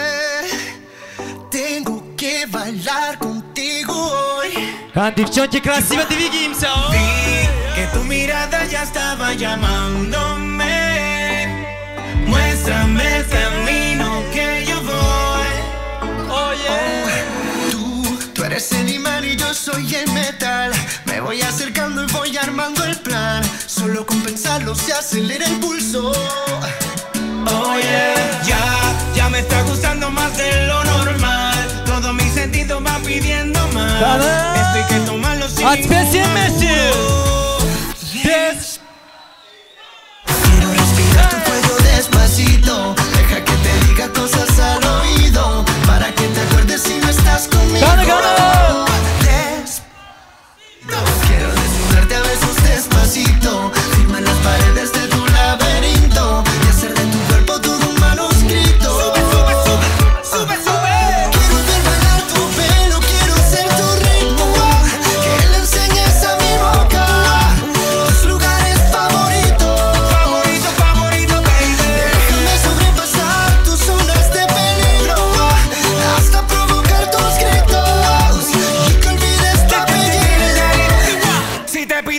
Tengo que bailar contigo hoy. Девчонки, красиво двигаемся. Vi que tu mirada ya estaba llamándome. Muéstrame el camino que yo voy. Oh yeah. Tú eres el imán y yo soy el metal. Me voy acercando y voy armando el plan. Solo con pensarlo se acelera el pulso. Oh yeah. Ya me está gustando más de lo normal. Todos mis sentidos van pidiendo más. Esto hay que tomarlo sin Yes. Quiero respirar tu cuello despacito. Deja que te diga cosas al oído. Para que te acuerdes si no estás conmigo. Quiero desnudarte a besos despacito. Firma las paredes de tu laberinto y hacer de tu cuerpo todo un manuscrito. Sube, sube, sube, sube, sube. Quiero ver bailar tu pelo, quiero ser tu ritmo.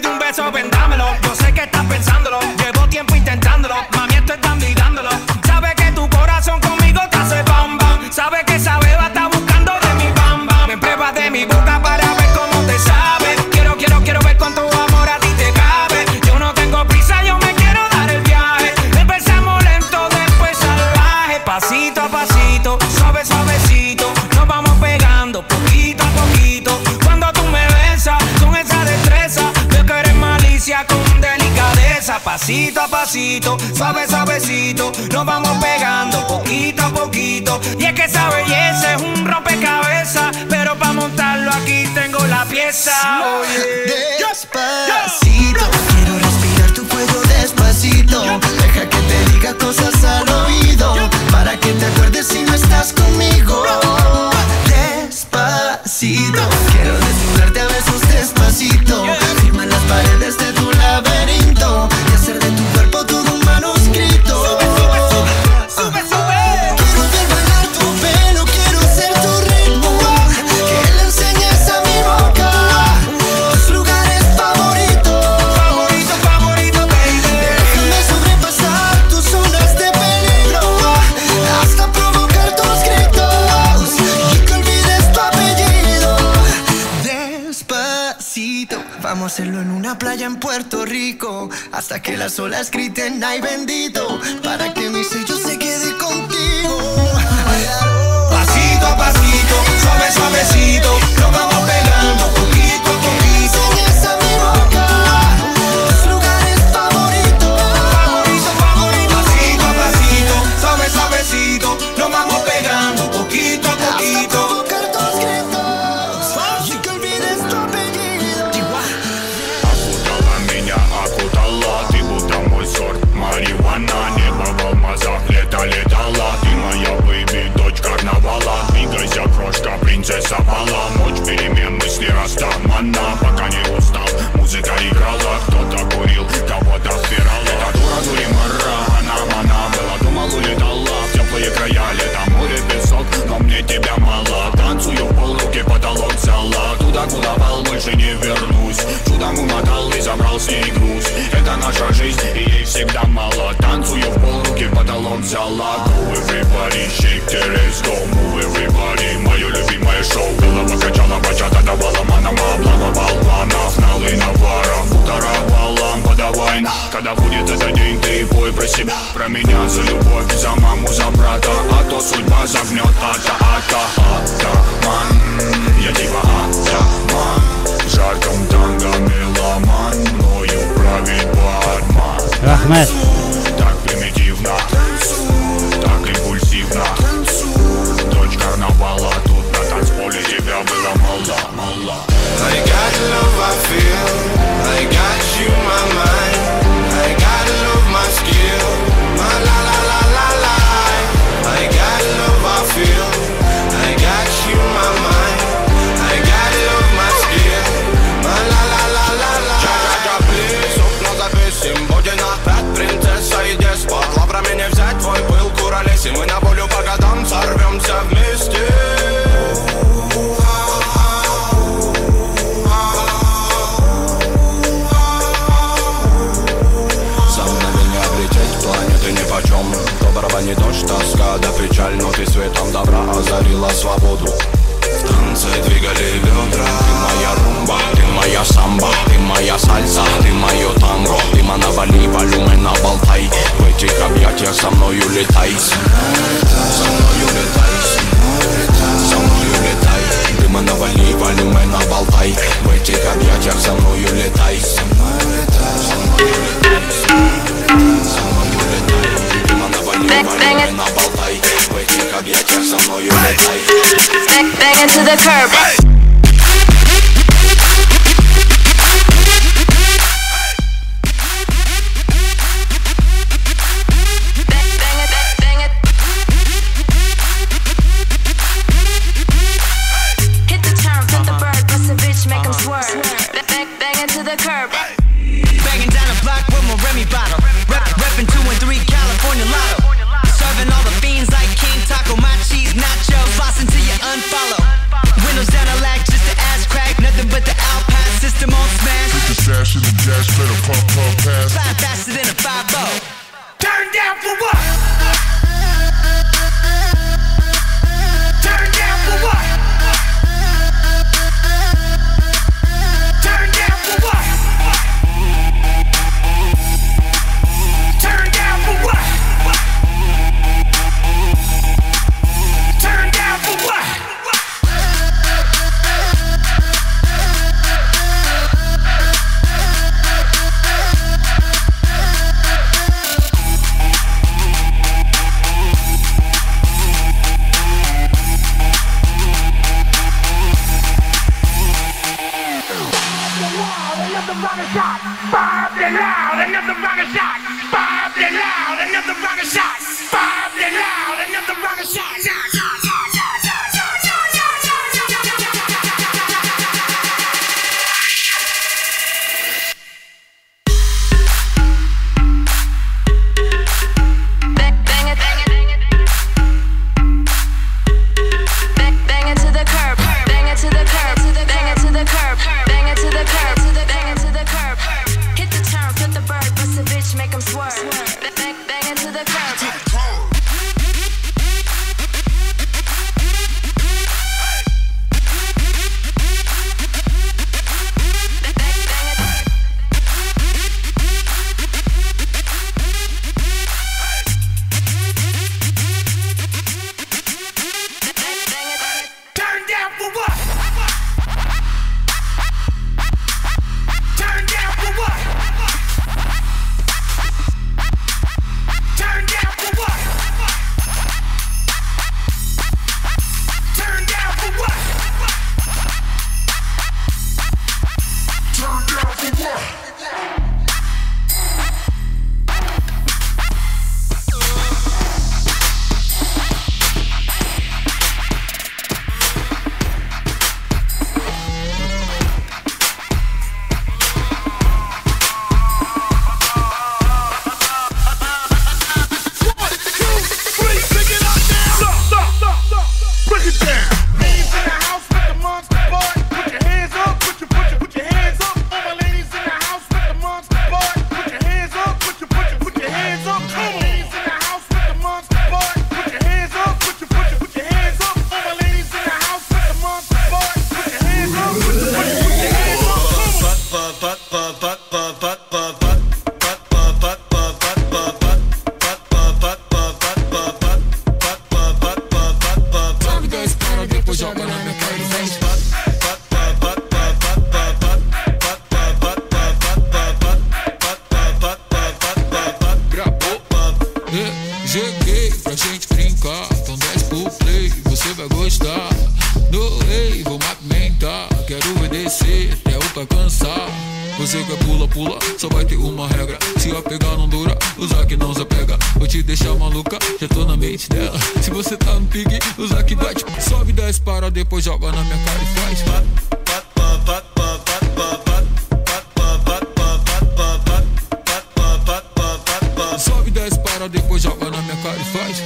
un beso, vendámelo. Yo sé que estás pensándolo, llevo tiempo intentándolo. Mami, esto están mirándolo. Sabe que tu corazón conmigo te hace bam bam. Sabe que esa beba está buscando de mi bam bam. Me pruebas de mi boca para ver cómo te sabe. Quiero ver cuánto amor a ti te cabe. Yo no tengo prisa, yo me quiero dar el viaje. Empezamos lento, después salvaje. Pasito a pasito, suave suavecito, nos vamos pegando poquito a poquito. Cuando tú me besas con esa destreza, veo que eres malicia con delicadeza. Pasito a pasito, suave suavecito, nos vamos pegando poquito a poquito. Y es que esa belleza es un rompecabezas, pero para montarlo aquí tengo la pieza. Despacito, quiero respirar tu cuello despacito. Deja que te diga cosas al oído, para que te acuerdes si no estás conmigo. Despacito, quiero desnudarte a besos despacito. Firma las paredes de tu laberinto y hacer de tu cuerpo todo un manuscrito. Sube, sube. Quiero ver bailar tu pelo, quiero ser tu ritmo. Que le enseñes a mi boca tus lugares favoritos. Favorito, baby. Déjame sobrepasar tus zonas de peligro, hasta provocar tus gritos y que olvides tu apellido. Despacito, vamos a hacerlo en una playa en Puerto Rico, hasta que las olas griten ay bendito, para que mi sello se quede contigo. Pasito a pasito, suave suavecito, nos vamos pegando poquito a poquito. Enseñas a mi boca tus lugares favoritos. Favorito, pasito a pasito, suave suavecito, nos vamos pegando poquito a poquito. Provocar tus gritos y que olvides tu apellido. Окутала меня, окутала, ты будто мой сорт марихуана. Небо в алмазах, летала. Ты моя бэйби, дочь карнавала. Двигайся, крошка, принцесса бала. Ночь перемен, мысли растамана. Пока не устал, музыка играла. Кто-то курил, кого-то спирала. Эта дура дуримара, она была, думал, улетала в теплые края. Лето, море, песок, но мне тебя мало. Танцую в пол, руки потолок зала. Туда, куда пал, больше не вернусь. Чудом умотал и забрал с ней груз. Это наша жизнь, и ей всегда мало. Танцую в пол, руки потолок взяла. Go everybody, shake the let's go. Move everybody, мое любимое шоу. Голова качала, бачата давала манама. Облава болванов, налы наваров. Полтора баллам, подавай. Когда будет этот день, ты пой про себя. Про меня за любовь, за маму, за брата. А то судьба загнет, атаман. Я типа атаман. В жарком танго меломан. Мною правит бармен. Рахмет. Так примитивно, так импульсивно. Дочь карнавала, тут на танцполе тебя было мало. I got love I feel, I got you my mind, I got love my skill, my la la la la la. I got love I feel, I got you my mind, I got love my skill, my la la la la la. Джа-джа-джа, плиз, окна записим, Бодина, Пэт, принцесса и деспот. Лавра мне взять твой пыл, куролесим, мы на волю по годам сорвемся вместе. Не дождь, тоска да печаль, но ты светом добра озарила свободу. В танце двигали бедра. Ты моя румба, ты моя самба, ты моя сальса, ты мое танго. Ты навали, волюмен на болтай. В этих объятиях со мною летай. Со мною летай. Со мною летай. Ты навали, волюмен на болтай. В этих объятиях со мною летай. Со мною летай. Со мною летай. Со мною летай. Bang it to the curb. Hit the turn, flip the bird, bust a bitch, make 'em swerve. Bang it to the curb. Banging down the block with my Remy bottle. Reppin' 2 and 3 California Lotto. Serving all the fiends like King Taco, my cheese nachos, floss until you unfollow. Windows down a lag, just the ass crack, nothing but the Alpine system on smash. dash in the gas pedal, pump, pump, pass. Fly faster than a 5-0. Turn down for what? Turn down for what? Turn down for what? Turn down for what? Turn down for what? Bob the loud, another rocket shot. Bob the loud, another rocket shot. Bob the loud, another rocket shot. Make 'em swerve. Bang into the curb. Você quer pula, pula, só vai ter uma regra. Se a pegar não dura, usar que não se apega. Vou te deixar maluca, já tô na mente dela. Se você tá no pique, usar que bate. Sobe 10 para, depois joga na minha cara e faz. Sobe 10 para, depois joga na minha cara e faz.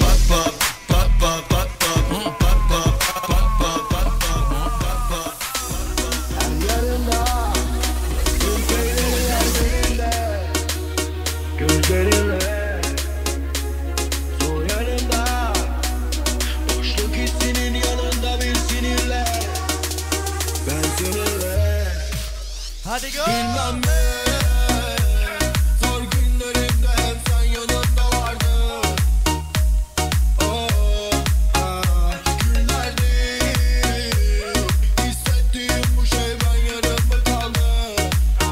Hadi go. Bilmem ne, zor günlerimde hep sen yanımda vardın. Oh, ah, günlerdi, hissettiğim bu şey ben yarımda kaldı.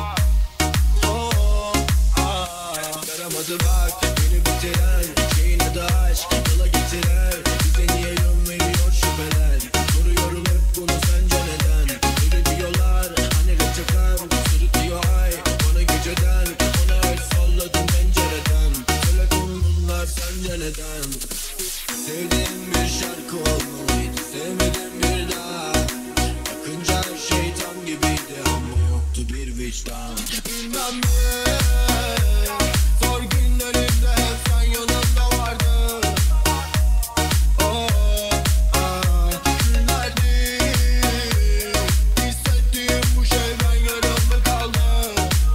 Oh, ah, daramadı bak, beni bitiren, şeyin adı aşk, yola getiren. Bize niye yön veriyor şüpheler, soruyorum hep bunu sence neden? Öyle diyorlar, hani reçeten. Sırıtıyor ay bana geceden. Ona el salladım pencereden. Söyledim bunlar sence neden? Sevdiğim bir şarkı olmalıydı, sevmedim bir daha. Bakınca her şey tam gibiydi ama yoktu bir vicdan. Bilmem ne, zor günlerimde hep sen yanımda vardın. Oh, ah, günlerdi, hissettiğim bu şey ben yarımda kaldı.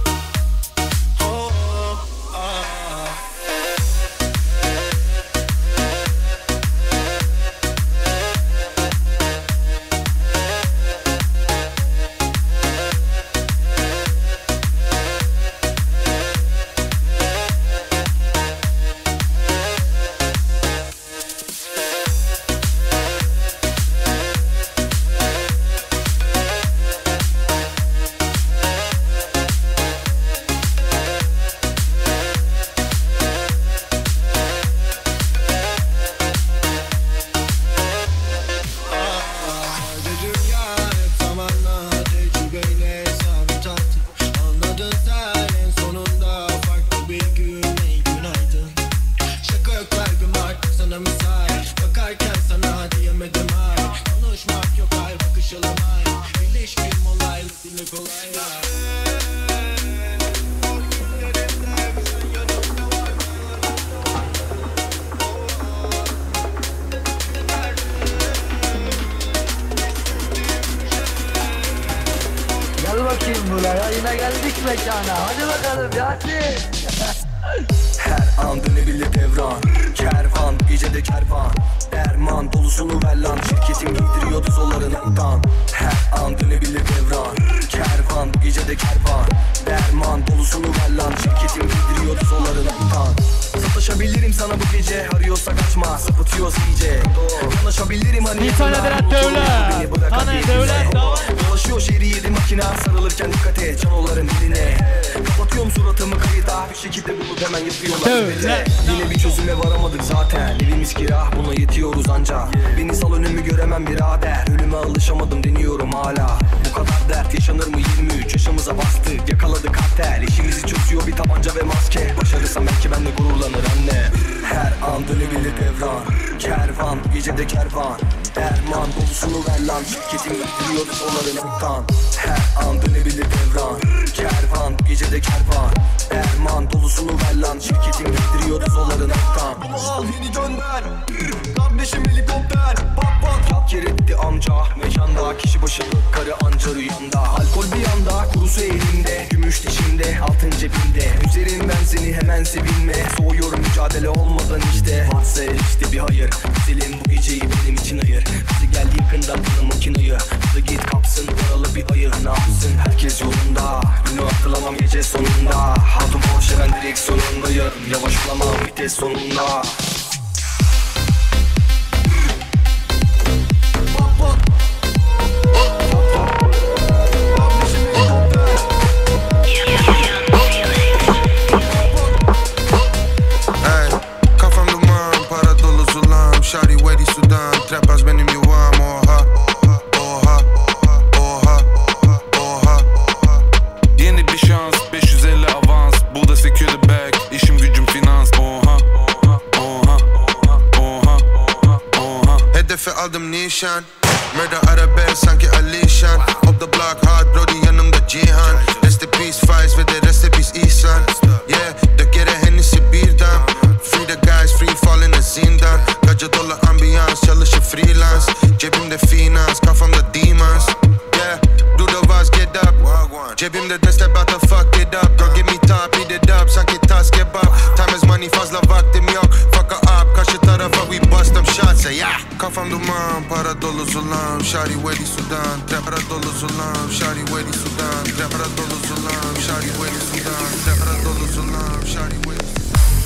mekana. Hadi bakalım Yasin. Her an dönebilir devran. Kervan, gecede kervan. Derman dolusunu ver lan. Şirketim giydiriyordu zollarından. Her an dönebilir devran. Kervan, gecede kervan. Derman dolusunu ver lan. Şirketim giydiriyordu zollarından. Sataşabilirim sana bu gece. Arıyorsa kaçma, sapıtıyoruz iyice. Yanaşabilirim hani. Bir tane devlet devlet. Tane devlet dolaşıyor şehri yedi makina. Sarılırken dikkat et canoların diline. Kapatıyorum suratımı kayıta. Bir şekilde bulup hemen yapıyorlar. Yine bir çözüme varamadık zaten. Evimiz kira, buna yetiyoruz ancak. Beni sal önümü göremem birader. Ölüme alışamadım deniyorum hala. Bu kadar dert yaşanır mı 23 yaşımıza bastık. Yakaladık kartel. İşimizi çözüyor bir tabanca ve maske. Başarırsam belki ben de gururlanır anne. Her an dönebilir devran. Kervan, gecede kervan. Derman dolusunu ver lan. Şirketim giydiriyor dolarınızdan. Her an dönebilir devran. Kervan, gecede kervan. Derman dolusunu ver lan. Şirketim giydiriyor dolarınızdan. Bunu al yeni gönder. Kardeşim helikopter. Bak bak yat yer etti amca. Mekanda kişi başı karı anca rüyamda. Alkol bir yanda, kurusu elimde. Gümüş dişimde, altın cebimde. Üzerim ben seni hemen sevinme. Soğuyorum mücadele olmadan işte. Varsa işte bir hayır. Güzelim bu geceyi benim için ayır. Bizi gel yakından bana makinayı. Hadi git kapsın paralı bir ayı. Ne yapsın herkes yolunda. Günü hatırlamam gece sonunda. Aldım Porsche ben direksiyonundayım. Yavaşlamam vites sonunda. Shawty Wedi Sudan, trap house benim yuvam. Oha, oha, oha, oha. Yeni bir şans, 550 avans. Bu da secure the bag, işim gücüm finans. Oha, oha, oha, oha. Hedefe aldım nişan. Murder arabe sanki Alişan. Op the block hard, Brody yanımda Cihan. Rest in peace Faiz ve de rest in peace İhsan. Yeah, dök yere Hennessy birden. Free the guys, free falling a zindan. Kaca dolu ambiyans, çalışır freelance. Cebimde finans, kafamda demons. Yeah, do the vaz, get up. Cebimde deste about to fuck it up. Girl give me top, eat it up, sanki tas kebap. Time is money, fazla vaktim yok. Fuck her up, karşı tarafa we bust them shots. Yeah. Kafam duman, para dolu zulam. Shawty Wedi Sudan, trap para dolu zulam. Shawty Wedi Sudan, trap para dolu zulam. Shawty Wedi Sudan, trap para dolu zulam. Shawty Wedi Sudan.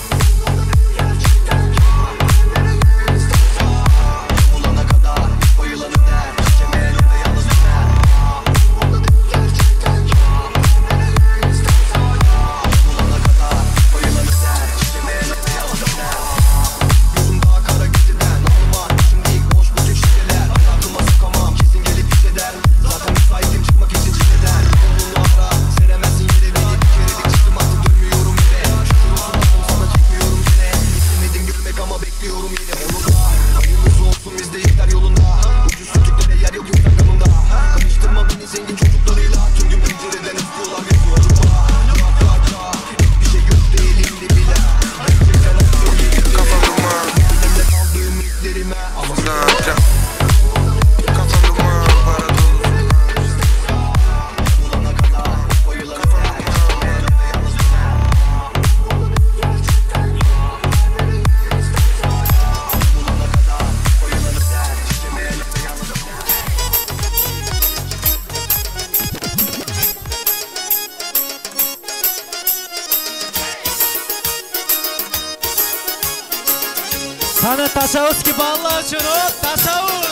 Hani tasavvuf gibi Allah için o tasavvuf.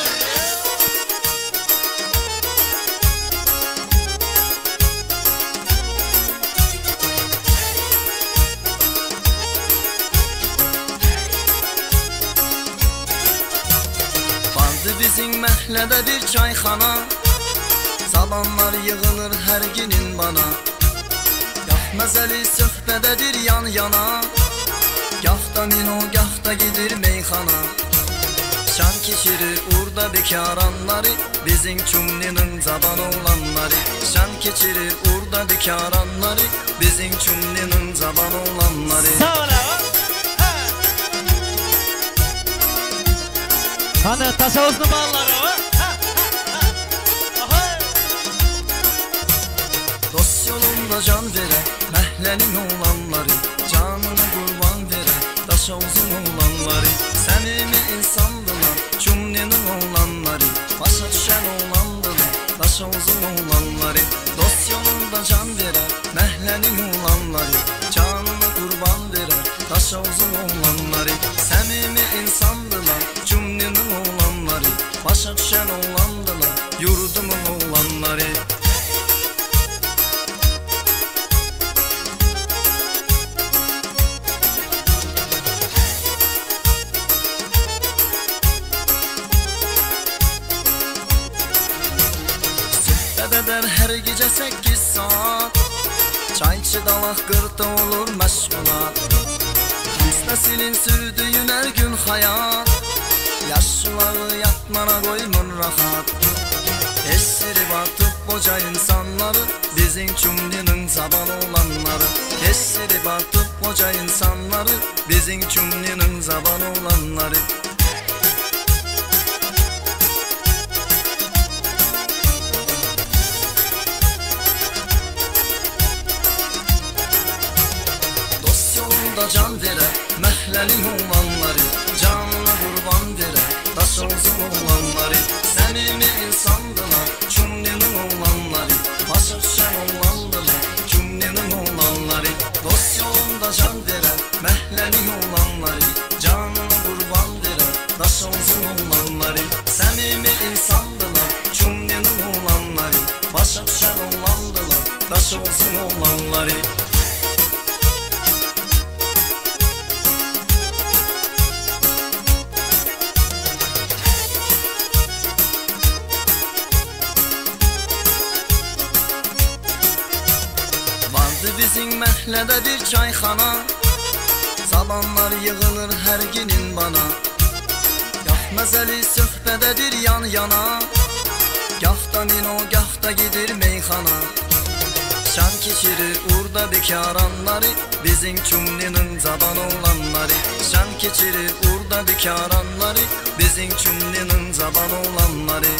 Vardı bizim məhlədə bir çayxana. Salamlar yığılır hər günün bana. Gah məzəli söhbədədir yan yana. Gah da mino, gah da gidir meyxana. Şan keçirir urda bekar anları. Bizim çumninin cavan oğlanları. Şan keçirir urda bekar anları. Bizim çumninin cavan oğlanları. Sağ ol. Hani tasavvuflu balları o. Dost yolunda yolunda can veren Məhlənin oğlanları Canını qurban veren Daşovuzun oğlanları Səmimi insandılar Cümlenin oğlanları Başa düşən oğlandılar Daşovuzun oğlanları Dost yolunda can veren Məhlənin oğlanları Canını qurban veren Daşovuzun oğlanları Səmimi insandılar Cümlenin oğlanları Başa düşən oğlandılar Yurdumun oğlanları Eder her gece 8 saat Çayçı dalak qırda olur məşğulat Neslin sürdüyün her gün hayat Yaşlıları yatmana koymun rahat Esiri batıp boca insanları Bizim cümlenin zaban olanları Esiri batıp boca insanları Bizim cümlenin zaban olanları Can veren Məhlənin oğlanları Canına qurban veren Daşovuzun oğlanları Səmimi insandılar Cümlenin oğlanları Başa düşən oğlandılar Cümlenin oğlanları Dost yolunda can veren Məhlənin oğlanları Canına qurban veren Daşovuzun oğlanları Səmimi insandılar Cümlenin oğlanları Başa düşən oğlandılar Daşovuzun oğlanları Bizim məhlədə bir çayxana Zamanlar yığılır hər günün bana Gah məzəli söhbədədir yan yana Gah da mino, gah da gidir meyxana Şan keçirir urda bekaranları Bizim cümlenin zaban olanları Şan keçirir urda bekaranları Bizim cümlenin zaban olanları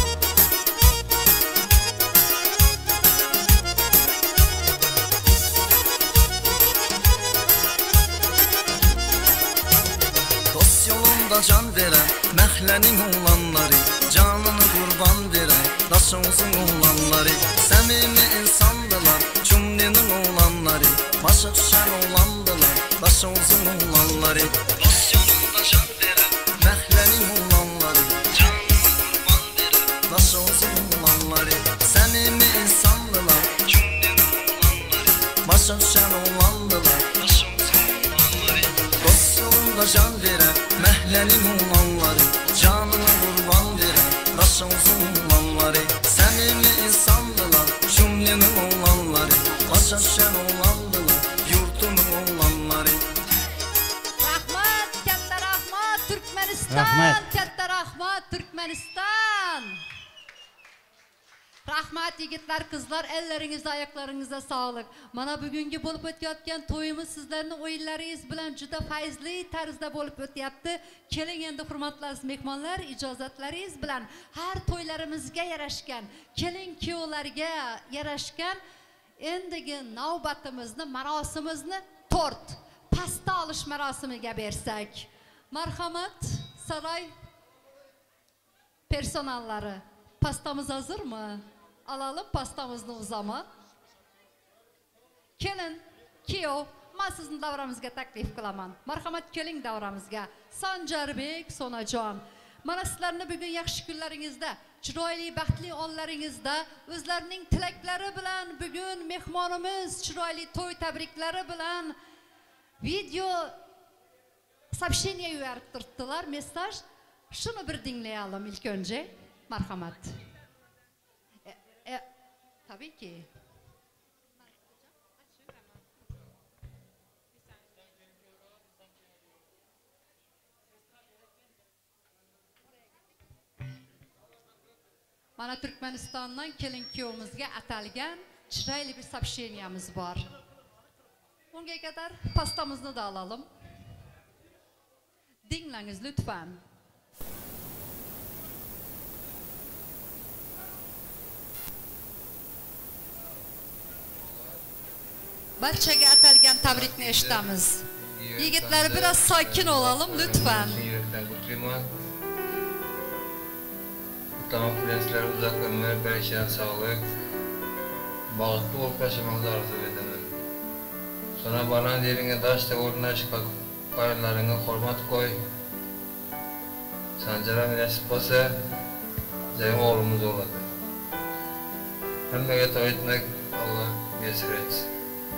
Can veren Məhlənin oğlanları Canını qurban veren Daşovuzun oğlanları Səmimi insandılar Cümlenin oğlanları Başa düşən oğlandılar Daşovuzun oğlanları Dost yolunda can veren Məhlənin oğlanları Canını qurban veren Daşovuzun oğlanları Səmimi insandılar Cümlenin oğlanları Başa düşən oğlandılar Daşovuzun oğlanları Dost yolunda can veren Məhlənin oğlanları Canını qurban veren Daşovuzun oğlanları Səmimi insandılar Cümlenin oğlanları Başa düşən oğlandılar Yurdumun oğlanları Rahmat, katta rahmat Türkmenistan Rahmat. Katta rahmat Türkmenistan Rahmat yigitler, kızlar, ellerinizde, ayaklarınıza sağlık. Mana bugünkü bolup ötüyotgan to'yimiz sizlarning o'yinlaringiz bilan juda fayzli tarzda bo'lib o'tyapti. Keling endi hurmatli mehmonlar, ijozatlaringiz bilan har to'ylarimizga yarashgan, kelin kuyovlarga yarashgan endigi navbatimizni, marosimimizni tort, pasta olish marosimiga bersak. Marhamat, saroy personallari, pastamız hazır mı? Alalım pastamızın uzama. Kelin, kuyov, men sizni davramizga taklif qilaman. Marhamat, keling davramizga. Sanjarbek, Sonajon. Mana sizlarni bugun yaxshi kunlaringizda, chiroyli, baxtli onlaringizda o'zlarining tilaklari bilan bugun mehmonimiz chiroyli to'y tabriklari bilan video сообщение yuborib turibdilar, mesaj. Shuni bir dinlayalım ilk önce. Marhamat. Tabii ki. Mana Türkmenistan'dan kelin kuyovimizga atalgan chiroyli bir сообщениemiz bor. Bunga kadar pastamızını da alalım. Dinleniz lütfen. Barchaga atalgan tabrikni eshitamiz. Yigitlar biraz sakin olalım lütfen. Tamam prensler uzak ömür, perişan sağlık. Bağıtlı olup yaşamanızı arzu edelim. Sonra bana derine daşta uğruna çıkak paylarına hormat koy. Sancara münasip olsa, bizim oğlumuz oladı. Hemmege tabi etmek Allah mesir etsin.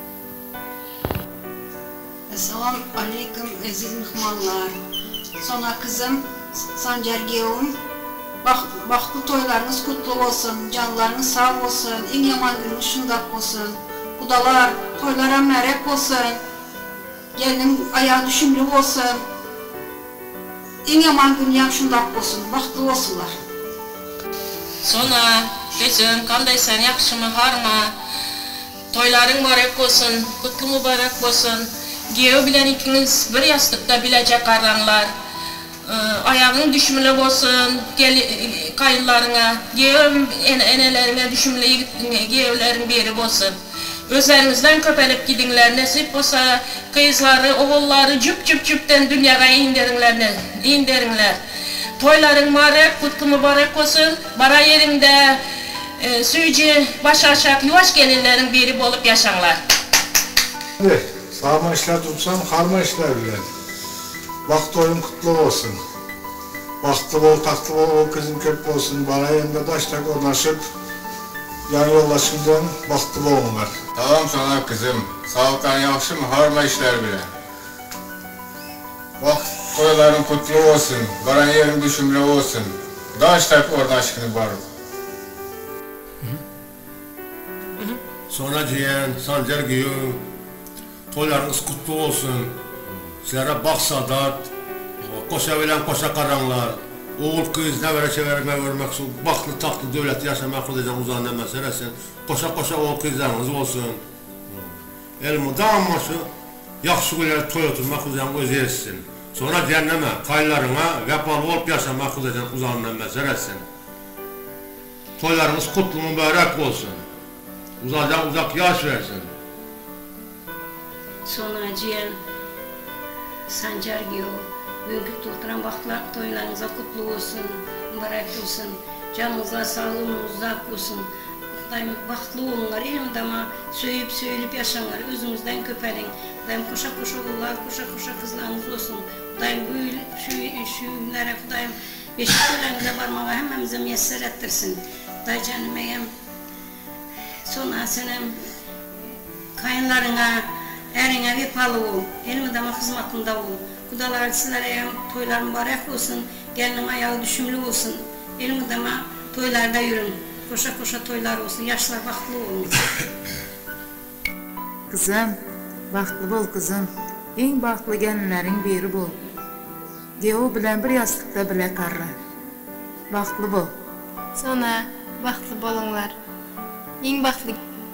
Assalamu aleyküm aziz mihmanlar. Sonra kızım Sancar Giyov'um. Baxtlı toylarınız kutlu olsun, canlarınız sağ olsun, en yaman gününüz şundak olsun. Kudalar, toylara mərək olsun, gelinin ayağı düşümlü olsun. En yaman günü şundak olsun, baxtlı olsunlar. Sonra, kızım, kandaysan yaxşımı harma, toyların mübarek olsun, kutlu mübarek olsun. Giyev bilen ikiniz bir yastıkta bilecek aranlar. Ayağın düşümlü olsun, kayınlarına, enelerine düşümlü giyevlerin biri olsun. Özlerinizden köpelip gidinler, nasip olsa kızları, oğulları cüp-cüp-cüpten dünyaya indirinler. Toyların mübarek, kutlu mübarek olsun, bara yerinde suyucu, baş aşağı, yuvaş gelinlerin biri olup yaşanlar. Sağma işler tutsam, harma işler bilen. Vakti oyun kutlu olsun. Baktı bol, taktı bol, o kızın köp olsun. Bana yerinde daştak onaşıp, yan yollaşımdan baktı bol onlar. Tamam sana kızım, sağlıktan yaxşı mı, harma işler bile. Vakt toyların kutlu olsun, bana yerin düşümlü olsun. Daştak onaşkını barım. Sonra ciğen, Sancar Giyov, toylarınız kutlu olsun. Sizlere bak sadat, koşa bilen koşa karanlar, oğul kız ne vere çevirme vermek için, baklı taklı devlet yaşamak olacağım uzağından meselesi, koşa oğul kızlarınız olsun. Elmi dağınması, yaxşı güler toy oturmak olacağım öz yersin. Sonra cenneme, kaylarına vefalı olup yaşamak olacağım uzağından meselesi. Toylarınız kutlu mübarek olsun, uzak yaş versin. Sonra ciğer, Sancar Giyov, bugünkü oturan vaxtlar toylarınıza kutlu olsun, mübarek olsun, canınıza sağlığınız uzak olsun. Daim vaxtlı olunlar, elimdama söyleyip yaşanlar, özünüzden köperin. Daim koşa oğullar, koşa kızlarınız olsun. Daim böyle şu günlere daim beşiklerinize varmağa hemmemize müyesser ettirsin. Daim canım eğim, sonra senin kayınlarına, erine vefalı ol, elimdama hizmetinde ol. Kudalar sizlere toylar mübarek olsun, gelinin ayağı düşümlü olsun. Elimdama toylarda yürün, koşa toylar olsun, yaşlar vaxtlı olun. Kızım, vaxtlı bol kızım, en vaxtlı gelinlerin biri bol. Giyov bilen bir yastıkta bile karra. Vaxtlı bol. Sonra vaxtlı bolunlar, en vaxtlı.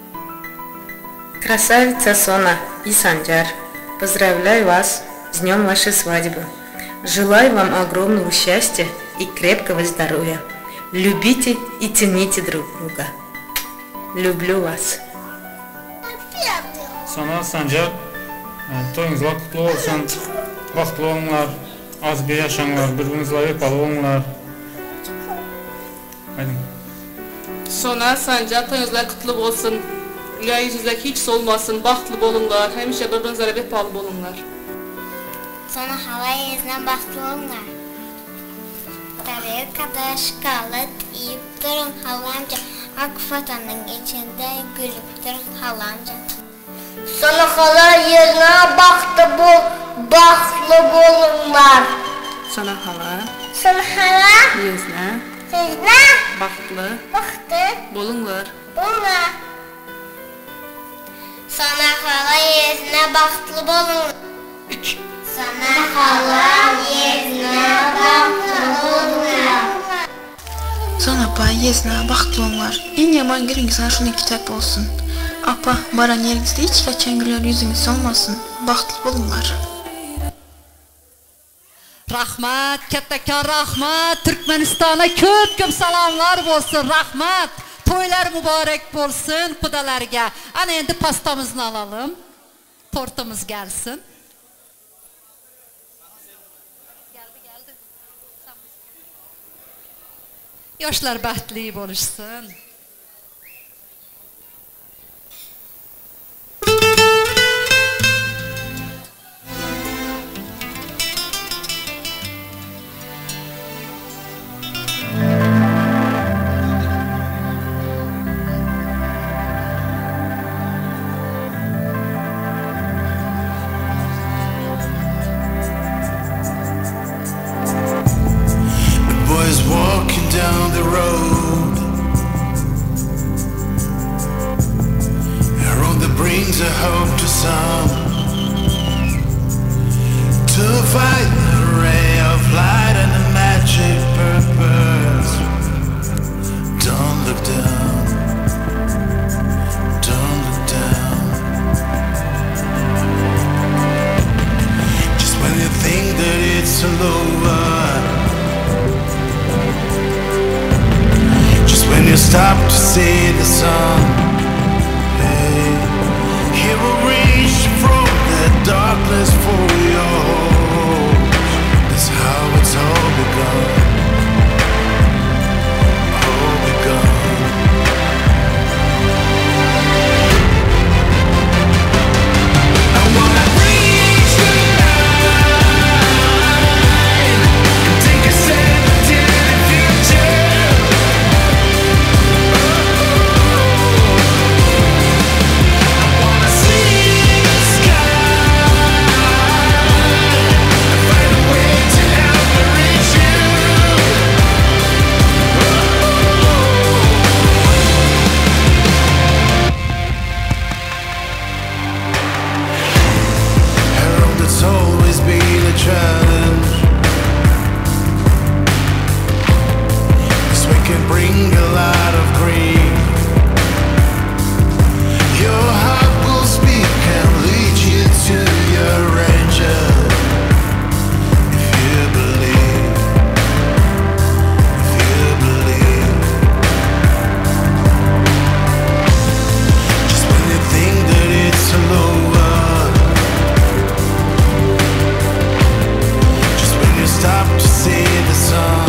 Красавица Сона и Санджар, поздравляю вас с днем вашей свадьбы. Желаю вам огромного счастья и крепкого здоровья. Любите и цените друг друга. Люблю вас. Sana Sancar, toyunuzlar kutlu olsun, vaxtlı olunlar, az bir yaşanlar, birbirinizle vefalı olunlar. Sonra Sancar, toyunuzlar kutlu olsun, yüzünüzde hiç solmasın, vaxtlı olunlar, həmişə birbirinize vefalı olunlar. Sonra hava yüzünden baxtlı olunlar. Tarıya kadar şokolad yiyip durun halamca, ak fotonun içinde gülüp durun halamca. Sonra hava yüzünden baxtlı olunlar. Sonra hava yüzünden baxtlı olunlar. Sana hala yüzüne baxtlı olun. Sana hala yüzüne baxtlı olun. Sana apa yüzüne baxtlı olunlar. En yaman gününüz şunu kitap olsun. Apa baran yerinizde hiç geçen günler yüzünüz olmasın. Baxtlı olunlar. Rahmat, kattakon rahmat. Turkmenistan'a ko'p salamlar bo'lsin. Rahmat. To'ylar muborak bo'lsin xudolarga. Ana endi pastamizni alalım. Tortimiz gelsin. Geldi. Yoshlar baxtli bo'lishsin. Down the road, a road that brings a hope to some, to find the ray of light and the magic purpose. Don't look down, don't look down. Just when you think that it's all over, when you stop to see the sun, hey, he will reach from the darkness for your hope. That's how it's all begun. All begun. I wanna reach the light and take a step into the future. Always been a challenge, 'cause we can bring a lot of grief. Your heart will speak and lead you to your angel. If you believe, just when you think that it's all over, stop to see the sun.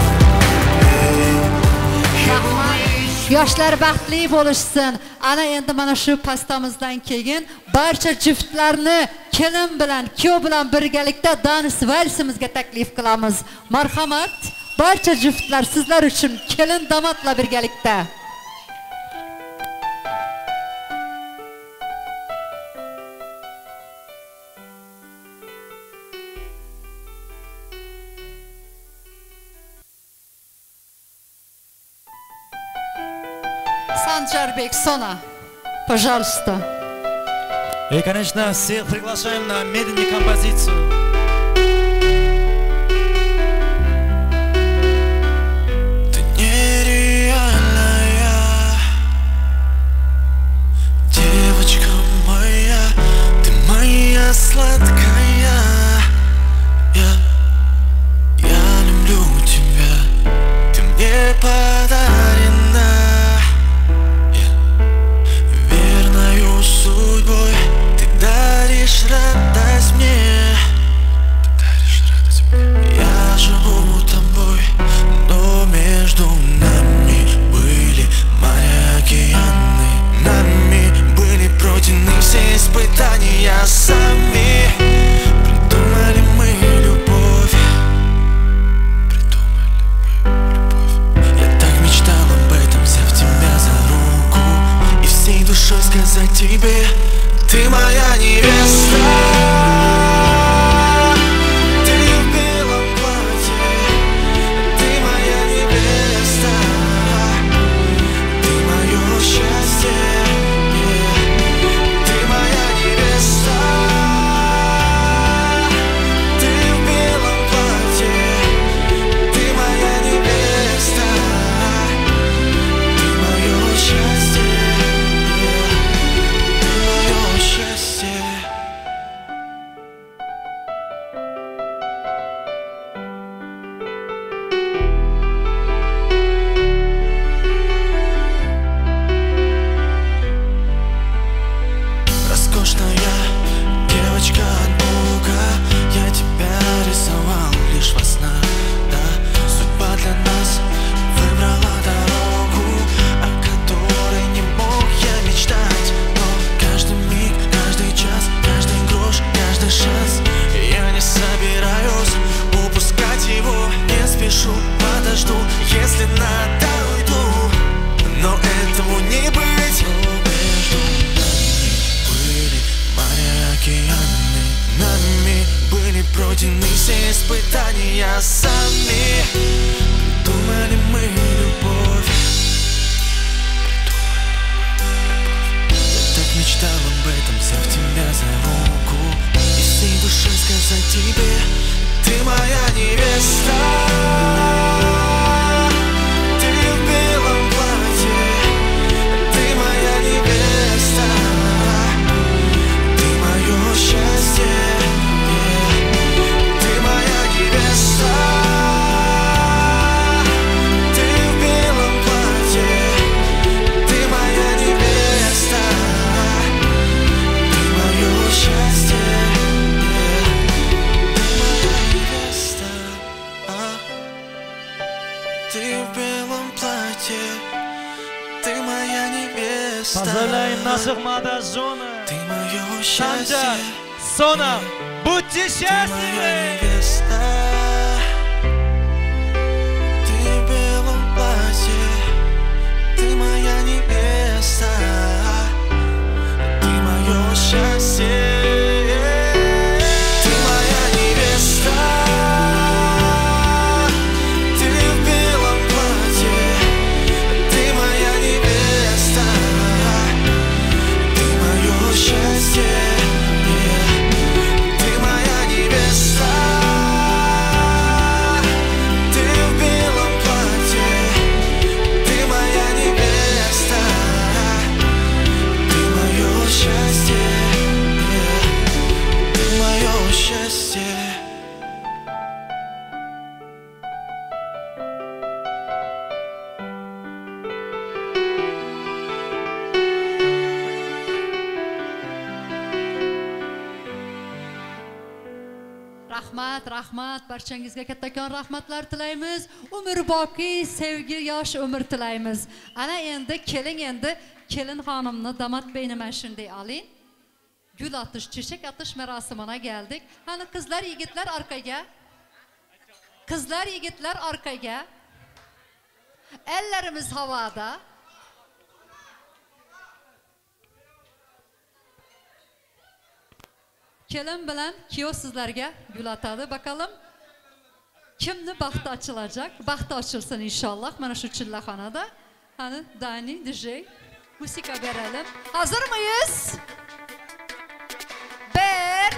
Yoshlar baxtli bo'lishsin. Ana endi mana shu pastamizdan keyin barcha juftlarni kelin bilan, kuyov bilan birgalikda dans valsimizga taklif qilamiz. Marhamat, barcha juftlar sizlar uchun kelin damatla birgalikda. Санжарбек, Сона, пожалуйста. И, конечно, всех приглашаем на медленную композицию. Ты нереальная, девочка моя, ты моя сладкая. Я люблю тебя, ты мне подарена. Судьбой ты даришь радость мне, я живу тобой, но между нами были моря, океаны, нами были пройдены все испытания сами. Придумали мы любовь, я так мечтал об этом, взяв тебя за руку и всей душой сказать тебе: ты моя невеста. Ты в белом платье, ты моя невеста. Ты мое счастье, ты моя невеста. Ты в белом платье, ты моя невеста. Ты мое счастье. Пройдены все испытания сами. Придумали мы любовь. Я так мечтал об этом, взяв тебя за руку и всей душой сказать тебе: ты моя невеста. Ты в белом платье, ты моя невеста. Ты мое счастье. Поздравляем наших молодоженов. Санджар, Сона, будьте счастливы! Ты в белом платье, ты моя невеста. Ты мое счастье. Rahmat, barchangizga kattakon rahmatlar tilaymiz. Umr boqiy sevgi, yosh umr tilaymiz. Ana endi keling, kelin xonimni damat beyni mana shunday oling. Gul atish, chechak atish marosimina keldik. Ana qizlar, yigitlar orqaga. Qizlar, yigitlar orqaga. Ellerimiz havada. Kelin bilan kuyov sizlarga gul atadi. Bakalım kimni baxti ochilajak? Baxti ochilsin inshaalloh. Mana shu chillaxonada. Hani Dani, DJ, musika berelim. Hazır mıyız? Bir.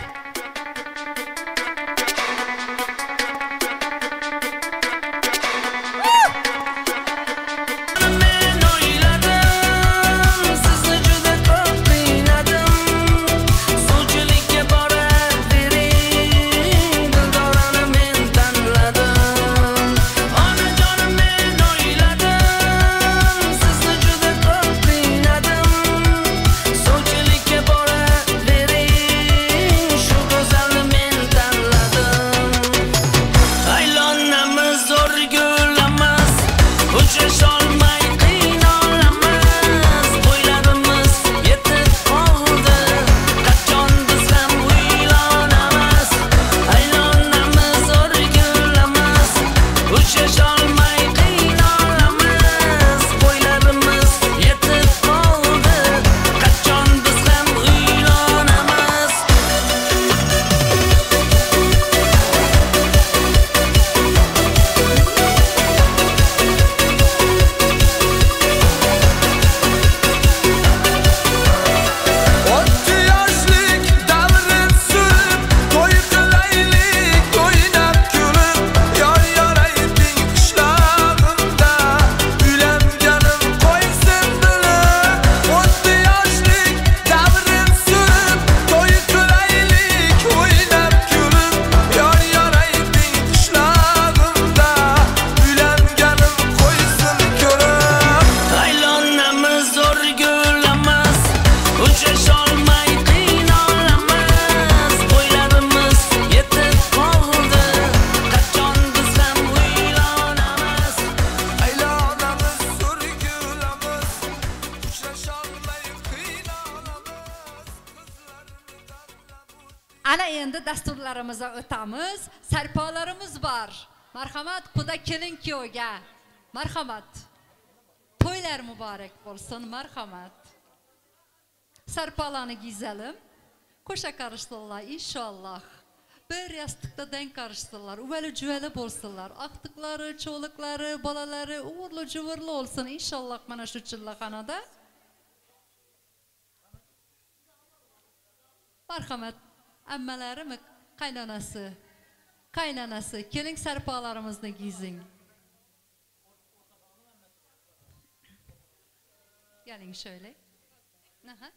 endi dasturlarimizga o'tamiz. Sarpolarimiz bor. Marhamat, quda kelin kuyovga. Marhamat. To'ylar muborak bo'lsin, marhamat. Sarpolani gizalim. Qo'sha qarishdilar inshaalloh. bir yastıkta denk karışsınlar, uveli cüveli bolsunlar, aktıkları, çoğulukları, balaları uğurlu cıvırlı olsun inşallah bana şu çıllahanada. Marhamat, emmelerimi kaynanası, gelin serpalarımızı giysin. Gelin şöyle. Aha.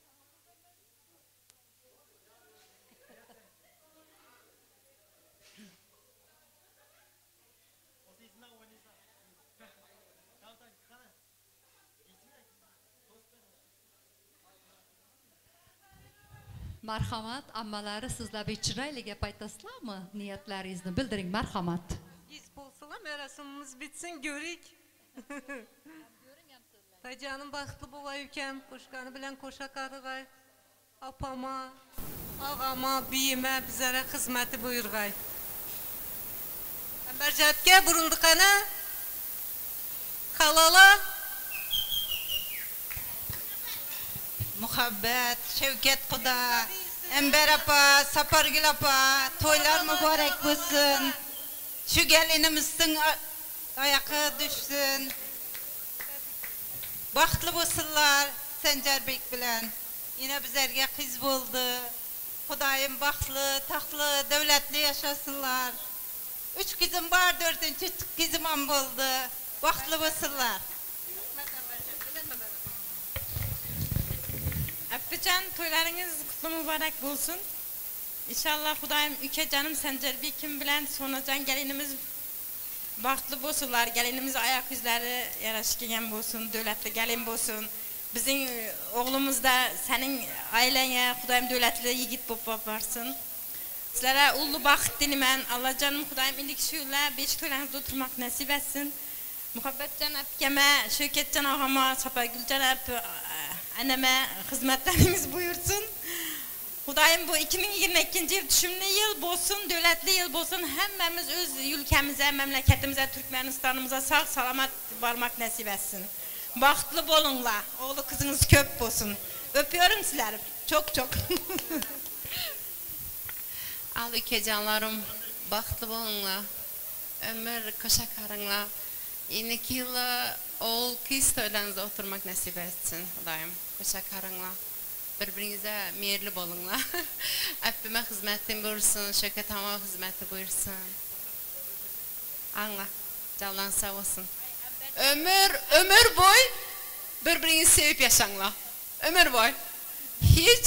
Marhamat, ammalari sizlar bechirayli gap aytasizlarmi? Niyatlaringizni bildiring, marhamat. Biz bolsalar merasimimiz bitsin, görik. Tacanım baxtlı bolay ekan, qo'shqani bilan qo'sha qarg'ay. Apama, ağama, biyime bizlere xizmeti buyurgay. Ambarjatga burundiqana, halala. Muhabbet, Şevket Kuda, Ember apa, Sapargül apa, toylar mübarek olsun. Şu gelinimizin ayağı düşsün. Baxtlı olsunlar Sencer Bek bilen. Yine bizlerge kız buldu. Kudayım baxtlı, taxtlı, devletli yaşasınlar. 3 kızım var, 4. kızım am buldu. Baxtlı olsunlar. Abbican toylarınız kutlu mübarek olsun. İnşallah Kudayım üke canım Sencer Bekim bilen sonacan gelinimiz baxtlı bolsunlar. Gelinimiz ayak yüzleri yaraşıken bolsun, devletli gelin bolsun. Bizim oğlumuz da senin ailene Kudayım devletli yigit bop varsın. Sizlere ulu baxt dilimen. Allah canım Kudayım indik şöyle 5 toylarınızda oturmak nasip etsin. Muhabbetcan Abkeme, Şevketcan ağama, Sapagülcan anneme hizmetleriniz buyursun. Kudayım bu 2022 yıl düşümlü yıl bolsun, devletli yıl bolsun. Hemmemiz öz ülkemize, memleketimize, Türkmenistan'ımıza sağ salamat varmak nasip etsin. Baxtlı bolunla, oğlu kızınız köp bolsun. Öpüyorum sizleri. Çok çok. Al ülkecanlarım, baxtlı bolunla, ömür koşakarınla. Yeni yılı oğul kız toylarınızda oturmak nasip etsin. Kudayım, koşakarınla. Birbirinize meyirli bolunla. Öpüme hizmetin buyursun, Şöket Hama hizmeti buyursun. Anla, canlan sağ olsun. Ömür boy birbirinizi sevip yaşanla. Ömür boy. Hiç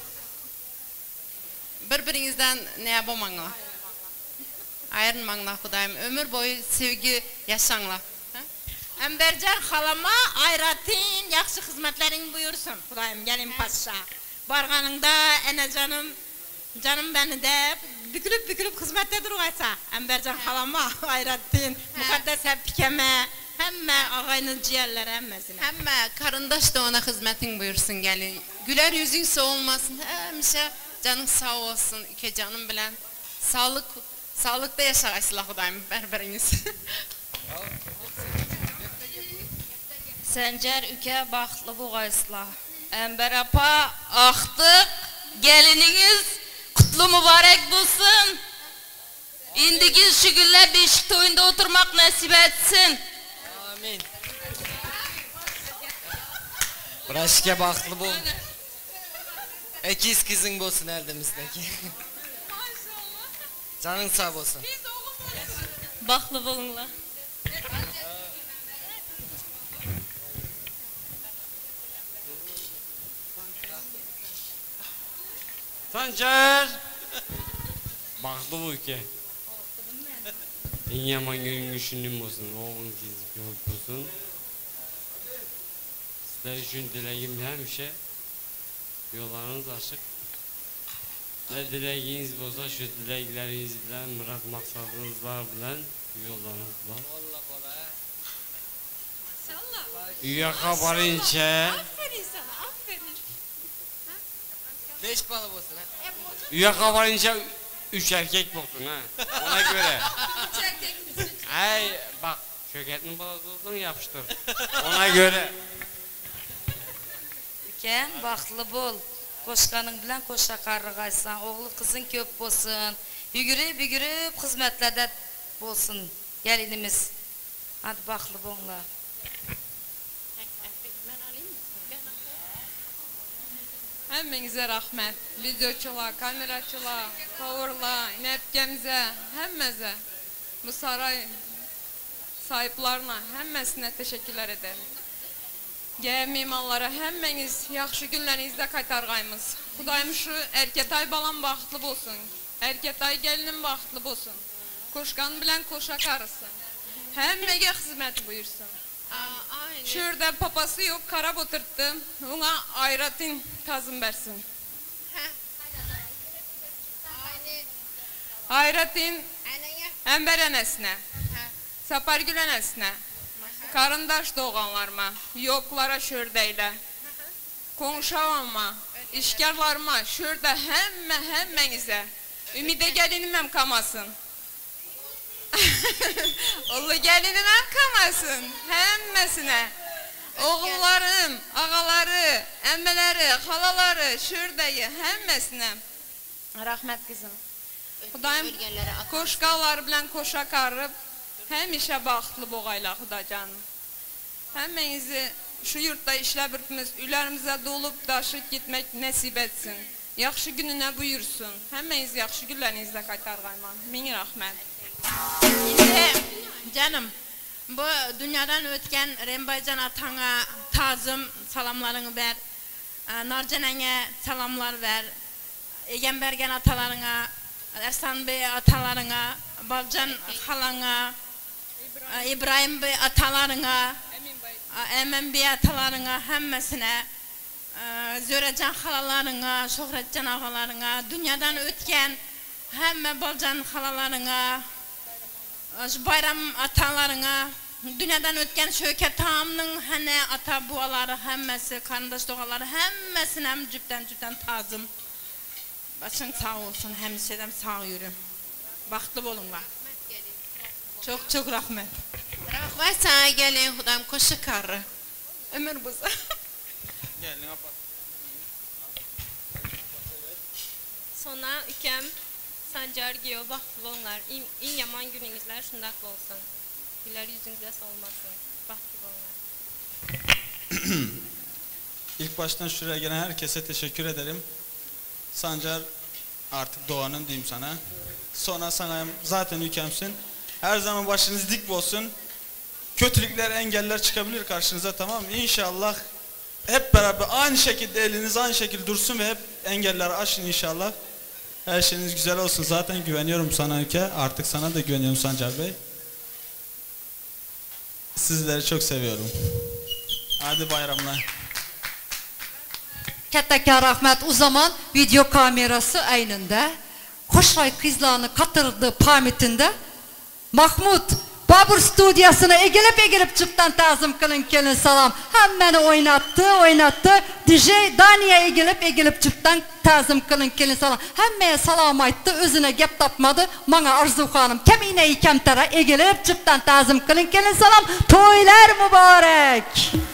birbirinizden ne yapamangla. Ayrılmangla Kudayım. Ömür boyu sevgi yaşanla. Embercan halama ayratın, yaxşı hizmetlerin buyursun. Kudayım gelin paşa. Barganında ene canım beni de bükülüp hizmette durgaysa. Embercan halama ayratın, mukaddes hep pikeme. Hemme ağayının ciğerleri hemmesine. Hemme karındaş da ona hizmetin buyursun gelin. Güler yüzün sağ olmasın. Hemşe canın sağ olsun. İki canım bilen. Sağlıkta yaşaysınlar Kudayım birbiriniz. Sencer üke baxtlı boğaysılar. Ember apa axtık, gelininiz kutlu mübarek bulsun. İndiki şu günler beşik toyunda oturmak nasip etsin. Amin. Braşke baxtlı bol. Ekiz kızın bolsun eldimizdeki. Canın sağ olsun. Baxtlı bolunlar. Sancar! Baxtlı bu ülke. En yaman görünüşünün olsun, oğlun gizli olsun. Sizler için dileğim hemşe yollarınız açık. Ne dileğiniz olsa şu dilekleriniz bilen, murat maksadınızlar bilen yollarınızla. Üyaka varınca. Aferin sana, aferin. 5 balı olsun ha. Üyaka varınca 3 erkek olsun ha. Ona göre. 3 erkek misin? Ay bak Şöket'in balası olsun yapıştır. Ona göre. Üken baxtlı bol. Qoşqanın bilen qoşa qarrıqaysan, oğlu kızın köp bolsun. Yugurib hizmetlerde olsun gelinimiz. Hadi baklı bonla. Hemmenize rahmet. Videoçular, kameraçılar, kavurlar, nepkemize, hemmeze. Bu saray sahiplerine, hemmesine teşekkürler ederim. Mimarlara hemmeniz yaxşı günlerinizde kaytargayımız. Kudayım şu erketay balam baxtlı olsun. Erketay gelinim baxtlı olsun. Koşkan bilen koşa karısın. Hemmege hizmet buyursun. Şurada papası yok, karab oturttu. Ona ayratin tazım versin. Ayratin Ember enesine, Sapargül enesine, karındaş doğanlarıma, yoklara şurdeyle, konuşavama, işkarlarıma, şurada hemmenize, ümide gelinim hem kamasın. Ulu gelinim hem kamasın, hemmesine. Oğullarım, ağaları, emmeleri, halaları, şuradayı, hemmesine. Rahmet kızım. Kudayım koşkalar bilen koşa karıb, hemişe baxtlı boğayla Xudacanım. Hemmenizi şu yurtta işləbirtimiz, ülərimize dolup daşıp gitmek nesip etsin. Yaxşı gününe buyursun. Hemmeniz yaxşı günlerinizde kaytargayman. Min rahmet. Şimdi canım, bu dünyadan ötken Rembaycan atana tazım salamlarını ver. Narcanene salamlar ver. Egenbergen atalarına, Ersan Bey atalarına, Balcan halana, İbrahim Bey atalarına, Emin Bey atalarına, hemmesine, Zörecan halalarına, Şohretcan ağalarına, dünyadan ötken hemme Balcan halalarına, bayram atalarına, dünyadan ötken Şöket Ağam'nın hene ata buaları, hemmesi, karındaş doğaları, hemmesine hem cüpten tazım. Başın sağ olsun, hemşirem sağ yürüm. Baxtlı olunlar. Çok rahmet. Rahmet sana gelin Xudam koşu karı. Ömür buza. Gelin apa. Sonra ülkem Sancar Giyo baxtlı olunlar. En yaman gününüzler şundak olsun. Güler yüzünüzde solmasın. Baxtlı olunlar. İlk baştan şuraya gelen herkese teşekkür ederim. Sancar artık doğanın diyeyim sana. Sonra sana zaten ülkemsin. Her zaman başınız dik olsun. Kötülükler, engeller çıkabilir karşınıza, tamam mı? İnşallah hep beraber aynı şekilde eliniz aynı şekilde dursun ve hep engelleri aşın inşallah. Her şeyiniz güzel olsun. Zaten güveniyorum sana ülke. Artık sana da güveniyorum Sancar Bey. Sizleri çok seviyorum. Hadi bayramlar. Kattaka rahmet. O zaman video kamerası aynında Koşray kızlarını katırdığı pamitinde Mahmut Babur stüdyasına egilip çıptan tazım kılın kelin salam. Hemmeni oynattı. DJ Daniye egilip çıptan tazım kılın kelin salam. Hemmeye salam ayttı, özüne gep tapmadı. Bana Arzu Hanım kemine-i kemtara egilip çıptan tazım kılın kelin salam. Toylar mübarek.